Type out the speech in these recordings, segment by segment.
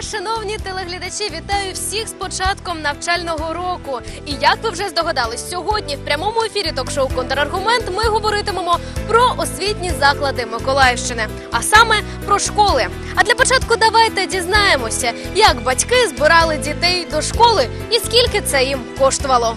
шановні телеглядачі, вітаю всіх з початком навчального року. І як ви вже здогадались, сьогодні в прямому ефірі ток-шоу «Контраргумент» ми говоритимемо про освітні заклади Миколаївщини, а саме про школи. А для початку давайте дізнаємося, як батьки збирали дітей до школи і скільки це їм коштувало.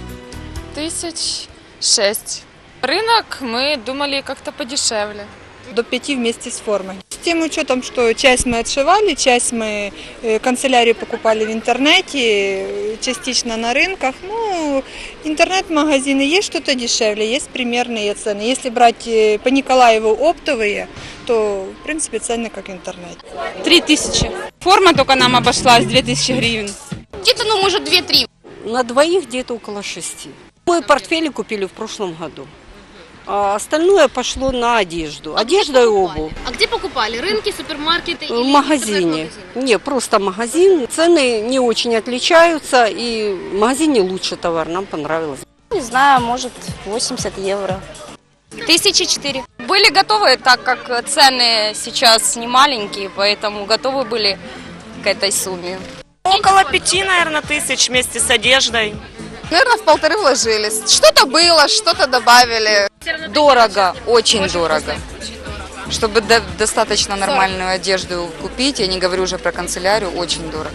1006. Рынок мы думали как-то подешевле. До 5 вместе с формой. С тем учетом, что часть мы отшивали, часть мы канцелярию покупали в интернете, частично на рынках. Ну, интернет-магазины есть что-то дешевле, есть примерные цены. Если брать по Николаеву оптовые, то, в принципе, цены как интернет. 3000. Форма только нам обошлась 2000 гривен. Где-то, может, 2-3. На двоих где-то около 6. Мы портфели купили в прошлом году. А остальное пошло на одежду. Одежда и обувь. А где покупали? Рынки, супермаркеты или В магазине. Не, просто магазин. Цены не очень отличаются. И в магазине лучше товар. Нам понравилось. Не знаю, может 80 евро. 1004. Были готовы, так как цены сейчас не маленькие, поэтому готовы были к этой сумме. Около 5, наверное, тысяч вместе с одеждой. Наверное, в 1,5 вложились. Что-то было, что-то добавили. Дорого, очень дорого. Чтобы достаточно нормальную одежду купить, я не говорю уже про канцелярию, очень дорого.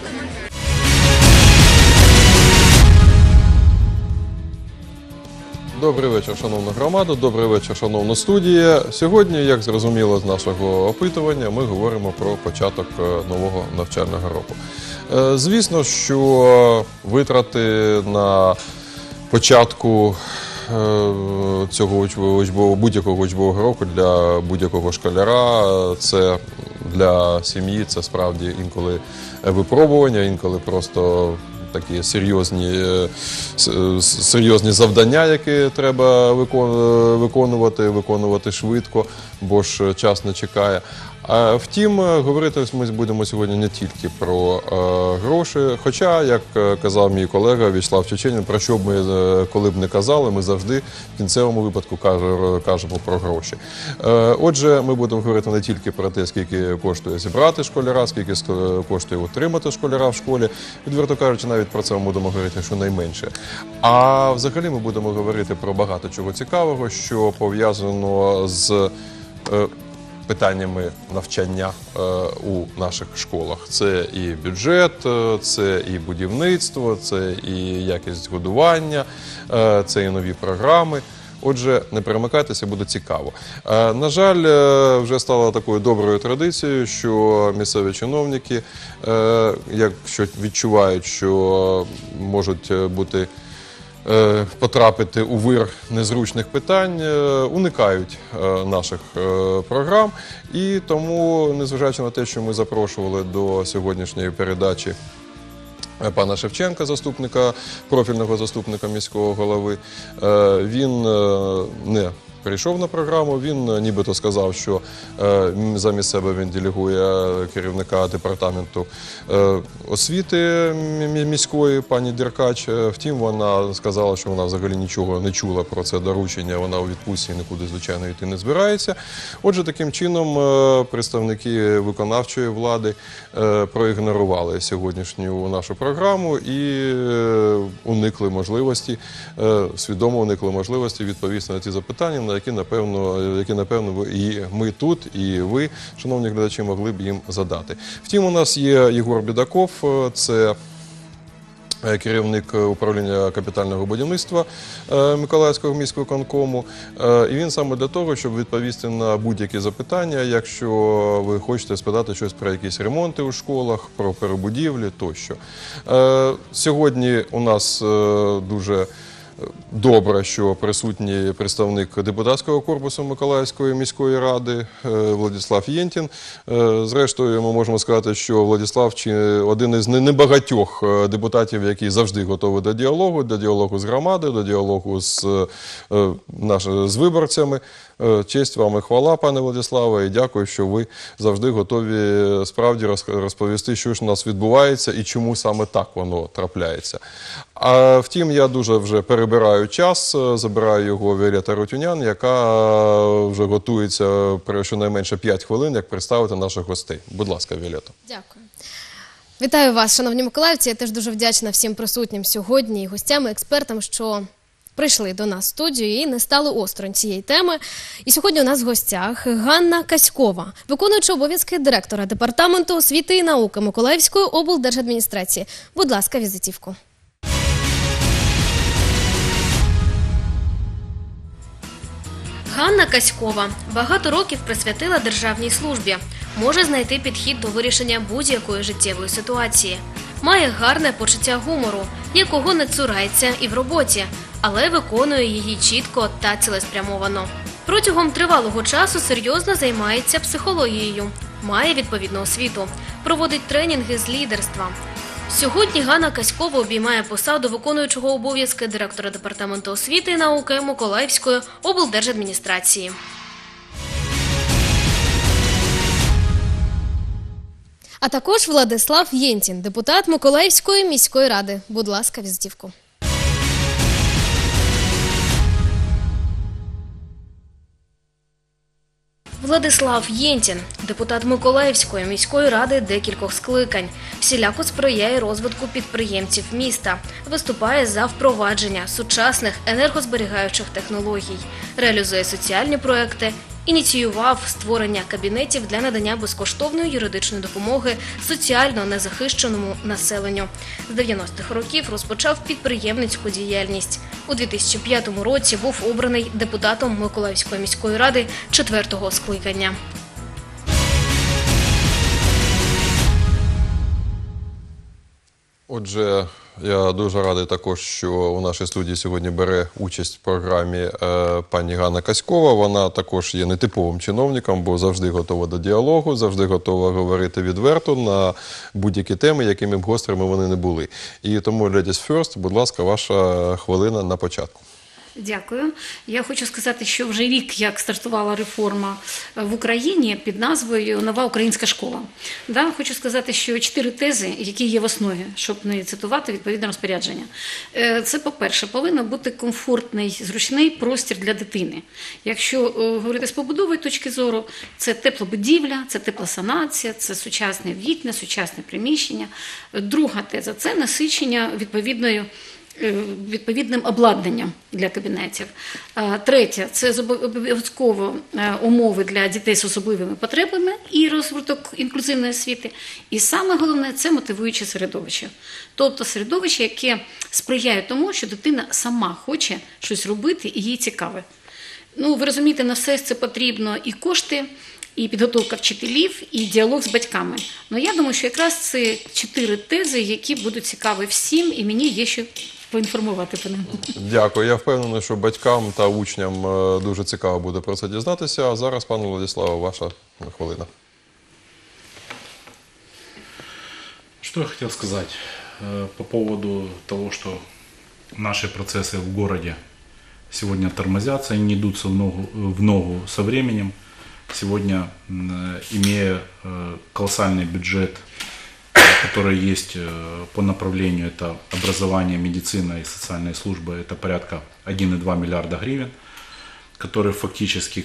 Добрий вечір, шановна громада, добрий вечір, шановна студія. Сьогодні, як зрозуміло з нашого опитування, ми говоримо про початок нового навчального року. Звісно, що витрати на початку цього будь-якого учбового року для будь-якого школяра, це для сім'ї, це справді інколи випробування, інколи просто такі серйозні завдання, які треба виконувати швидко, бо ж час не чекає. Втім, говорити ми будемо сьогодні не тільки про гроші, хоча, як казав мій колега В'ячеслав Чеченін, про що б ми коли б не казали, ми завжди в кінцевому випадку кажемо про гроші. Отже, ми будемо говорити не тільки про те, скільки коштує зібрати школяра, скільки коштує утримати школяра в школі, відверто кажучи, навіть про це ми будемо говорити щонайменше. А взагалі ми будемо говорити про багато чого цікавого, що пов'язано з питаннями навчання у наших школах. Це і бюджет, це і будівництво, це і якість годування, це і нові програми. Отже, не перемикайтеся, буде цікаво. На жаль, вже стало такою доброю традицією, що місцеві чиновники, якщо відчувають, що можуть потрапити у вир незручних питань, уникають наших програм. І тому, незважаючи на те, що ми запрошували до сьогоднішньої передачі пана Шевченка, профільного заступника міського голови, він не прийшов на програму, він нібито сказав, що замість себе він делегує керівника департаменту освіти міської, пані Деркач. Втім, вона сказала, що вона взагалі нічого не чула про це доручення, вона у відпустці нікуди, звичайно, йти не збирається. Отже, таким чином представники виконавчої влади проігнорували сьогоднішню нашу програму і свідомо уникли можливості відповісти на ті запитання, які, напевно, і ми тут, і ви, шановні глядачі, могли б їм задати. Втім, у нас є Єгор Бідаков, це керівник управління капітального будівництва Миколаївського міськвиконкому. І він саме для того, щоб відповісти на будь-які запитання, якщо ви хочете спитати щось про якісь ремонти у школах, про перебудівлі тощо. Сьогодні у нас дуже добре, що присутній представник депутатського корпусу Миколаївської міської ради Владислав Єнтін. Зрештою, ми можемо сказати, що Владислав один із небагатьох депутатів, який завжди готовий до діалогу з громадою, до діалогу з виборцями. Честь вам і хвала, пане Владиславе, і дякую, що ви завжди готові справді розповісти, що ж у нас відбувається і чому саме так воно трапляється. А втім, я дуже вже перебираю час, забираю його Віолетта Рутюнян, яка вже готується щонайменше 5 хвилин, як представити наших гостей. Будь ласка, Віолетто. Дякую. Вітаю вас, шановні миколаївці. Я теж дуже вдячна всім присутнім сьогодні і гостям, і експертам, що прийшли до нас в студію і не стали осторонь цієї теми. І сьогодні у нас в гостях Ганна Каськова, виконуюча обов'язки директора Департаменту освіти і науки Миколаївської облдержадміністрації. Будь ласка, візитівку. Ганна Каськова багато років присвятила державній службі. Може знайти підхід до вирішення будь-якої життєвої ситуації. Має гарне почуття гумору, якого не цурається і в роботі, але виконує її чітко та цілеспрямовано. Протягом тривалого часу серйозно займається психологією, має відповідну освіту, проводить тренінги з лідерства. Сьогодні Ганна Каськова обіймає посаду виконуючого обов'язки директора Департаменту освіти і науки Миколаївської облдержадміністрації. А також Владислав Єнтін, депутат Миколаївської міської ради. Будь ласка, візитівку. Владислав Єнтін, депутат Миколаївської міської ради декількох скликань, всіляко сприяє розвитку підприємців міста, виступає за впровадження сучасних енергозберігаючих технологій, реалізує соціальні проекти, ініціював створення кабінетів для надання безкоштовної юридичної допомоги соціально незахищеному населенню. З 90-х років розпочав підприємницьку діяльність. У 2005 році був обраний депутатом Миколаївської міської ради 4-го скликання. Отже, я дуже радий також, що у нашій студії сьогодні бере участь в програмі пані Ганна Каськова. Вона також є нетиповим чиновником, бо завжди готова до діалогу, завжди готова говорити відверто на будь-які теми, якими б гострими вони не були. І тому, ladies first, будь ласка, ваша хвилина на початку. Дякую. Я хочу сказати, що вже рік, як стартувала реформа в Україні під назвою «Нова українська школа». Хочу сказати, що 4 тези, які є в основі, щоб не цитувати відповідне розпорядження. Це, по-перше, повинен бути комфортний, зручний простір для дитини. Якщо говорити з побудової точки зору, це тепла будівля, це тепла санація, це сучасне вікна, сучасне приміщення. Друга теза – це насичення відповідним обладнанням для кабінетів. Третє – це обов'язково умови для дітей з особливими потребами і розвиток інклюзивної освіти. І саме головне – це мотивуюче середовище. Тобто середовище, яке сприяє тому, що дитина сама хоче щось робити і їй цікаве. Ви розумієте, на все це потрібно і кошти, і підготовка вчителів, і діалог з батьками. Я думаю, що якраз це 4 тези, які будуть цікаві всім, і мені є що поінформувати по ним. Дякую. Я впевнений, що батькам та учням дуже цікаво буде про це дізнатися. А зараз, пане Владиславе, ваша хвилина. Что я хотел сказать по поводу того, что наши процессы в городе сегодня тормозятся и не идут в ногу со временем. Сегодня, имея колоссальный бюджет, который есть по направлению, это образование, медицина и социальные службы, это порядка 1,2 миллиарда гривен, которые фактически,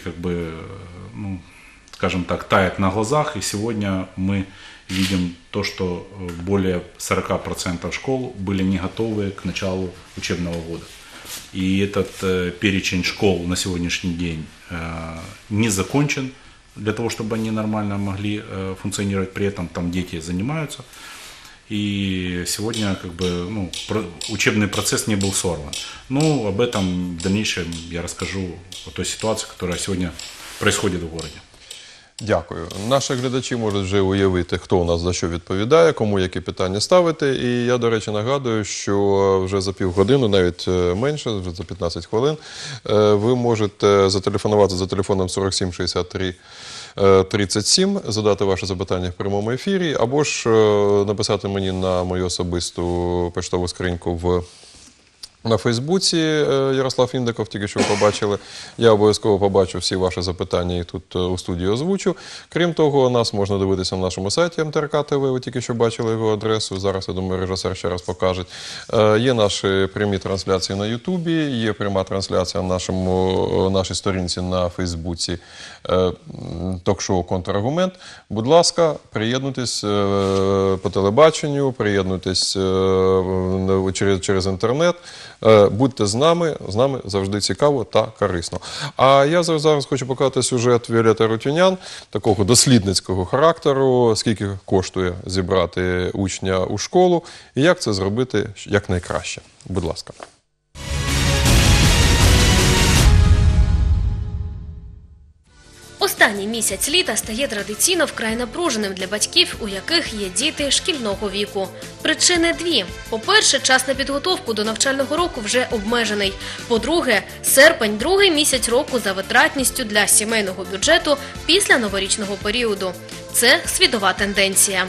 скажем так, таят на глазах. И сегодня мы видим то, что более 40% школ были не готовы к началу учебного года. И этот перечень школ на сегодняшний день не закончен для того, чтобы они нормально могли функционировать. При этом там дети занимаются. И сегодня учебный процесс не был сорван. Об этом в дальнейшем я расскажу, о той ситуации, которая сегодня происходит в городе. Дякую. Наші глядачі можуть вже уявити, хто у нас за що відповідає, кому які питання ставити. І я, до речі, нагадую, що вже за півгодини, навіть менше, вже за 15 хвилин, ви можете зателефонувати за телефоном 47 63 37, задати ваше запитання в прямому ефірі, або ж написати мені на мою особисту поштову скриньку в на Фейсбуці Ярослав Індиков, тільки що ви побачили. Я обов'язково побачу всі ваші запитання і тут у студії озвучу. Крім того, нас можна дивитися на нашому сайті МТРК ТВ, ви тільки що бачили його адресу. Зараз, я думаю, режисер ще раз покаже. Є наші прямі трансляції на Ютубі, є пряма трансляція на нашій сторінці на Фейсбуці ток-шоу «Контраргумент». Будь ласка, приєднуйтесь по телебаченню, приєднуйтесь через інтернет. Будьте з нами завжди цікаво та корисно. А я зараз хочу показати сюжет Віолетти Рутюнян, такого дослідницького характеру, скільки коштує зібрати учня у школу і як це зробити якнайкраще. Будь ласка. Останній місяць літа стає традиційно вкрай напруженим для батьків, у яких є діти шкільного віку. Причини дві. По-перше, час на підготовку до навчального року вже обмежений. По-друге, серпень – другий місяць року за витратністю для сімейного бюджету після новорічного періоду. Це світова тенденція.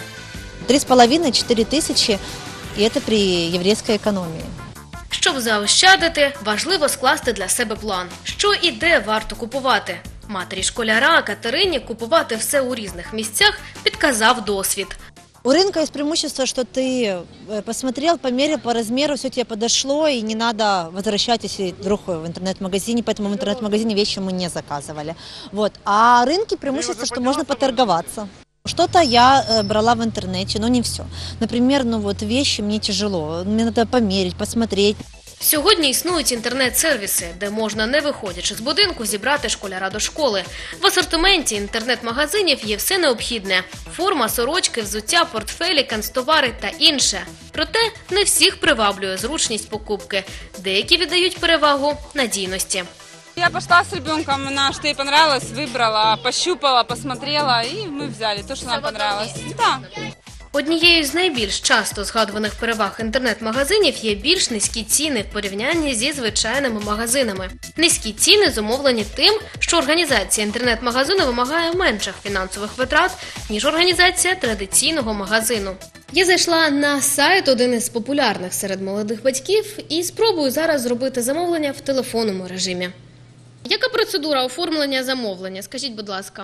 3,5-4 тисячі, і це при єврейській економії. Щоб заощадити, важливо скласти для себе план. Що і де варто купувати. Матері школяра Катерині купувати все у різних місцях підказав досвід. У рынка есть преимущество, что ты посмотрел, померил по размеру, все тебе подошло, и не надо возвращать, если вдруг в интернет-магазине, поэтому в интернет-магазине вещи мы не заказывали. Вот. А рынки преимущество, что можно поторговаться. Что-то я брала в интернете, но не все. Например, вещи мне тяжело, мне надо померить, посмотреть. Сьогодні існують інтернет-сервіси, де можна, не виходячи з будинку, зібрати школяра до школи. В асортименті інтернет-магазинів є все необхідне – форма, сорочки, взуття, портфелі, канцтовари та інше. Проте не всіх приваблює зручність покупки. Деякі віддають перевагу надійності. Я пошла с ребенком, она что ей понравилось, выбрала, пощупала, посмотрела, и мы взяли то, что нам понравилось. Да. Однією з найбільш часто згадуваних переваг інтернет-магазинів є більш низькі ціни в порівнянні зі звичайними магазинами. Низькі ціни зумовлені тим, що організація інтернет-магазину вимагає менших фінансових витрат, ніж організація традиційного магазину. Я зайшла на сайт, один із популярних серед молодих батьків, і спробую зараз зробити замовлення в телефонному режимі. Яка процедура оформлення замовлення? Скажіть, будь ласка.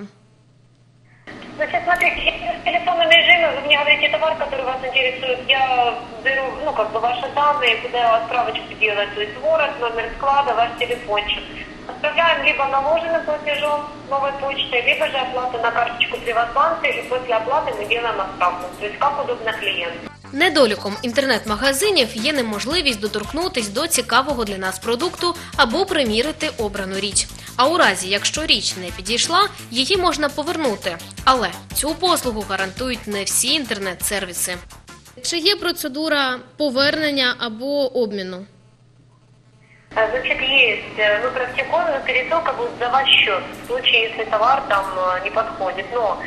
Значит, смотрите, если в телефонном режиме вы мне говорите товар, который вас интересует, я беру, ваши данные, куда отправочку делать, то есть ворот, номер склада, ваш телефончик. Отправляем либо наложенным платежом новой почтой, либо же оплата на карточку Приватбанка, и после оплаты мы делаем отправку, то есть как удобно клиенту. Недоліком інтернет-магазинів є неможливість доторкнутись до цікавого для нас продукту або примірити обрану річ. А у разі, якщо річ не підійшла, її можна повернути. Але цю послугу гарантують не всі інтернет-сервіси. Чи є процедура повернення або обміну? Значит, есть, практикуем, пересылка будет за ваш счет, в случае, если товар там не подходит. Но,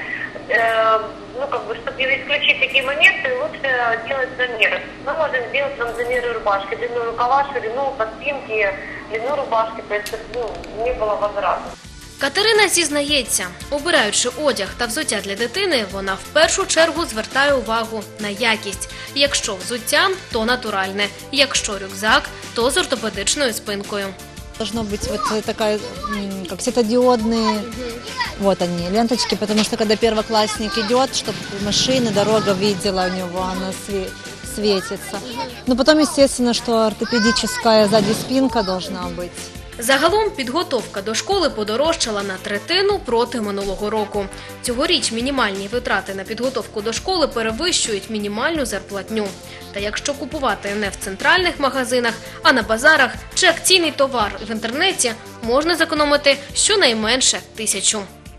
чтобы исключить такие моменты, лучше делать замеры. Мы можем сделать вам замеры рубашки, длину рукава, ширину, по спинке, длину рубашки, то есть, не было возврата. Катерина зізнається, обираючи одяг та взуття для дитини, вона в першу чергу звертає увагу на якість. Якщо взуття, то натуральне. Якщо рюкзак, то з ортопедичною спинкою. Должно быть вот такая, как светодиодные, вот они, ленточки, потому что когда первоклассник идет, чтобы машина, дорога видела у него, она светится. Но потом, естественно, что ортопедическая сзади спинка должна быть. Загалом підготовка до школи подорожчала на третину проти минулого року. Цьогоріч мінімальні витрати на підготовку до школи перевищують мінімальну зарплатню. Та якщо купувати не в центральних магазинах, а на базарах чи акційний товар в інтернеті, можна зекономити щонайменше 1000.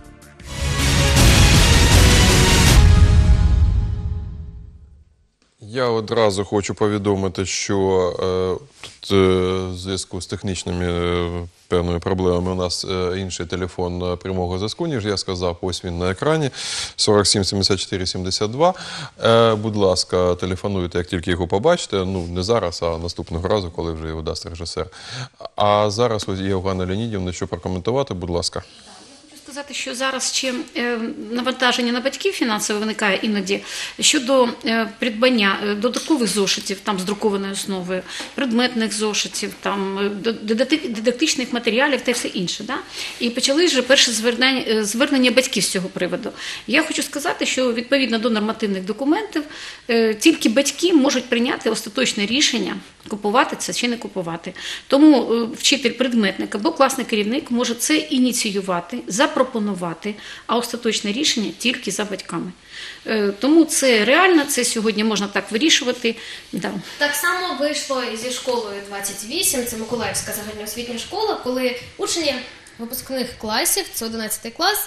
Я одразу хочу повідомити, що тут в зв'язку з технічними певними проблемами у нас інший телефон прямого зв'язку, ніж я сказав, ось він на екрані, 47 74 72. Будь ласка, телефонуйте, як тільки його побачите, не зараз, а наступного разу, коли вже його дасть режисер. А зараз ось є Євгена Леонідівна, що прокоментувати, будь ласка. сказати, що зараз ще навантаження на батьків фінансове виникає іноді щодо придбання додаткових зошитів там з друкованою основою, предметних зошитів, там дидактичних матеріалів та все інше. Да? І почали вже перші звернення батьків з цього приводу. Я хочу сказати, що відповідно до нормативних документів тільки батьки можуть прийняти остаточне рішення, купувати це чи не купувати. Тому вчитель-предметник або класний керівник може це ініціювати, запропонувати, а остаточне рішення тільки за батьками. Тому це реально, це сьогодні можна так вирішувати. Да. Так само вийшло і зі школою 28, це Миколаївська загальноосвітня школа, коли учні випускних класів, це 11 клас,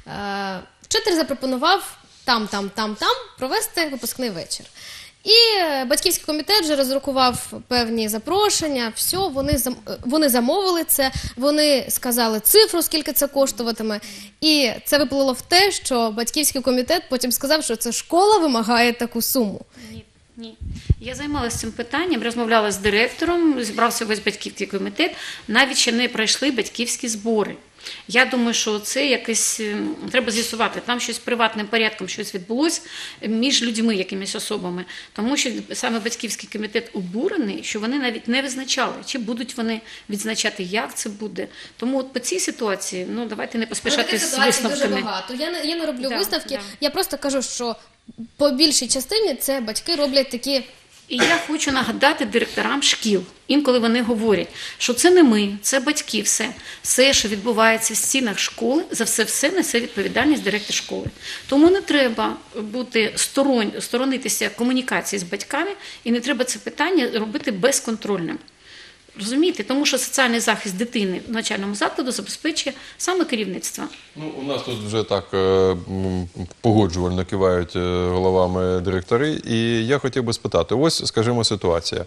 вчитель запропонував там провести випускний вечір. І батьківський комітет вже розрахував певні запрошення, все, вони замовили це, вони сказали цифру, скільки це коштуватиме. І це виплило в те, що батьківський комітет потім сказав, що це школа вимагає таку суму. Ні. Я займалася цим питанням, розмовляла з директором, зібрався весь батьківський комітет, навіть ще не пройшли батьківські збори. Я думаю, що це якось треба з'ясувати. Там щось приватним порядком щось відбулося між людьми, якимись особами. Тому що саме батьківський комітет обурений, що вони навіть не визначали, чи будуть вони відзначати, як це буде. Тому от по цій ситуації, давайте не поспішати з висновками. Дуже багато. Я не роблю висновки, я просто кажу, що по більшій частині це батьки роблять такі... І я хочу нагадати директорам шкіл, інколи вони говорять, що це не ми, це батьки, все, що відбувається в стінах школи, за все несе відповідальність директор школи. Тому не треба бути сторонитися комунікації з батьками, і не треба це питання робити безконтрольним. Розумієте? Тому що соціальний захист дитини в навчальному закладу забезпечує саме керівництво. У нас тут вже так погоджувально кивають головами директори. І я хотів би спитати, ось, скажімо, ситуація.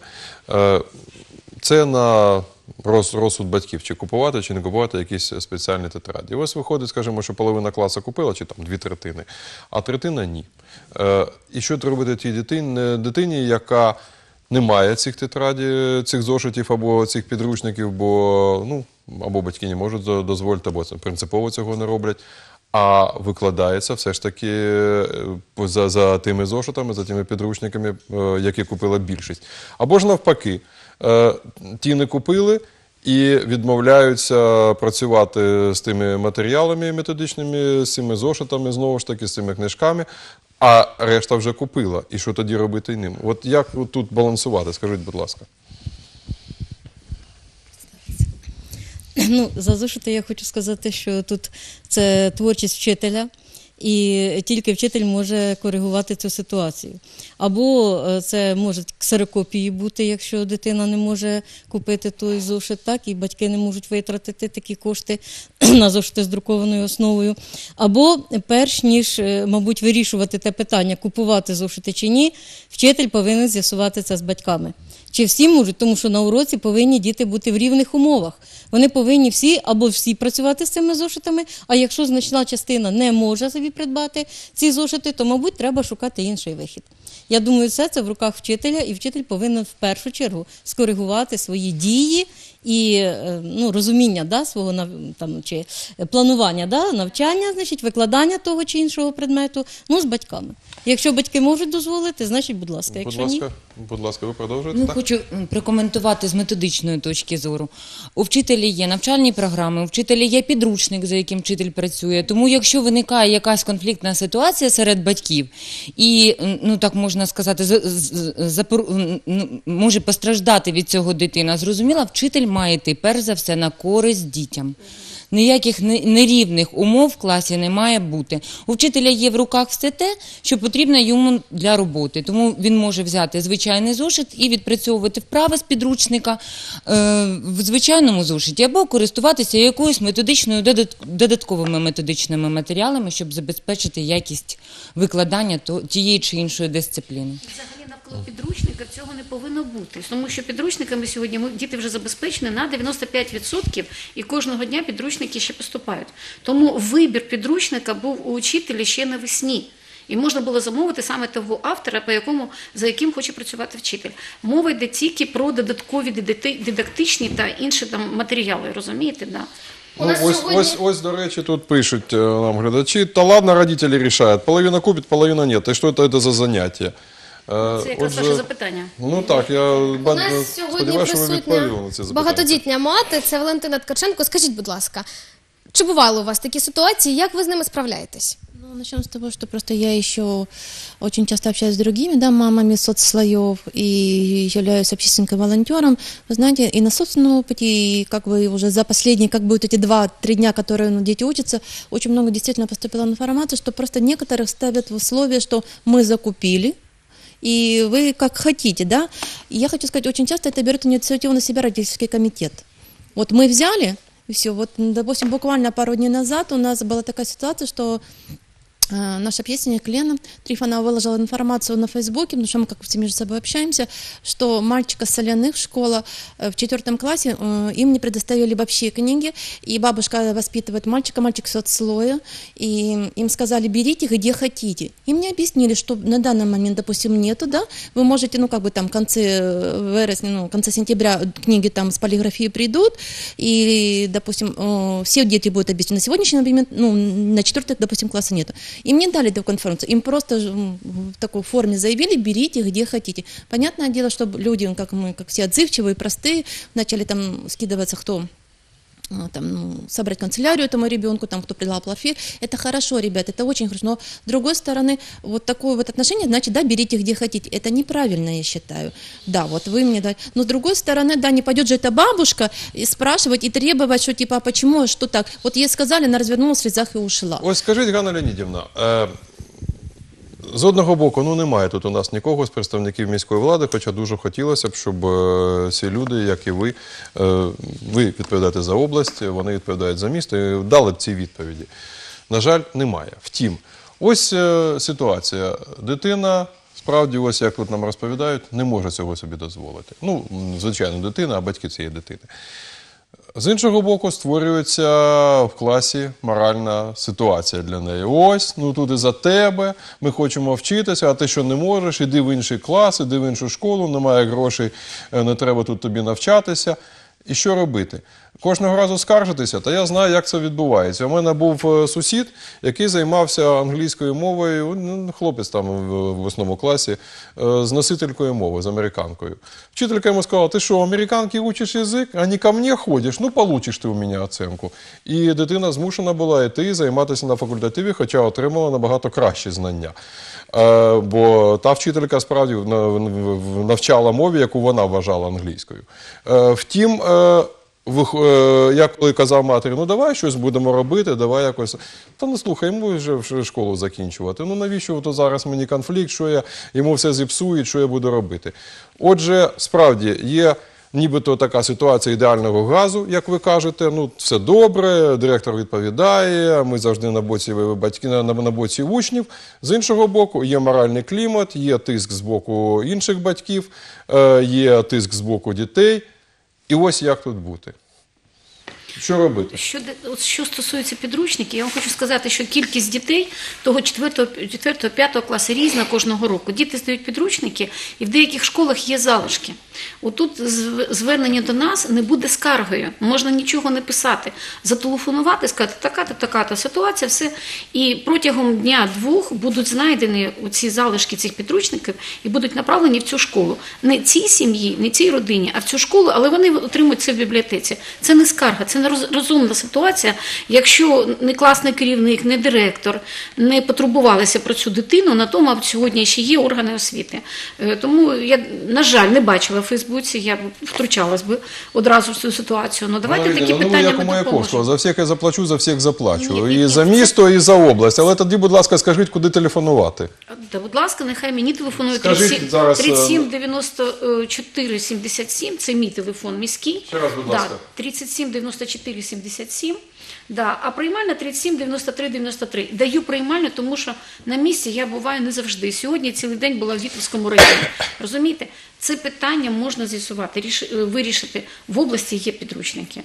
Це на розсуд батьків, чи купувати, чи не купувати якісь спеціальні тетраді. Ось виходить, скажімо, що половина класу купила, чи там 2/3, а третина – ні. І що робити тій дитині, яка не має цих тетраді, цих зошитів або цих підручників, бо або батьки не можуть дозволити, або принципово цього не роблять, а викладається все ж таки за тими зошитами, за тими підручниками, які купила більшість. Або ж навпаки, ті не купили і відмовляються працювати з тими матеріалами методичними, з цими зошитами, знову ж таки, з цими книжками, а решта вже купила. І що тоді робити ним? От як тут балансувати? Скажіть, будь ласка. За зошити я хочу сказати, що тут це творчість вчителя, і тільки вчитель може коригувати цю ситуацію. Або це можуть ксерокопії бути, якщо дитина не може купити той зошит, так, і батьки не можуть витратити такі кошти на зошити з друкованою основою. Або перш ніж, мабуть, вирішувати те питання, купувати зошити чи ні, вчитель повинен з'ясувати це з батьками. Чи всі можуть, тому що на уроці повинні діти бути в рівних умовах. Вони повинні всі працювати з цими зошитами, а якщо значна частина не може собі придбати ці зошити, то, мабуть, треба шукати інший вихід. Я думаю, все це в руках вчителя, і вчитель повинен в першу чергу скоригувати свої дії і розуміння свого чи планування навчання, значить, викладання того чи іншого предмету, з батьками. Якщо батьки можуть дозволити, значить, будь ласка. Якщо ні... Будь ласка, ви продовжуєте? Хочу прокоментувати з методичної точки зору. У вчителі є навчальні програми, у вчителя є підручник, за яким вчитель працює. Тому якщо виникає якась конфліктна ситуація серед батьків і, так можна сказати, може постраждати від цього дитина, зрозуміла, вчитель має йти перш за все на користь дітям. Ніяких нерівних умов в класі не має бути. У вчителя є в руках все те, що потрібно йому для роботи. Тому він може взяти звичайний зошит і відпрацьовувати вправи з підручника в звичайному зошиті, або користуватися якоюсь додатковими методичними матеріалами, щоб забезпечити якість викладання тієї чи іншої дисципліни. Навколо підручника цього не повинно бути, тому що підручниками сьогодні діти вже забезпечені на 95%, і кожного дня підручники ще поступають. Тому вибір підручника був у учителя ще навесні. І можна було замовити саме того автора, за яким хоче працювати вчитель. Мова йде тільки про додаткові дидактичні та інші матеріали, розумієте? Да? Ну, ось, до речі, тут пишуть нам глядачі, та ладно, родителі рішають, половина купить, половина ні. Та що це за заняття? Це якраз ваше запитання. Ну так, я У нас сьогодні сподіваюся, що ви відповіли на це присутня запитання. багатодітня мати, це Валентина Ткаченко. Скажіть, будь ласка, чи бували у вас такі ситуації, як ви з ними справляєтесь? Ну, начнем с того, что просто я еще очень часто общаюсь с другими, да, мамами соцслоев и являюсь общественным волонтером. Вы знаете, и на собственном опыте, и как бы уже за последние, как бы вот эти 2-3 дня, которые дети учатся, очень много действительно поступила информация, что просто некоторых ставят в условие, что мы закупили, и вы как хотите, да. И я хочу сказать, очень часто это берет инициативу на себя родительский комитет. Вот мы взяли, и все, вот, допустим, буквально пару дней назад у нас была такая ситуация, что наш общественник Лена Трифонова выложила информацию на Фейсбуке, потому что мы как все между собой общаемся, что мальчика с Соляных, школа в 4 классе, им не предоставили вообще книги, и бабушка воспитывает мальчика, мальчик соцслоя, и им сказали, берите где хотите. Им не объяснили, что на данный момент, допустим, нету, да, вы можете, ну, как бы там в конце вересня, ну, в конце сентября книги там с полиграфии придут, и, допустим, все дети будут объяснены. На сегодняшний момент, ну, на 4, допустим, класса нету. Им не дали эту конференцию, им просто в такой форме заявили, берите где хотите. Понятное дело, что люди, как мы, как все отзывчивые, простые, начали там скидываться, кто там, ну, собрать канцелярию этому ребенку, там, кто предлагал плафир. Это хорошо, ребят, это очень хорошо. Но с другой стороны, вот такое вот отношение, значит, да, берите где хотите. Это неправильно, я считаю. Да, вот вы мне даете. Но с другой стороны, да, не пойдет же эта бабушка и спрашивать, и требовать, что типа, а почему, что так. Вот ей сказали, она развернулась в слезах и ушла. Ось скажіть, Ганна Леонідівна, з одного боку, ну немає тут у нас нікого з представників міської влади, хоча дуже хотілося б, щоб ці люди, як і ви відповідаєте за область, вони відповідають за місто, і дали б ці відповіді. На жаль, немає. Втім, ось ситуація. Дитина, справді, ось як тут нам розповідають, не може цього собі дозволити. Ну, звичайно, дитина, а батьки цієї дитини. З іншого боку, створюється в класі моральна ситуація для неї. Ось, ну тут і за тебе, ми хочемо вчитися, а ти що не можеш, іди в інший клас, іди в іншу школу, немає грошей, не треба тут тобі навчатися. І що робити? Кожного разу скаржитися, та я знаю, як це відбувається. У мене був сусід, який займався англійською мовою, ну, хлопець там в 8 класі, з носителькою мови, з американкою. Вчителька йому сказала, ти що, американки учиш язик, а не ко мне ходиш, ну получиш ти у мене оценку. І дитина змушена була йти займатися на факультативі, хоча отримала набагато кращі знання. Бо та вчителька справді навчала мові, яку вона вважала англійською. Втім, я коли казав матері, ну давай щось будемо робити, давай якось. Та не слухай, йому вже школу закінчувати. Ну навіщо то зараз мені конфлікт, що я йому все зіпсують, що я буду робити. Отже, справді є нібито така ситуація ідеального газу, як ви кажете, ну все добре, директор відповідає, ми завжди на боці батьків, на боці учнів. З іншого боку, є моральний клімат, є тиск з боку інших батьків, є тиск з боку дітей. І ось як тут бути. Що робити? Що стосується підручників, я вам хочу сказати, що кількість дітей того 4-5 класу різна кожного року. Діти здають підручники, і в деяких школах є залишки. Отут звернення до нас не буде скаргою, можна нічого не писати. Зателефонувати, сказати, така-то ситуація, все. І протягом дня-двох будуть знайдені ці залишки цих підручників і будуть направлені в цю школу. Не цій сім'ї, не цій родині, а в цю школу, але вони отримують це в бібліотеці. Це не скарга, це не розумна ситуація, якщо не класний керівник, не директор не потурбувалися про цю дитину, на тому, а сьогодні ще є органи освіти. Тому я, на жаль, не бачила в Фейсбуці, я б втручалась би одразу в цю ситуацію. Ну, давайте такі питання ми допоможемо. За всіх я заплачу, за всіх заплачу. І за місто, і за область. Але тоді, будь ласка, скажіть, куди телефонувати. Та, будь ласка, нехай мені телефонують 37 94 77, це мій телефон міський. Ще раз, будь ласка. 37 94 77. Да, а приймальна 37 93 93. Даю приймальну, тому що на місці я буваю не завжди. Сьогодні цілий день була в Вітовському районі. Розумієте? Це питання можна з'ясувати, вирішити. В області є підручники.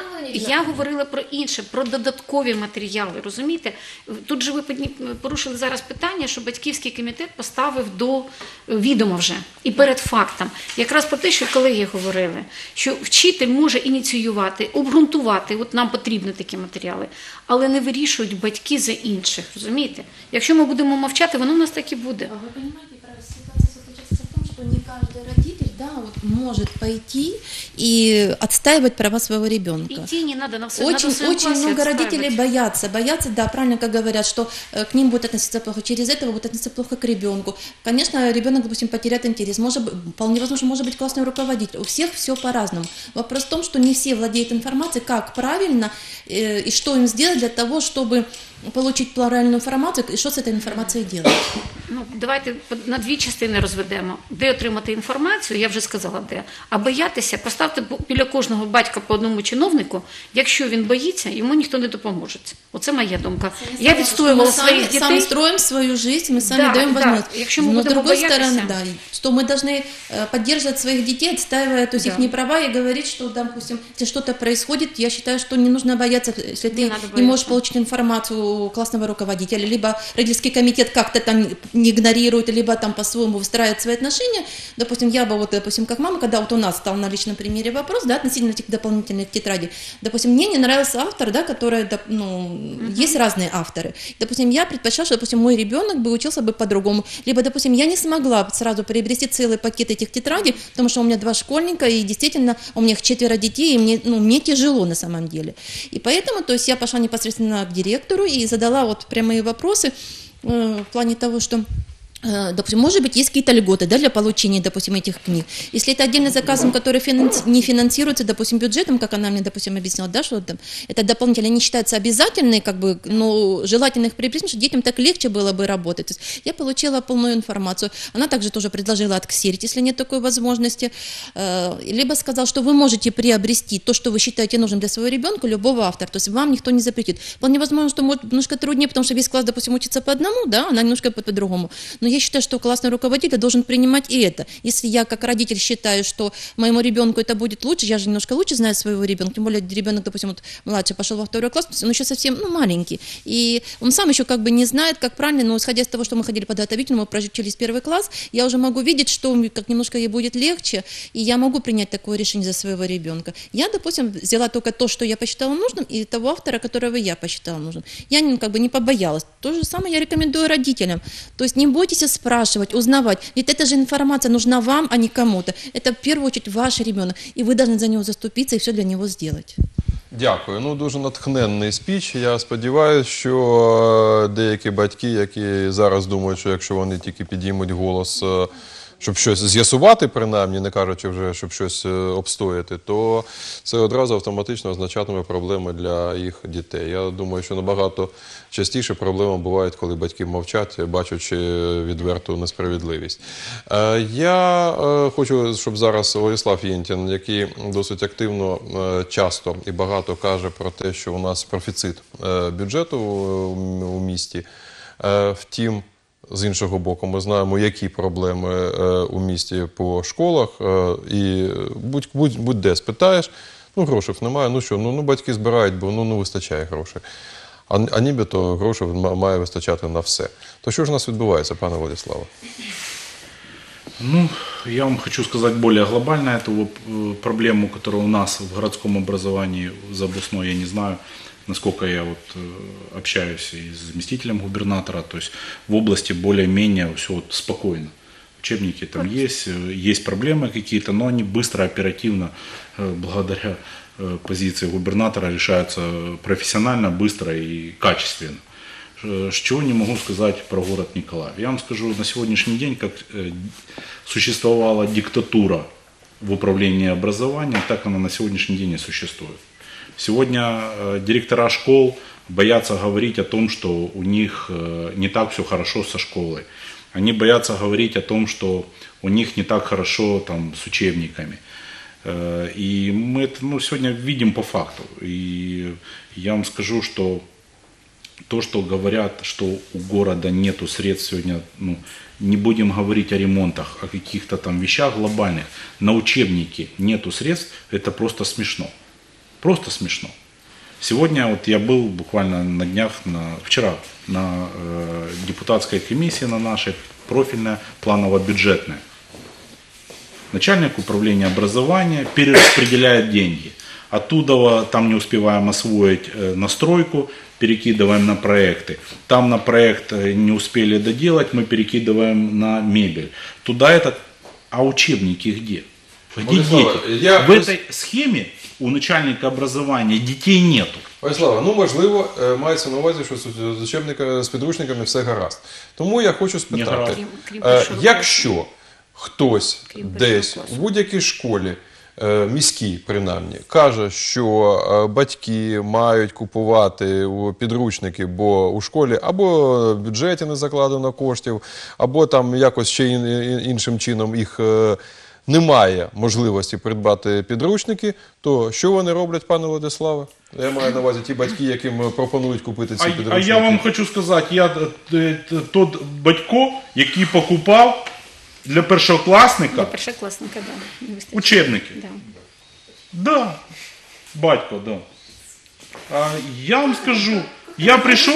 Я говорила про інше, про додаткові матеріали, розумієте? Тут же ви порушили зараз питання, що батьківський комітет поставив до відома вже і перед фактом. Якраз про те, що колеги говорили, що вчитель може ініціювати, обґрунтувати, от нам потрібні такі матеріали, але не вирішують батьки за інших, розумієте? Якщо ми будемо мовчати, воно у нас так і буде. А вы понимаете, ситуация заключается в том, что не каждый родитель, да, вот может пойти и отстаивать права своего ребенка. Идти не надо, на все, Очень много родителей боятся, да, правильно, как говорят, что к ним будут относиться плохо, через этого будут относиться плохо к ребенку. Конечно, ребенок, допустим, потеряет интерес, вполне возможно, может быть классный руководитель. У всех все по-разному. Вопрос в том, что не все владеют информацией, как правильно и что им сделать для того, чтобы получить правильную информацию, и что с этой информацией делать. Ну, давайте на дві частини розведемо. Де отримати інформацію, я вже сказала де. А боятися, поставте біля кожного батька по одному чиновнику, якщо він боїться, йому ніхто не допоможе. Оце моя думка. Я відстоювала своїх дітей. Сами строим свою жизнь, мы сами даем возможность. Якщо ми Но с будемо другой боятися, стороны, да, что мы должны поддерживать своих детей, отстаивая, то есть их права и говорить, что, допустим, если что-то происходит, я считаю, что не нужно бояться, если ты не можешь получить информацию у классного руководителя, либо родительский комитет как-то там не игнорирует, либо там по-своему выстраивает свои отношения. Допустим, я бы, вот, допустим, как мама, когда вот у нас стал на личном примере вопрос, да, относительно этих дополнительных тетрадей, допустим, мне не нравился автор, да, который, ну, есть разные авторы. Допустим, я предпочла, что, допустим, мой ребенок бы учился бы по-другому. Либо, допустим, я не смогла сразу приобрести целый пакет этих тетрадей, потому что у меня 2 школьника, и действительно у меня 4 детей, и мне тяжело на самом деле. И поэтому, то есть я пошла непосредственно к директору и задала вот прямые вопросы в плане того, что, допустим, может быть, есть какие-то льготы, да, для получения, допустим, этих книг. Если это отдельный заказом, который не финансируется, допустим, бюджетом, как она мне, допустим, объяснила, да, что это дополнительно не считается обязательной, как бы, но желательно их приобрести, что детям так легче было бы работать. То есть я получила полную информацию. Она также тоже предложила отксерить, если нет такой возможности. Либо сказала, что вы можете приобрести то, что вы считаете нужным для своего ребенка, любого автора. То есть вам никто не запретит. Вполне возможно, что может немножко труднее, потому что весь класс, допустим, учится по одному, да, она немножко по-другому. Но я считаю, что классный руководитель должен принимать и это. Если я как родитель считаю, что моему ребенку это будет лучше, я же немножко лучше знаю своего ребенка, тем более ребенок, допустим, вот младший пошел во 2 класс, он еще совсем маленький, и он сам еще как бы не знает, как правильно, но исходя из того, что мы ходили подготовительно, мы проучились 1 класс, я уже могу видеть, что как немножко ей будет легче, и я могу принять такое решение за своего ребенка. Я, допустим, взяла только то, что я посчитала нужным, и того автора, которого я посчитала нужным. Я как бы не побоялась. То же самое я рекомендую родителям. То есть не бойтесь спрашивать, узнавать. Ведь эта же информация нужна вам, а не кому-то. Это в первую очередь ваш ребенок, и вы должны за него заступиться и все для него сделать. Дякую. Ну, дуже натхненний спіч. Я сподіваюся, що деякі батьки, які зараз думають, що якщо вони тільки підіймуть голос, щоб щось з'ясувати, принаймні, не кажучи вже, щоб щось обстояти, то це одразу автоматично означатиме проблеми для їх дітей. Я думаю, що набагато частіше проблеми бувають, коли батьки мовчать, бачачи відверту несправедливість. Я хочу, щоб зараз Владислав Єнтін, який досить активно, часто і багато каже про те, що у нас профіцит бюджету у місті, втім, з іншого боку, ми знаємо, які проблеми у місті по школах, і будь-де спитаєш, ну, грошей немає, ну що, ну батьки збирають, бо не вистачає грошей. А нібито грошей має вистачати на все. То що ж у нас відбувається, пане Владиславе? Ну, я вам хочу сказать более глобально эту проблему, которая у нас в городском образовании, за областной, я не знаю, насколько я вот общаюсь и с заместителем губернатора, то есть в области более-менее все вот спокойно. Учебники там есть проблемы какие-то, но они быстро, оперативно, благодаря позиции губернатора, решаются профессионально, быстро и качественно. Чего не могу сказать про город Николаев. Я вам скажу, на сегодняшний день, как существовала диктатура в управлении образованием, так она на сегодняшний день и существует. Сегодня директора школ боятся говорить о том, что у них не так все хорошо со школой. Они боятся говорить о том, что у них не так хорошо там, с учебниками. И мы это сегодня видим по факту. И я вам скажу, что то, что говорят, что у города нету средств сегодня, ну, не будем говорить о ремонтах, о каких-то там вещах глобальных, на учебники нету средств, это просто смешно. Просто смешно. Сегодня вот я был буквально на днях, вчера на депутатской комиссии на нашей, профильная планово-бюджетная. Начальник управления образования перераспределяет деньги. Оттуда там не успеваем освоить настройку, перекидываем на проекты. Там на проект не успели доделать, мы перекидываем на мебель. Туда это... А учебники где? Где дети? В этой схеме у начальника образования детей нету. Владислава, ну можливо, мається на увазі, що з підручниками все гаразд. Тому я хочу спитати, якщо хтось десь у будь-якій школі, міській принаймні, каже, що батьки мають купувати підручники, бо у школі або в бюджеті не закладено коштів, або там якось ще іншим чином їх немає можливості придбати підручники, то що вони роблять, пане Владиславе? Я маю на увазі ті батьки, яким пропонують купити ці підручники. А я вам хочу сказати, я тот батько, який покупав для першокласника, да. Учебники. Да. Да, батько, да. Я вам скажу, я пришел,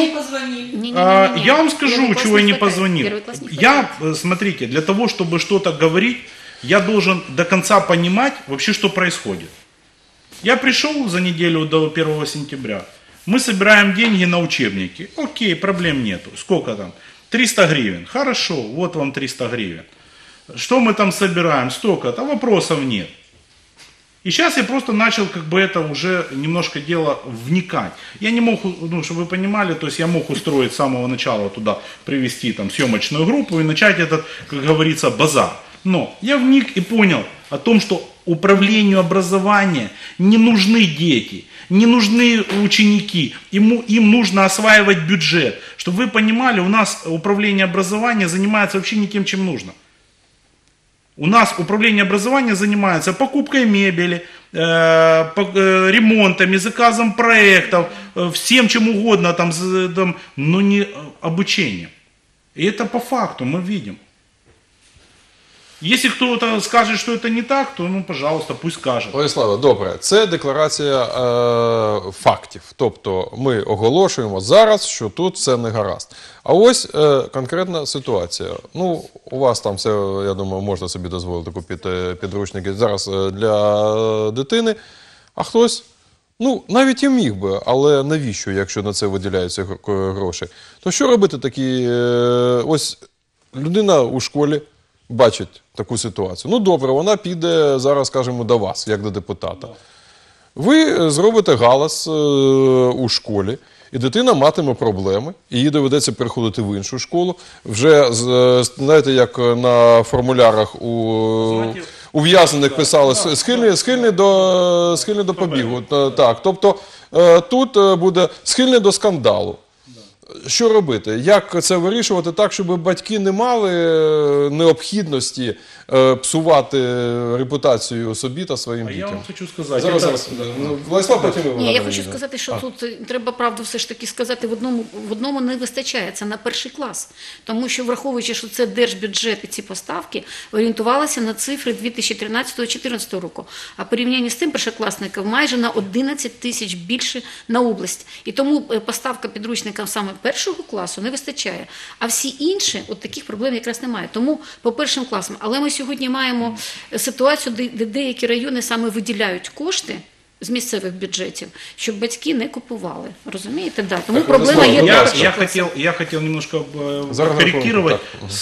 я вам скажу, чего я не позвонил. Я, смотрите, для того, чтобы что-то говорить, я должен до конца понимать вообще, что происходит. Я пришел за неделю до 1 сентября, мы собираем деньги на учебники. Окей, проблем нету. Сколько там? 300 гривен. Хорошо, вот вам 300 гривен. Что мы там собираем? Столько-то, вопросов нет. И сейчас я просто начал как бы это уже немножко дело вникать. Я не мог, ну, чтобы вы понимали, то есть я мог устроить с самого начала туда, привести там съемочную группу и начать этот, как говорится, базар. Но я вник и понял о том, что управлению образования не нужны дети, не нужны ученики, им нужно осваивать бюджет. Чтобы вы понимали, у нас управление образования занимается вообще не тем, чем нужно. У нас управление образования занимается покупкой мебели, ремонтами, заказом проектов, всем чем угодно, но не обучением. И это по факту мы видим. Якщо хтось скаже, що це не так, то, ну, пожалуйста, пусть скаже. Владислава, добре, це декларація фактів. Тобто ми оголошуємо зараз, що тут все не гаразд. А ось конкретна ситуація. Ну, у вас там все, я думаю, можна собі дозволити купити підручники зараз для дитини, а хтось, ну, навіть і міг би, але навіщо, якщо на це виділяються гроші? То що робити такі, ось людина у школі бачить таку ситуацію. Ну, добре, вона піде зараз, скажімо, до вас, як до депутата. Ви зробите галас у школі, і дитина матиме проблеми, і їй доведеться переходити в іншу школу. Вже, знаєте, як на формулярах ув'язнених писали, схильні до побігу. Так, тобто тут буде схильний до скандалу. Що робити? Як це вирішувати так, щоб батьки не мали необхідності псувати репутацію собі та своїм дітям? Я вам хочу сказати... Зараз. Владислав, потім ви. Ні, я хочу сказати, що тут треба правду все ж таки сказати, в одному не вистачає, це на перший клас. Тому що, враховуючи, що це держбюджет і ці поставки, орієнтувалися на цифри 2013-2014 року. А порівняння з тим першокласників майже на 11 тисяч більше на область. І тому поставка підручникам саме першого класу не вистачає. А всі інші, от таких проблем якраз немає. Тому по першим класам. Але ми сьогодні маємо ситуацію, де деякі райони саме виділяють кошти з місцевих бюджетів, щоб батьки не купували. Розумієте? Да. Тому проблема є. Я хотел немножко корректировать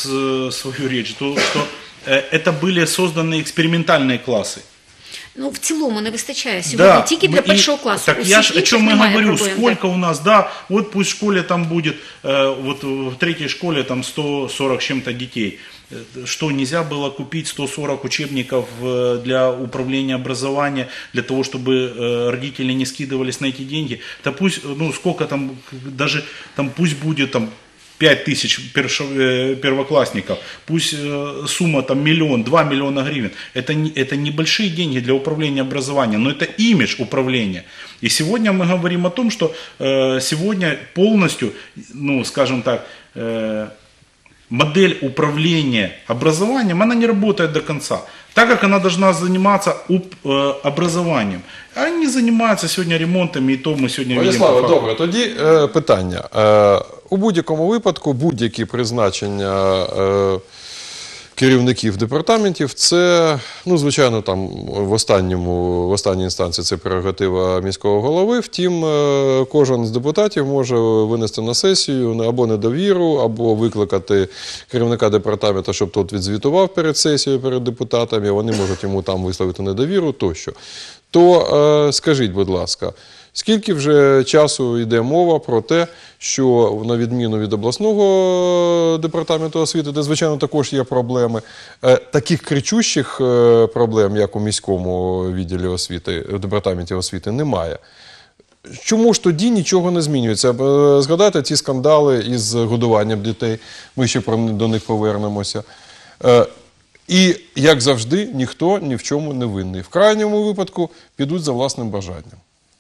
свою речь, что это были созданы экспериментальные классы. Ну, в цілому не вистачає сьогодні тільки для першого класу. Так я ж о чем и говорю, сколько у нас, да, вот пусть в школе там будет, вот в третьей школе там 140 чем-то детей. Что, нельзя было купить 140 учебников для управления образования, для того, чтобы родители не скидывались на эти деньги? Да пусть, ну, сколько там, даже там пусть будет там 5000 первоклассников, пусть сумма там 1 миллион, 2 миллиона гривен, это небольшие деньги для управления образованием, но это имидж управления. И сегодня мы говорим о том, что сегодня полностью, ну, скажем так, модель управления образованием, она не работает до конца. Так как она должна заниматься образованием. А они занимаются сьогодні ремонтами, і то ми сьогодні Владиславе, добре, тоді питання. У будь-якому випадку будь-які призначення керівників департаментів, це, ну, звичайно, там в останній інстанції це прерогатива міського голови. Втім, кожен з депутатів може винести на сесію або недовіру, або викликати керівника департаменту, щоб тот відзвітував перед сесією, перед депутатами, вони можуть йому там висловити недовіру тощо. То скажіть, будь ласка, скільки вже часу йде мова про те, що на відміну від обласного департаменту освіти, де, звичайно, також є проблеми, таких кричущих проблем, як у міському відділі освіти, в департаменті освіти, немає. Чому ж тоді нічого не змінюється? Згадайте ті скандали із годуванням дітей, ми ще до них повернемося. І, як завжди, ніхто ні в чому не винний. В крайньому випадку підуть за власним бажанням.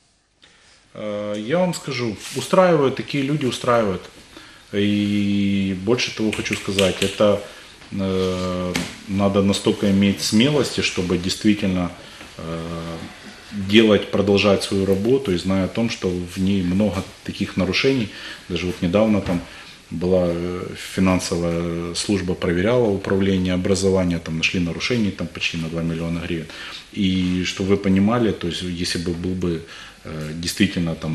Я вам скажу, такие люди устраивают. И больше того хочу сказать, это надо настолько иметь смелости, чтобы действительно продолжать свою работу, и зная о том, что в ней много таких нарушений. Даже вот недавно там была финансовая служба, проверяла управление образования, там нашли нарушений там почти на 2 миллиона гривен. И чтобы вы понимали, то есть если бы был бы действительно там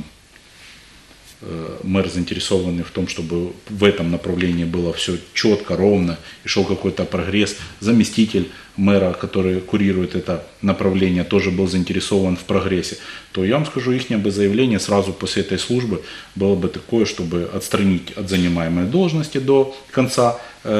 мэр заинтересованный в том, чтобы в этом направлении было все четко, ровно и шел какой-то прогресс, заместитель мэра, который курирует это направление, тоже был заинтересован в прогрессе, то я вам скажу, их бы заявление сразу после этой службы было бы такое, чтобы отстранить от занимаемой должности до конца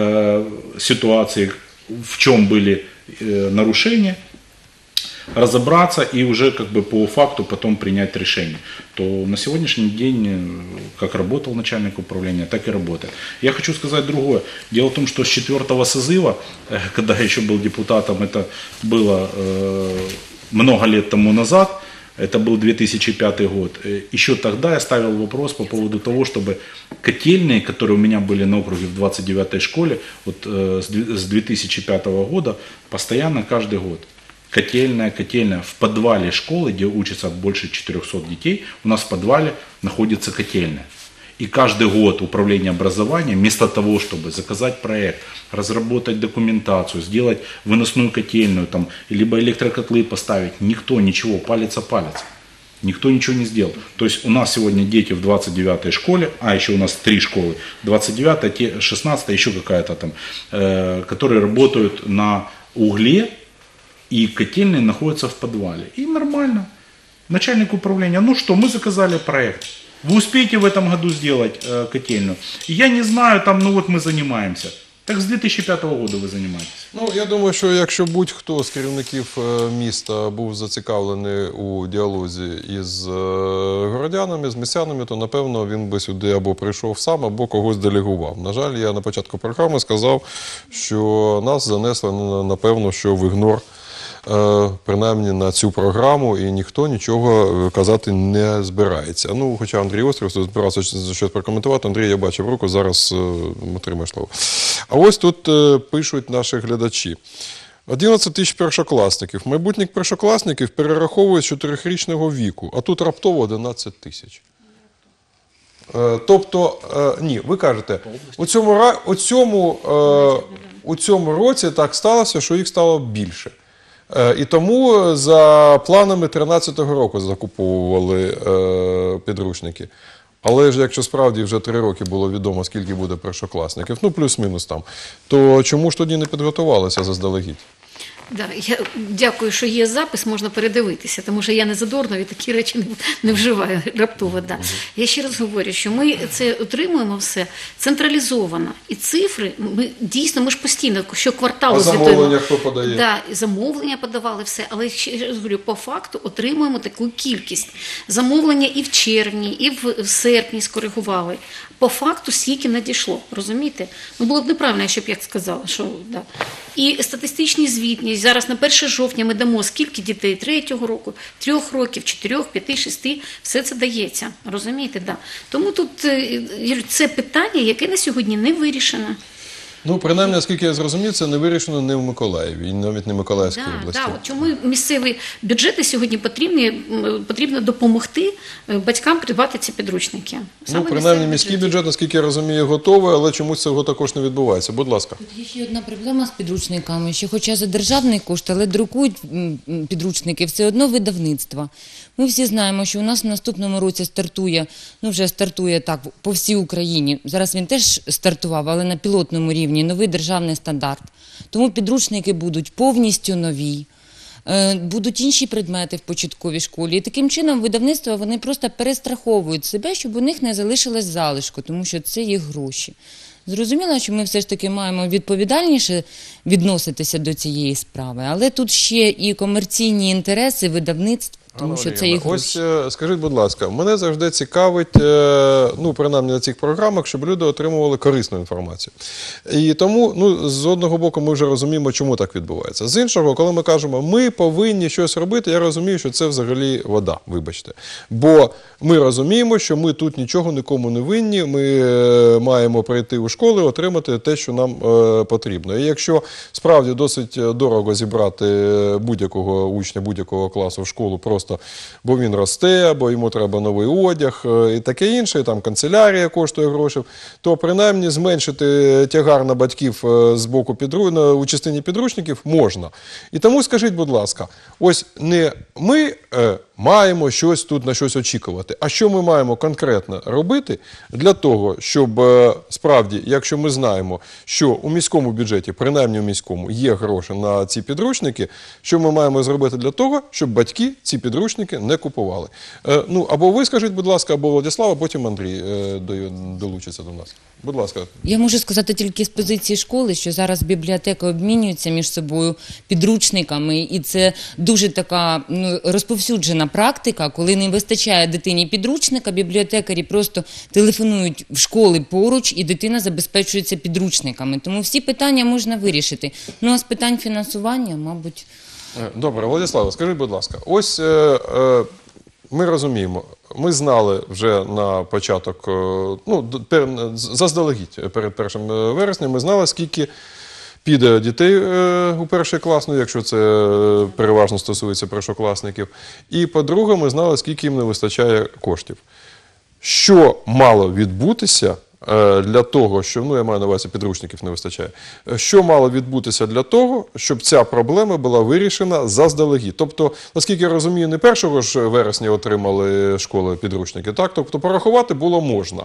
ситуации, в чем были нарушения, разобраться и уже как бы по факту потом принять решение. То на сегодняшний день как работал начальник управления, так и работает. Я хочу сказать другое. Дело в том, что с 4-го созыва, когда я еще был депутатом, это было много лет тому назад, это был 2005 год, еще тогда я ставил вопрос по поводу того, чтобы котельные, которые у меня были на округе в 29-й школе, вот с 2005 года, постоянно каждый год, котельная. В подвале школы, где учатся больше 400 детей, у нас в подвале находится котельная. И каждый год управление образованием, вместо того, чтобы заказать проект, разработать документацию, сделать выносную котельную, там, либо электрокотлы поставить, никто ничего, палец о палец. Никто ничего не сделал. То есть у нас сегодня дети в 29-й школе, а еще у нас 3 школы, 29-я, 16-я, еще какая-то там, которые работают на угле, и котельные находятся в подвале. И нормально. Начальник управления, ну что, мы заказали проект. Вы успеете в этом году сделать котельную? Я не знаю, там, ну вот мы занимаемся. Так з 2005 року ви займаєтесь? Ну, я думаю, що якщо будь-хто з керівників міста був зацікавлений у діалозі із городянами, з містянами, то, напевно, він би сюди або прийшов сам, або когось делегував. На жаль, я на початку програми сказав, що нас занесли, напевно, що в ігнор, принаймні на цю програму, і ніхто нічого казати не збирається. Ну, хоча Андрій Острів збирався щось прокоментувати. Андрій, я бачив руку, зараз отримаєш слово. А ось тут пишуть наші глядачі. 11 тисяч першокласників. Майбутніх першокласників перераховують з 4-річного віку, а тут раптово 11 тисяч. Тобто, ні, ви кажете, у цьому році так сталося, що їх стало більше. І тому за планами 2013 року закуповували підручники. Але ж якщо справді вже 3 роки було відомо, скільки буде першокласників, ну плюс-мінус там, то чому ж тоді не підготувалися заздалегідь? Да, я дякую, що є запис, можна передивитися, тому що я не задорно і такі речі не вживаю раптово. Да. Я ще раз говорю, що ми це отримуємо все централізовано. І цифри, ми дійсно, ми ж постійно, щокварталу звітуємо. А замовлення хто подає? Да, і замовлення подавали все, але ще раз говорю, по факту отримуємо таку кількість. Замовлення і в червні, і в серпні скоригували. По факту скільки надійшло, розумієте? Ну, було б неправильно, якщо б я сказала, що да. І статистичні звітність. Зараз на 1 жовтня ми дамо скільки дітей 3-го року, 3 років, 4, 5, 6, все це дається, розумієте? Да. Тому тут це питання, яке на сьогодні не вирішено. Ну, принаймні, наскільки я зрозумів, це не вирішено не в Миколаєві, і навіть не в Миколаївській області. Да, чому місцеві бюджети сьогодні потрібно допомогти батькам придбати ці підручники? Ну, принаймні, міський бюджет, наскільки я розумію, готовий, але чомусь цього також не відбувається. Будь ласка. Тут є ще одна проблема з підручниками, що хоча за державний кошт, але друкують підручники все одно видавництва. Ми всі знаємо, що у нас в наступному році вже стартує так по всій Україні. Зараз він теж стартував, але на пілотному рівні новий державний стандарт. Тому підручники будуть повністю нові. Будуть інші предмети в початковій школі. І таким чином видавництва вони просто перестраховують себе, щоб у них не залишилось залишку, тому що це їх гроші. Зрозуміло, що ми все ж таки маємо відповідальніше відноситися до цієї справи, але тут ще і комерційні інтереси видавництв, тому що це їх гроші. Ось скажіть, будь ласка, мене завжди цікавить, ну, принаймні на цих програмах, щоб люди отримували корисну інформацію. І тому, ну, з одного боку, ми вже розуміємо, чому так відбувається. З іншого, коли ми кажемо, ми повинні щось робити, я розумію, що це взагалі вода, вибачте. Бо ми розуміємо, що ми тут нічого нікому не винні, ми маємо прийти у школи, отримати те, що нам потрібно. І якщо справді досить дорого зібрати будь-якого учня, будь-якого класу в школу, просто бо він росте, бо йому треба новий одяг і таке інше, і там канцелярія коштує грошей, то принаймні зменшити тягар на батьків з боку у частині підручників можна. І тому скажіть, будь ласка, ось не ми маємо щось тут на щось очікувати, а що ми маємо конкретно робити для того, щоб справді, якщо ми знаємо, що у міському бюджеті, принаймні у міському, є гроші на ці підручники, що ми маємо зробити для того, щоб батьки ці підручники не купували. Ну, або ви скажіть, будь ласка, або Владислав, а потім Андрій долучиться до нас. Будь ласка. Я можу сказати тільки з позиції школи, що зараз бібліотеки обмінюються між собою підручниками, і це дуже така розповсюджена практика, коли не вистачає дитині підручника, бібліотекарі просто телефонують в школи поруч, і дитина забезпечується підручниками. Тому всі питання можна вирішити. Ну, а з питань фінансування, мабуть... Добре, Владислав, скажіть, будь ласка, ось ми розуміємо, ми знали вже на початок, ну, заздалегідь перед 1 вересня, ми знали, скільки піде дітей у перший клас, ну, якщо це переважно стосується першокласників. І, по-друге, ми знали, скільки їм не вистачає коштів. Що мало відбутися для того, що, ну, я маю на увазі, підручників не вистачає, що мало відбутися для того, щоб ця проблема була вирішена заздалегідь? Тобто, наскільки я розумію, не 1 ж вересня отримали школи підручники, так? Тобто, порахувати було можна.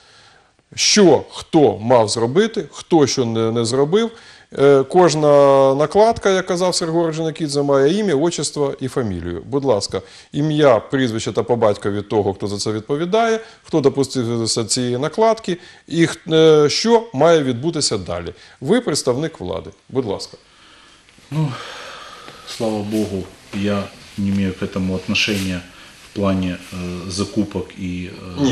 Що хто мав зробити, хто що не зробив. Кожна накладка, як казав Сергій Орджонікідзе, має ім'я, отчество і фамілію. Будь ласка, ім'я, прізвище та по батькові того, хто за це відповідає, хто допустився цієї накладки і що має відбутися далі. Ви представник влади. Будь ласка. Ну, слава Богу, я не имею к этому отношения в плане закупок и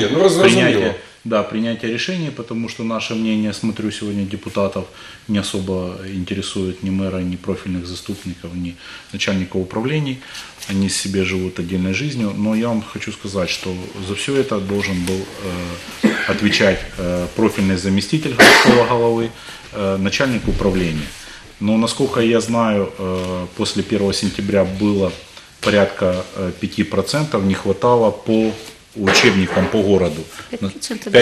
принятия решений, потому что наше мнение, смотрю, сегодня депутатов не особо интересует ни мэра, ни профильных заступников, ни начальников управлений. Они себе живут отдельной жизнью. Но я вам хочу сказать, что за все это должен был отвечать профильный заместитель городского головы, начальник управления. Но, насколько я знаю, после 1 сентября было порядка 5% не хватало по учебникам по городу. 5%.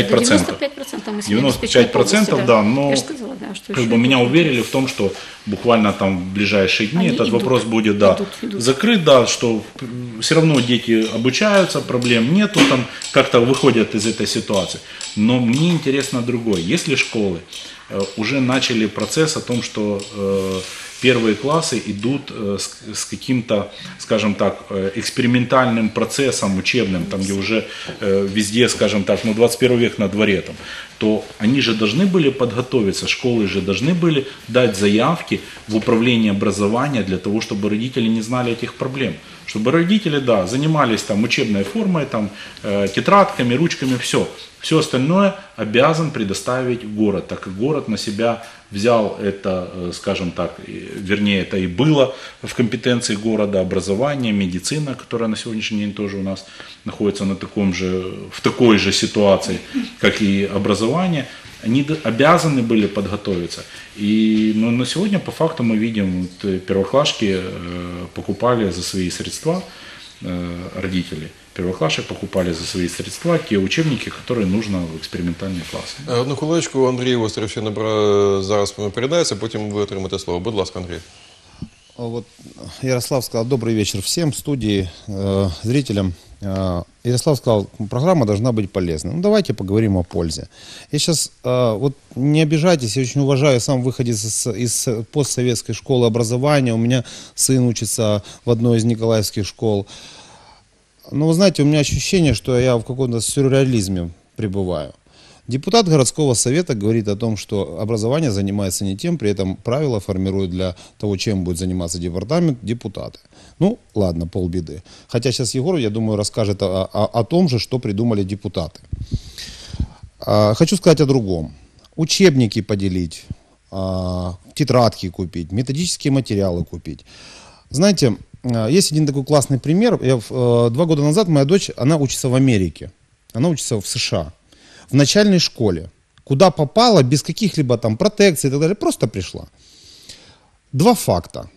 95%, да, но как бы меня уверили в том, что буквально там в ближайшие дни этот вопрос будет закрыт, да, что все равно дети обучаются, проблем нету, там как-то выходят из этой ситуации. Но мне интересно другое. Если школы уже начали процесс о том, что первые классы идут с каким-то, скажем так, экспериментальным процессом учебным, там где уже везде, скажем так, 21 век на дворе, там, то они же должны были подготовиться, школы же должны были дать заявки в управление образования для того, чтобы родители не знали этих проблем. Чтобы родители, да, занимались там учебной формой, там, тетрадками, ручками, все. Все остальное обязан предоставить город, так как город на себя взял это, скажем так, вернее, это и было в компетенции города, образование, медицина, которая на сегодняшний день тоже у нас находится в такой же ситуации, как и образование. Они обязаны были подготовиться. И на сегодня по факту мы видим, первоклашки покупали за свои средства, родители первоклашек покупали за свои средства те учебники, которые нужно в експериментальні класи. Одну хвилиночку, Андрій Острів ще зараз передається, потім ви отримаєте слово. Будь ласка, Андрій. Вот Ярослав сказал, добрый вечер всем, студии, зрителям. Ярослав сказал, программа должна быть полезной. Ну, давайте поговорим о пользе. Я сейчас, вот не обижайтесь, я очень уважаю, сам выходец из постсоветской школы образования. У меня сын учится в одной из николаевских школ. Но вы знаете, у меня ощущение, что я в каком-то сюрреализме пребываю. Депутат городского совета говорит о том, что образование занимается не тем, при этом правила формируют для того, чем будет заниматься департамент, депутаты. Ну, ладно, полбеды. Хотя сейчас Егор, я думаю, расскажет о том же, что придумали депутаты. Хочу сказать о другом. Учебники поделить, тетрадки купить, методические материалы купить. Знаете, есть один такой классный пример. 2 года назад моя дочь, она учится в Америке, она учится в США. В начальной школе, куда попала без каких-либо там протекций и так далее, просто пришла. Два факта.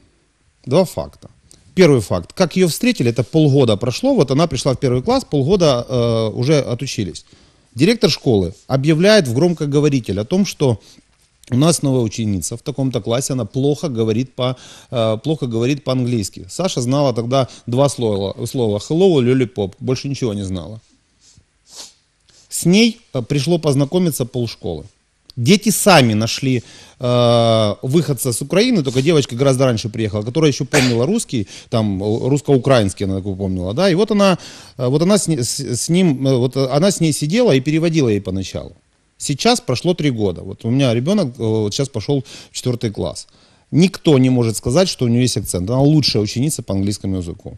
Первый факт. Как ее встретили, это полгода прошло, вот она пришла в 1 класс, полгода уже отучились. Директор школы объявляет в громкоговоритель о том, что у нас новая ученица в таком-то классе, она плохо говорит по-английски. Саша знала тогда 2 слова hello и lollipop, больше ничего не знала. С ней пришло познакомиться полшколы. Дети сами нашли выходца с Украины, только девочка гораздо раньше приехала, которая еще помнила русский, там русско-украинский она такой помнила, да, и вот она с ней сидела и переводила ей поначалу. Сейчас прошло 3 года. Вот у меня ребенок сейчас пошел в 4 класс. Никто не может сказать, что у нее есть акцент. Она лучшая ученица по английскому языку.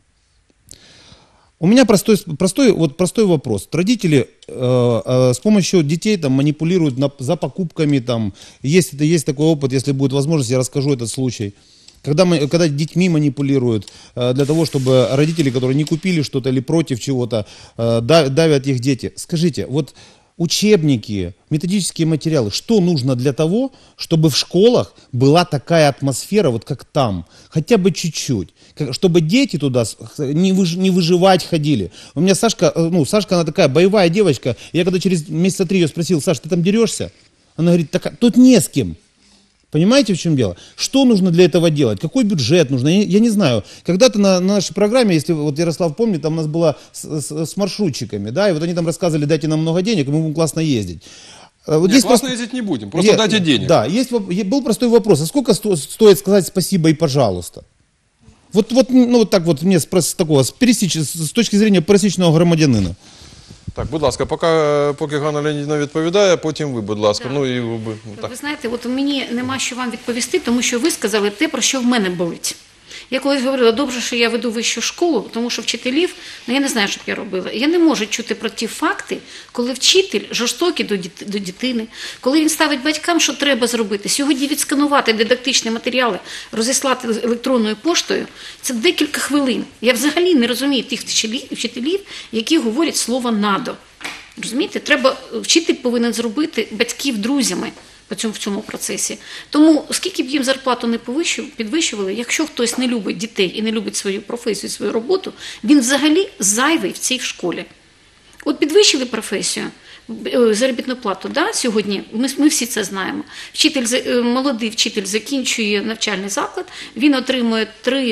У меня простой вопрос. Родители с помощью детей там, манипулируют за покупками. Там, есть такой опыт, если будет возможность, я расскажу этот случай. Когда детьми манипулируют для того, чтобы родители, которые не купили что-то или против чего-то, давят их дети. Скажите, вот учебники, методические материалы, что нужно для того, чтобы в школах была такая атмосфера, вот как там, хотя бы чуть-чуть, чтобы дети туда не выживать ходили. У меня Сашка, она такая боевая девочка, я когда через месяца 3 ее спросил, Саш, ты там дерешься? Она говорит, тут не с кем. Понимаете, в чем дело? Что нужно для этого делать? Какой бюджет нужно? Я не знаю. Когда-то на нашей программе, если вот Ярослав помнит, там у нас было с маршрутчиками, да, и вот они там рассказывали, дайте нам много денег, и мы будем классно ездить. Вот Нет, классно ездить не будем, просто дайте денег. Да, был простой вопрос, а сколько стоит сказать спасибо и пожалуйста? Вот так вот мне с точки зрения пересічного громадянина. Так, будь ласка, поки Ганна Леонідівна відповідає, потім ви, будь ласка. Так. Ви знаєте, от мені нема що вам відповісти, тому що ви сказали те, про що в мене болить. Я колись говорила, добре, що я веду вищу школу, тому що вчителів, я не знаю, що б я робила. Я не можу чути про ті факти, коли вчитель жорстокий до дитини, коли він ставить батькам, що треба зробити. Сьогодні відсканувати дидактичні матеріали, розіслати електронною поштою, це декілька хвилин. Я взагалі не розумію тих вчителів, які говорять слово «надо». Розумієте, вчитель повинен зробити батьків друзями в цьому процесі. Тому, скільки б їм зарплату не підвищували, якщо хтось не любить дітей і не любить свою професію, свою роботу, він взагалі зайвий в цій школі. От підвищили професію, заробітну плату, да, сьогодні, ми всі це знаємо. Молодий вчитель закінчує навчальний заклад, він отримує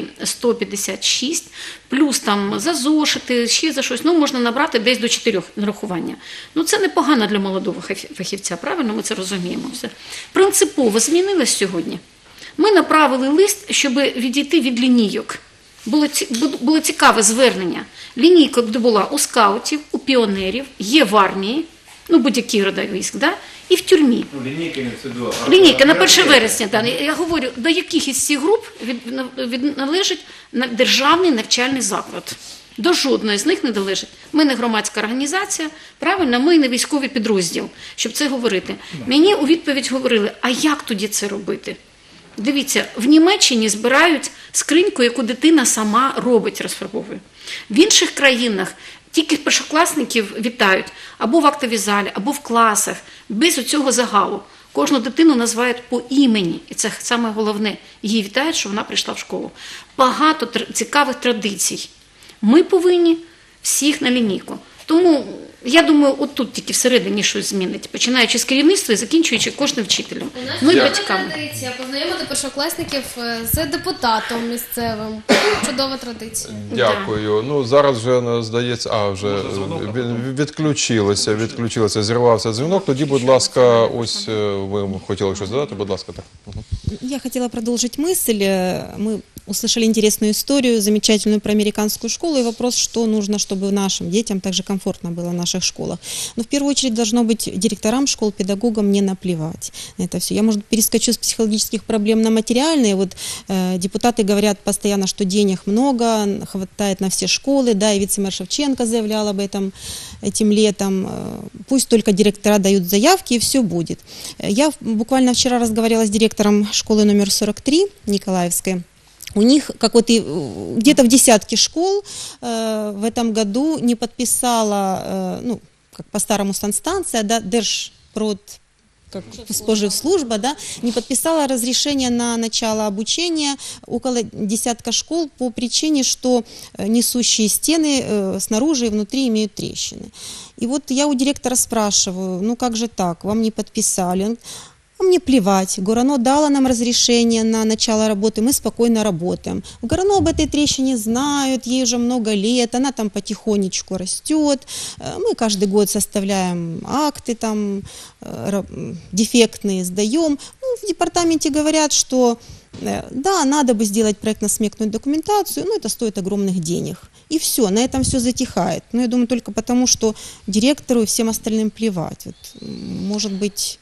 3,156, плюс там за зошити, ще за щось, можна набрати десь до 4 нарахування. Це непогано для молодого фахівця, правильно? Ми це розуміємо. Все. Принципово змінилось сьогодні. Ми направили лист, щоб відійти від лінійок. Було цікаве звернення. Лінійка була у скаутів, у піонерів, є в армії, ну будь-який родовий військ, да? І в тюрмі. Лінійка на 1 вересня. Да. Я говорю, до яких із цих груп належить державний навчальний заклад. До жодної з них не належить. Ми не громадська організація, правильно, ми не військовий підрозділ, щоб це говорити. Мені у відповідь говорили, а як тоді це робити? Дивіться, в Німеччині збирають скриньку, яку дитина сама робить, розфарбовує. В інших країнах тільки першокласників вітають або в актовій залі, або в класах, без оцього загалу. Кожну дитину називають по імені, і це саме головне. Її вітають, що вона прийшла в школу. Багато цікавих традицій. Ми повинні всіх на лінійку. Тому, я думаю, отут тільки всередині щось змінить, починаючи з керівництва і закінчуючи кожним вчителем. Ну і батьками. Традиція познайомити першокласників з депутатом місцевим. Чудова традиція. Дякую. Ну, зараз вже, здається, вже відключилися, зірвався дзвінок. Тоді, будь ласка, ось ви хотіли щось додати, будь ласка. Так. Я хотела продолжить мысль. Мы услышали интересную историю, замечательную про американскую школу, и вопрос, что нужно, чтобы нашим детям также комфортно было в наших школах. Но в первую очередь должно быть директорам школ, педагогам не наплевать на это все. Я, может, перескочу с психологических проблем на материальные. Вот депутаты говорят постоянно, что денег много, хватает на все школы, да, и вице-мэр Шевченко заявлял об этом этим летом. Пусть только директора дают заявки, и все будет. Я буквально вчера разговаривала с директором школы номер 43 Николаевской. У них, как вот и где-то в десятке школ в этом году не подписала, ну, как по-старому санстанция, да, Держпрод, как споживслужба, да, не подписала разрешение на начало обучения около десятка школ по причине, что несущие стены снаружи и внутри имеют трещины. И вот я у директора спрашиваю, ну как же так, вам не подписали? А мне плевать, ГОРАНО дало нам разрешение на начало работы, мы спокойно работаем. В ГОРАНО об этой трещине знают, ей уже много лет, она там потихонечку растет. Мы каждый год составляем акты там дефектные, сдаем. Ну, в департаменте говорят, что да, надо бы сделать проектно-сметную документацию, но это стоит огромных денег. И все, на этом все затихает. Но я думаю, только потому, что директору и всем остальным плевать. Вот, может быть...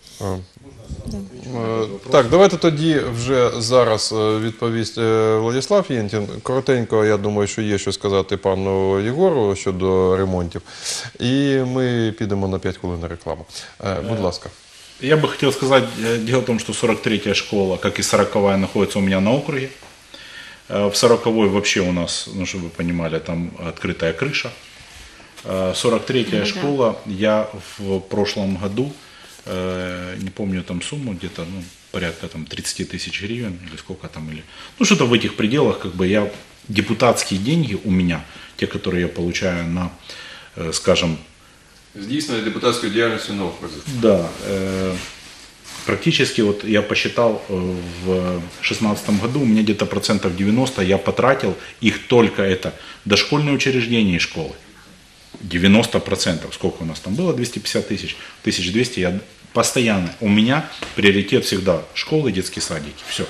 Так, давайте тоді вже зараз відповість Владислав Єнтін. Коротенько, я думаю, що є що сказати пану Єгору щодо ремонтів. І ми підемо на 5 хвилин на рекламу. Будь ласка. Я бы хотел сказать, дело в том, что 43-я школа, как и 40-я, находится у меня на округе. В 40-й вообще у нас, ну, чтобы вы понимали, там открытая крыша. 43-я школа, я в прошлом году, не помню там сумму, где-то, ну, порядка там 30 тысяч гривен или сколько там, или, ну, что-то в этих пределах, как бы я, депутатские деньги у меня, те, которые я получаю на, скажем, Здійснення депутатської діяльності на окрузі. Да, практически вот я посчитал в 2016 году, у меня где-то процентов 90 я потратил их только это дошкольные учреждения и школы. 90%, сколько у нас там было, 250 тысяч, 1200, я постоянно, у меня приоритет всегда школы, детские садики, все.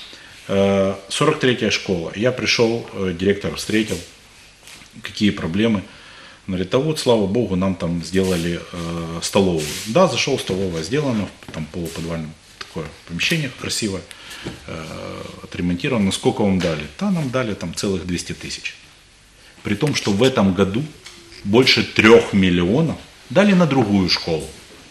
43-я школа, я пришел, директор встретил, какие проблемы. Он говорит, а вот, слава богу, нам там сделали столовую. Да, зашел, столовая сделана, там полуподвальное такое помещение красивое, отремонтировано. Сколько вам дали? Да, нам дали там целых 200 тысяч. При том, что в этом году больше 3 миллионов дали на другую школу.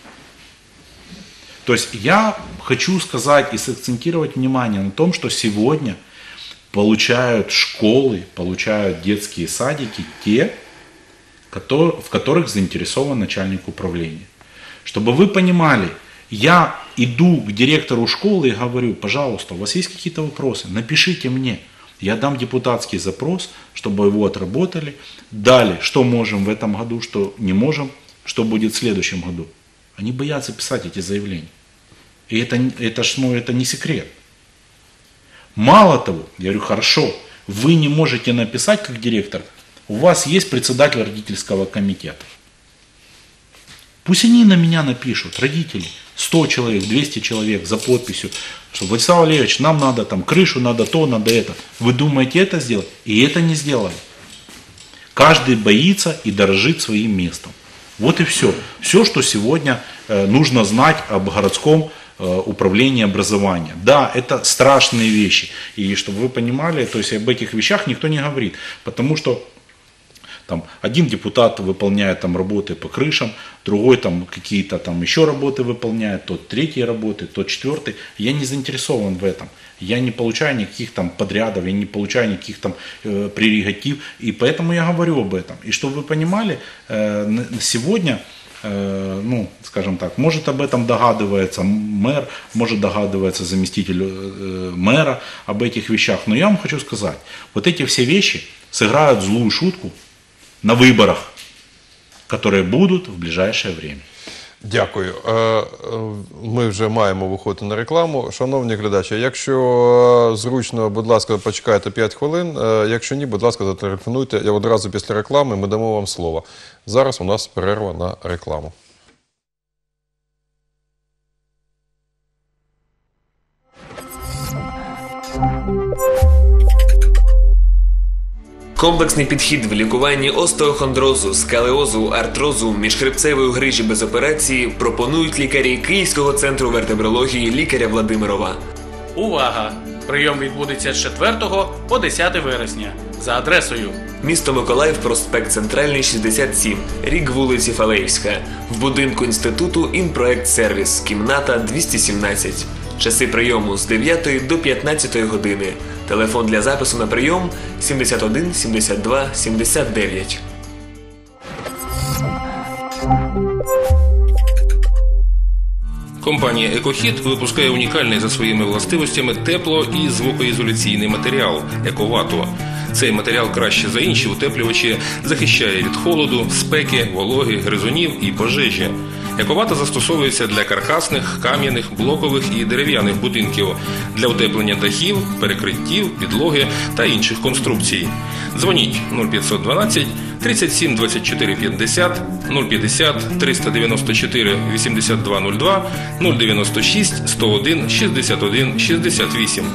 То есть я хочу сказать и сакцентировать внимание на том, что сегодня получают школы, получают детские садики те, в которых заинтересован начальник управления. Чтобы вы понимали, я иду к директору школы и говорю, пожалуйста, у вас есть какие-то вопросы, напишите мне. Я дам депутатский запрос, чтобы его отработали, дали, что можем в этом году, что не можем, что будет в следующем году. Они боятся писать эти заявления. И это не секрет. Мало того, я говорю, хорошо, вы не можете написать как директор, у вас есть председатель родительского комитета. Пусть они на меня напишут, родители, 100 человек, 200 человек за подписью, что Владислав Валерьевич, нам надо там крышу, надо то, надо это. Вы думаете это сделать? И это не сделали. Каждый боится и дорожит своим местом. Вот и все. Все, что сегодня нужно знать об городском управлении образования. Да, это страшные вещи. И чтобы вы понимали, то есть об этих вещах никто не говорит. Потому что там один депутат выполняет там работы по крышам, другой там какие-то там еще работы выполняет, тот третьи работы, тот четвертый. Я не заинтересован в этом. Я не получаю никаких там подрядов, я не получаю никаких там прерогатив. И поэтому я говорю об этом. И чтобы вы понимали, сегодня, ну, скажем так, может об этом догадывается мэр, может догадывается заместитель мэра об этих вещах. Но я вам хочу сказать, вот эти все вещи сыграют злую шутку на выборах, которые будут в ближайшее время. Дякую. Ми вже маємо виходити на рекламу. Шановні глядачі, якщо зручно, будь ласка, почекайте 5 хвилин. Якщо ні, будь ласка, зателефонуйте. Я одразу після реклами ми дамо вам слово. Зараз у нас перерва на рекламу. Комплексний підхід в лікуванні остеохондрозу, сколіозу, артрозу, міжхребцевої грижі без операції пропонують лікарі Київського центру вертебрології лікаря Владимирова. Увага! Прийом відбудеться з 4 по 10 вересня за адресою: місто Миколаїв, проспект Центральний, 67, рік вулиці Фалеївська, в будинку інституту «Інпроект Сервіс», кімната 217. Часи прийому з 9 до 15 години. Телефон для запису на прийом 71 72 79. Компанія «Екохід» випускає унікальний за своїми властивостями тепло- і звукоізоляційний матеріал – «Ековату». Цей матеріал краще за інші утеплювачі захищає від холоду, спеки, вологи, гризунів і пожежі. Ековата застосовується для каркасних, кам'яних, блокових і дерев'яних будинків, для утеплення дахів, перекриттів, підлоги та інших конструкцій. Дзвоніть 0512 37 24 50, 050 394 8202, 096 101 61 68.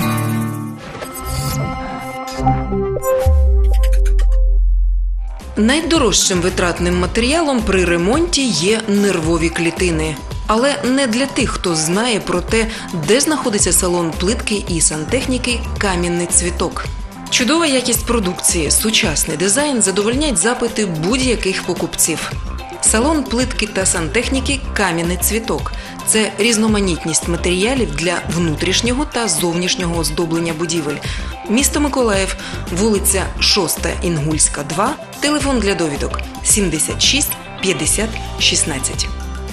Найдорожчим витратним матеріалом при ремонті є нервові клітини. Але не для тих, хто знає про те, де знаходиться салон плитки і сантехніки «Кам'яний цвіток». Чудова якість продукції, сучасний дизайн задовольнять запити будь-яких покупців. Салон плитки та сантехніки «Кам'яний цвіток» – це різноманітність матеріалів для внутрішнього та зовнішнього оздоблення будівель. Місто Миколаїв, вулиця 6 Інгульська, 2, телефон для довідок 76 50 16.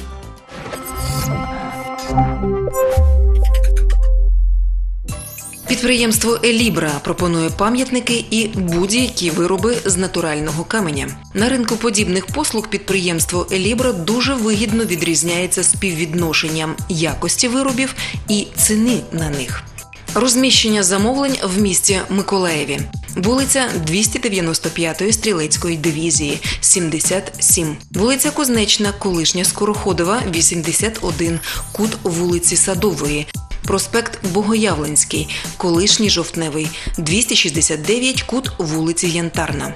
Підприємство «Елібра» пропонує пам'ятники і будь-які вироби з натурального каменя. На ринку подібних послуг підприємство «Елібра» дуже вигідно відрізняється співвідношенням якості виробів і ціни на них. Розміщення замовлень в місті Миколаєві. Вулиця 295-ї стрілецької дивізії, 77. Вулиця Кузнечна, колишня Скороходова, 81. Кут вулиці Садової. Проспект Богоявленський, колишній Жовтневий, 269, кут вулиці Янтарна.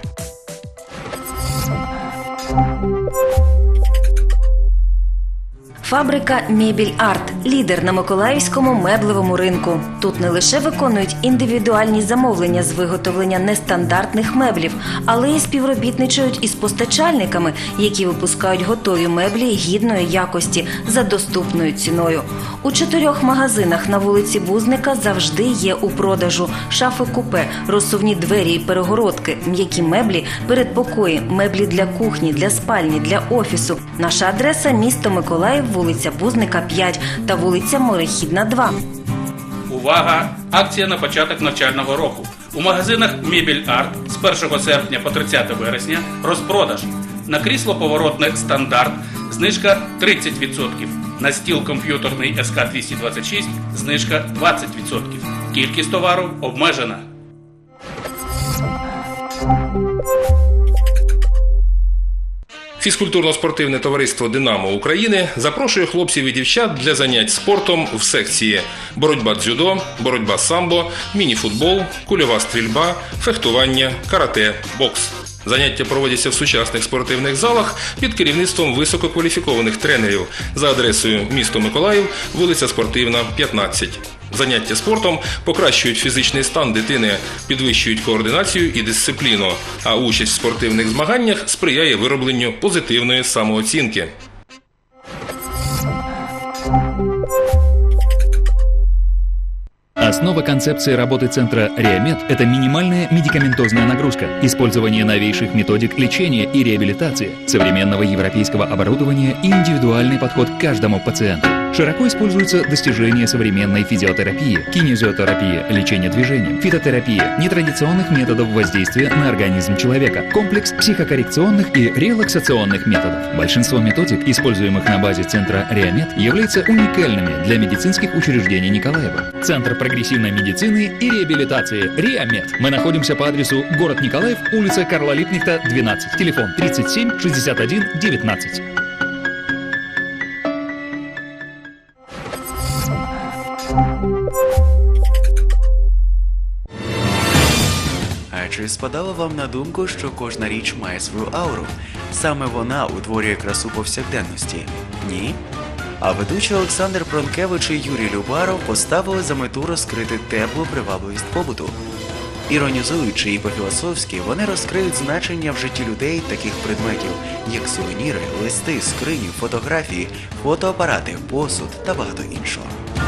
Фабрика «Мебель Арт» – лідер на миколаївському меблевому ринку. Тут не лише виконують індивідуальні замовлення з виготовлення нестандартних меблів, але й співробітничають із постачальниками, які випускають готові меблі гідної якості за доступною ціною. У 4 магазинах на вулиці Бузника завжди є у продажу шафи-купе, розсувні двері і перегородки, м'які меблі, передпокої, меблі для кухні, для спальні, для офісу. Наша адреса – місто Миколаїв, вулиця Бузника, 5 та вулиця Морехідна, 2. Увага! Акція на початок навчального року. У магазинах «Мебель Арт» з 1 серпня по 30 вересня розпродаж. На крісло поворотне «Стандарт» знижка 30%. На стіл комп'ютерний СК-226 знижка 20%. Кількість товару обмежена. Фізкультурно-спортивне товариство «Динамо України» запрошує хлопців і дівчат для занять спортом в секції боротьба-дзюдо, боротьба-самбо, міні-футбол, кульова стрільба, фехтування, карате, бокс. Заняття проводяться в сучасних спортивних залах під керівництвом висококваліфікованих тренерів за адресою місто Миколаїв, вулиця Спортивна, 15. Заняття спортом покращують фізичний стан дитини, підвищують координацію і дисципліну, а участь в спортивних змаганнях сприяє виробленню позитивної самооцінки. Основа концепции работы центра «Реамед» – это минимальная медикаментозная нагрузка, использование новейших методик лечения и реабилитации, современного европейского оборудования и индивидуальный подход к каждому пациенту. Широко используются достижения современной физиотерапии, кинезиотерапии, лечения движением, фитотерапия, нетрадиционных методов воздействия на организм человека, комплекс психокоррекционных и релаксационных методов. Большинство методик, используемых на базе центра «Реамед», являются уникальными для медицинских учреждений Николаева. Центр прогрессивной медицины и реабилитации «Реамед». Мы находимся по адресу город Николаев, улица Карла Липкнехта, 12, телефон 37 61 19. А чи спадало вам на думку, що кожна річ має свою ауру? Саме вона утворює красу повсякденності? Ні? А ведучі Олександр Пронкевич і Юрій Любаров поставили за мету розкрити теплу привабливість побуту. Іронізуючи і по-філософськи, вони розкриють значення в житті людей таких предметів, як сувеніри, листи, скрині, фотографії, фотоапарати, посуд та багато іншого.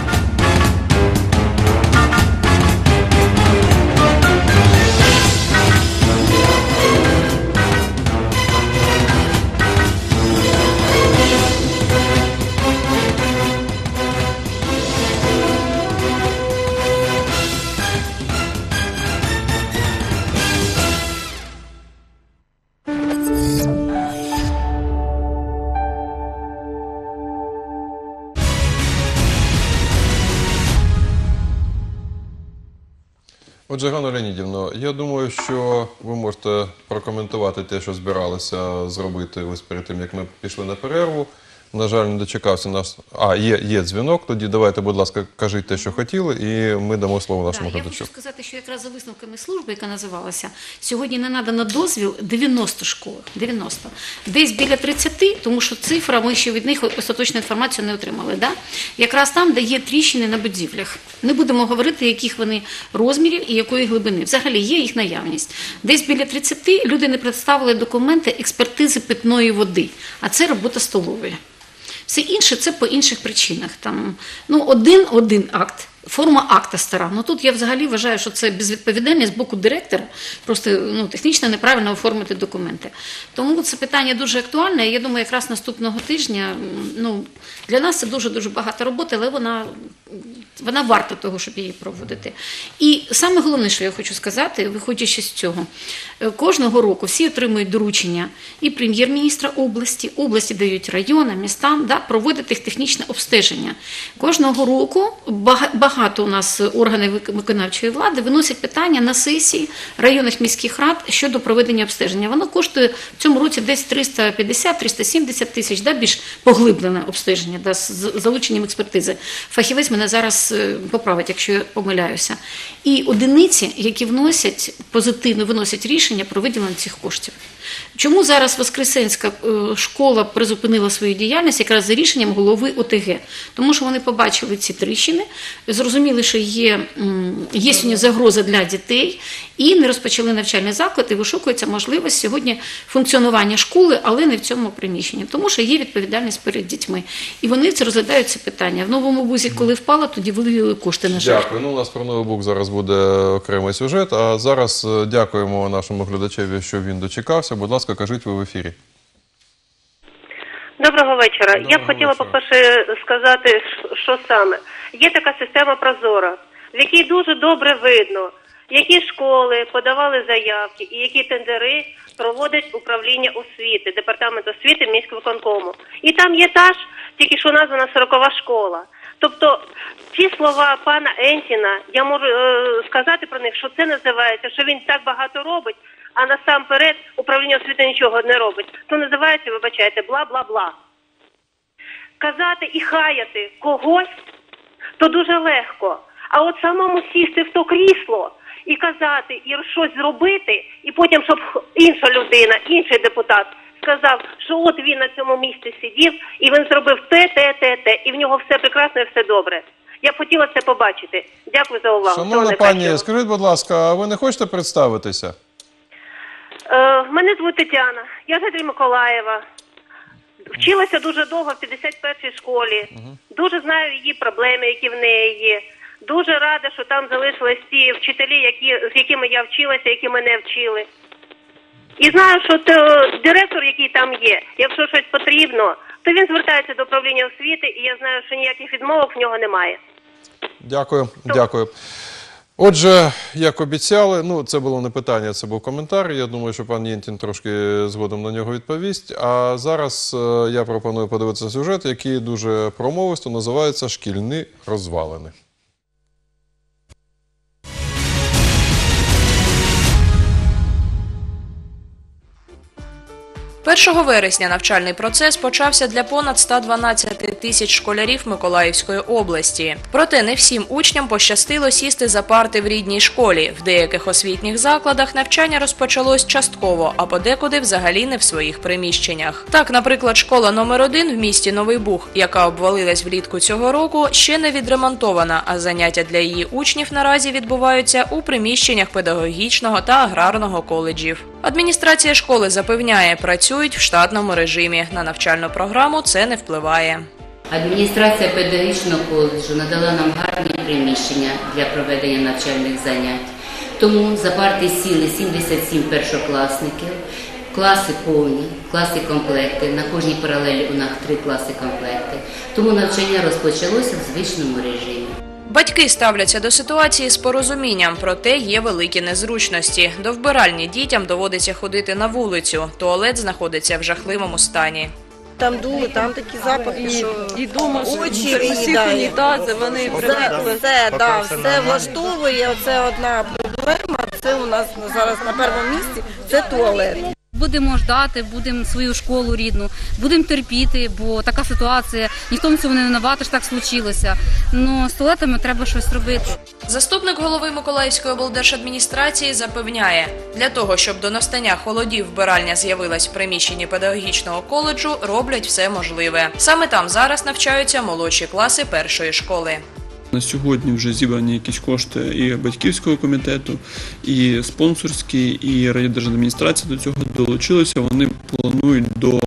Отже, Ганно Леонідівно, я думаю, що ви можете прокоментувати те, що збиралися зробити ось перед тим, як ми пішли на перерву. На жаль, не дочекався нас. Є дзвінок, тоді давайте, будь ласка, кажіть те, що хотіли, і ми дамо слово нашому глядачу. Я хочу сказати, що якраз за висновками служби, яка називалася, сьогодні не надано дозвіл 90 школах. 90. Десь біля 30, тому що цифра, ми ще від них остаточну інформацію не отримали. Да? Якраз там, де є тріщини на будівлях. Не будемо говорити, яких вони розмірів і якої глибини. Взагалі є їх наявність. Десь біля 30 люди не представили документи експертизи питної води, а це робота столової. Все інше – це по інших причинах. Там, один акт, форма акта стара. Тут я взагалі вважаю, що це безвідповідальність з боку директора, просто технічно неправильно оформити документи. Тому це питання дуже актуальне, і я думаю, якраз наступного тижня, для нас це дуже-дуже багато роботи, але вона варта того, щоб її проводити. І саме головне, що я хочу сказати, виходячи з цього, кожного року всі отримують доручення і прем'єр-міністра області дають районам, містам, проводити технічне обстеження. Кожного року багато у нас органів виконавчої влади виносять питання на сесії районних міських рад щодо проведення обстеження. Воно коштує в цьому році десь 350-370 тисяч, більш поглиблене обстеження, з залученням експертизи. Фахівець мене зараз поправить, якщо я помиляюся. І одиниці, які виносять рішення про виділення цих коштів. Чому зараз Воскресенська школа призупинила свою діяльність якраз за рішенням голови ОТГ? Тому що вони побачили ці тріщини, зрозуміли, що є сьогодні загроза для дітей, і не розпочали навчальний заклад, і вишукується можливість сьогодні функціонування школи, але не в цьому приміщенні, тому що є відповідальність перед дітьми. І вони розглядають це питання. В Новому Бузі, коли впало, тоді виділили кошти на жаль. Дякую. У нас про Новий Буг зараз буде окремий сюжет, а зараз дякуємо нашому глядачеві, що він дочекався. Будь ласка, кажіть, ви в ефірі. Доброго вечора. Я б хотіла, по-перше, сказати, що саме. Є така система «Прозора», в якій дуже добре видно, які школи подавали заявки і які тендери проводить управління освіти, департамент освіти міськвиконкому. І там є та ж, тільки що названа 40-ва школа. Тобто ці слова пана Енсіна, я можу сказати про них, що це називається, що він так багато робить, а насамперед управління освіти нічого не робить, то називається, вибачайте, бла-бла-бла. Казати і хаяти когось, то дуже легко. А от самому сісти в то крісло і казати, і щось зробити, і потім, щоб інша людина, інший депутат сказав, що от він на цьому місці сидів, і він зробив те, і в нього все прекрасно і все добре. Я б хотіла це побачити. Дякую за увагу. Шановна пані, скажіть, будь ласка, а ви не хочете представитися? Мене звуть Тетяна, я житель Миколаєва. Вчилася дуже довго в 51-й школі. Дуже знаю її проблеми, які в неї є. Дуже рада, що там залишились ті вчителі, з якими я вчилася, які мене вчили. І знаю, що директор, який там є, якщо щось потрібно, то він звертається до управління освіти, і я знаю, що ніяких відмовок в нього немає. Дякую. Отже, як обіцяли, це було не питання, це був коментар. Я думаю, що пан Єнтін трошки згодом на нього відповість. А зараз я пропоную подивитися сюжет, який дуже промовисто називається «Шкільні розвалини». 1 вересня навчальний процес почався для понад 112 тисяч школярів Миколаївської області. Проте не всім учням пощастило сісти за парти в рідній школі. В деяких освітніх закладах навчання розпочалось частково, а подекуди взагалі не в своїх приміщеннях. Так, наприклад, школа номер 1 в місті Новий Буг, яка обвалилась влітку цього року, ще не відремонтована, а заняття для її учнів наразі відбуваються у приміщеннях педагогічного та аграрного коледжів. Адміністрація школи запевняє, працюють в штатному режимі. На навчальну програму це не впливає. Адміністрація педагогічного коледжу надала нам гарні приміщення для проведення навчальних занять. Тому за парти сіли 77 першокласників, класи повні, класи комплекти. На кожній паралелі у нас 3 класи комплекти. Тому навчання розпочалося в звичному режимі. Батьки ставляться до ситуації з порозумінням, проте є великі незручності. До вбиральні дітям доводиться ходити на вулицю. Туалет знаходиться в жахливому стані. Там дули, там такі запахи, що і дома очі виїдає. Вони все влаштовує. Оце одна проблема. Це у нас зараз на першому місці. Це туалет. Будемо ждати, будемо свою школу рідну, будемо терпіти, бо така ситуація, ніхто в цьому не винуватий, що так случилося. Но з туалетами треба щось робити. Заступник голови Миколаївської облдержадміністрації запевняє, для того, щоб до настання холодів вбиральня з'явилась в приміщенні педагогічного коледжу, роблять все можливе. Саме там зараз навчаються молодші класи першої школи. На сьогодні вже зібрані якісь кошти і батьківського комітету, і спонсорські, і райдержадміністрація до цього долучилися. Вони планують до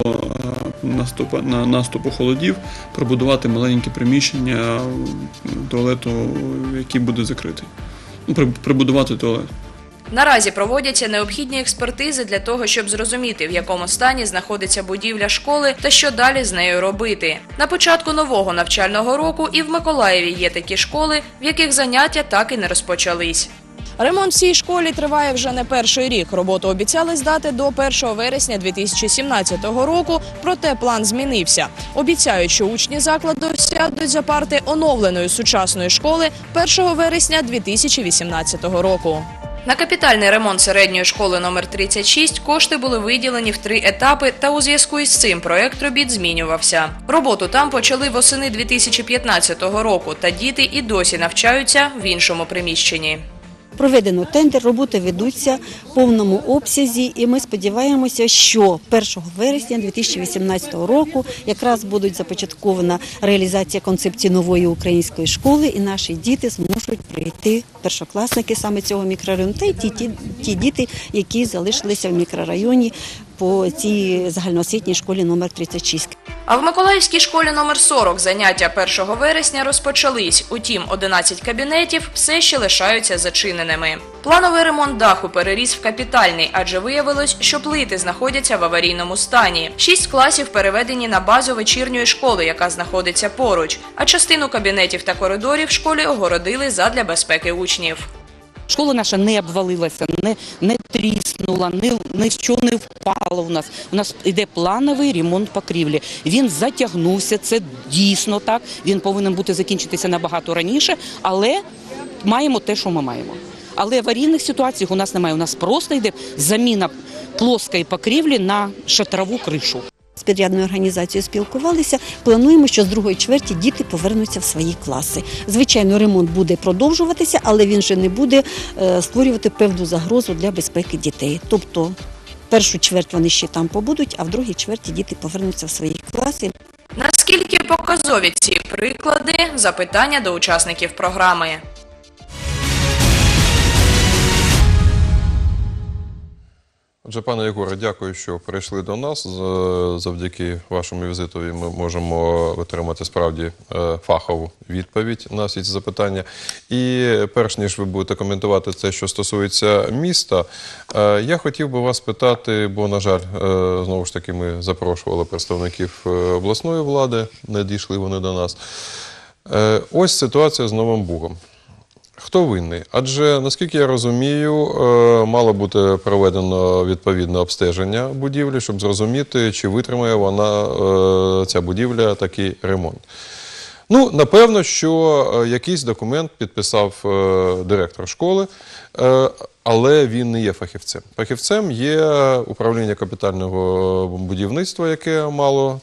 наступу холодів пробудувати маленьке приміщення туалету, який буде закритий. Прибудувати туалет. Наразі проводяться необхідні експертизи для того, щоб зрозуміти, в якому стані знаходиться будівля школи та що далі з нею робити. На початку нового навчального року і в Миколаєві є такі школи, в яких заняття так і не розпочались. Ремонт в цій школі триває вже не перший рік. Роботу обіцяли здати до 1 вересня 2017 року, проте план змінився. Обіцяють, що учні закладу сядуть за парти оновленої сучасної школи 1 вересня 2018 року. На капітальний ремонт середньої школи номер 36 кошти були виділені в 3 етапи, та у зв'язку із цим проєкт робіт змінювався. Роботу там почали восени 2015 року, та діти і досі навчаються в іншому приміщенні. Проведено тендер, роботи ведуться в повному обсязі, і ми сподіваємося, що 1 вересня 2018 року якраз буде започаткована реалізація концепції нової української школи, і наші діти зможуть прийти, першокласники саме цього мікрорайону, та й ті діти, які залишилися в мікрорайоні по цій загальноосвітній школі номер 36. А в Миколаївській школі номер 40 заняття 1 вересня розпочались. Утім, 11 кабінетів все ще лишаються зачиненими. Плановий ремонт даху переріс в капітальний, адже виявилось, що плити знаходяться в аварійному стані. 6 класів переведені на базу вечірньої школи, яка знаходиться поруч, а частину кабінетів та коридорів в школі огородили задля безпеки учнів. Школа наша не обвалилася, не тріснула, нічого не впало у нас. У нас йде плановий ремонт покрівлі. Він затягнувся, це дійсно так. Він повинен бути закінчитися набагато раніше, але маємо те, що ми маємо. Але аварійних ситуацій у нас немає. У нас просто йде заміна плоскої покрівлі на шатрову кришу. З підрядною організацією спілкувалися, плануємо, що з другої чверті діти повернуться в свої класи. Звичайно, ремонт буде продовжуватися, але він же не буде створювати певну загрозу для безпеки дітей. Тобто, першу чверть вони ще там побудуть, а в другій чверті діти повернуться в свої класи. Наскільки показові ці приклади? Запитання до учасників програми. Отже, пане Єгоре, дякую, що прийшли до нас. Завдяки вашому візитові ми можемо отримати справді фахову відповідь на всі ці запитання. І перш ніж ви будете коментувати це, що стосується міста, я хотів би вас питати, бо, на жаль, знову ж таки, ми запрошували представників обласної влади, не дійшли вони до нас. Ось ситуація з Новим Бугом. Хто винний? Адже, наскільки я розумію, мало бути проведено відповідне обстеження будівлі, щоб зрозуміти, чи витримає вона, ця будівля, такий ремонт. Ну, напевно, що якийсь документ підписав директор школи, але він не є фахівцем. Фахівцем є управління капітального будівництва, яке мало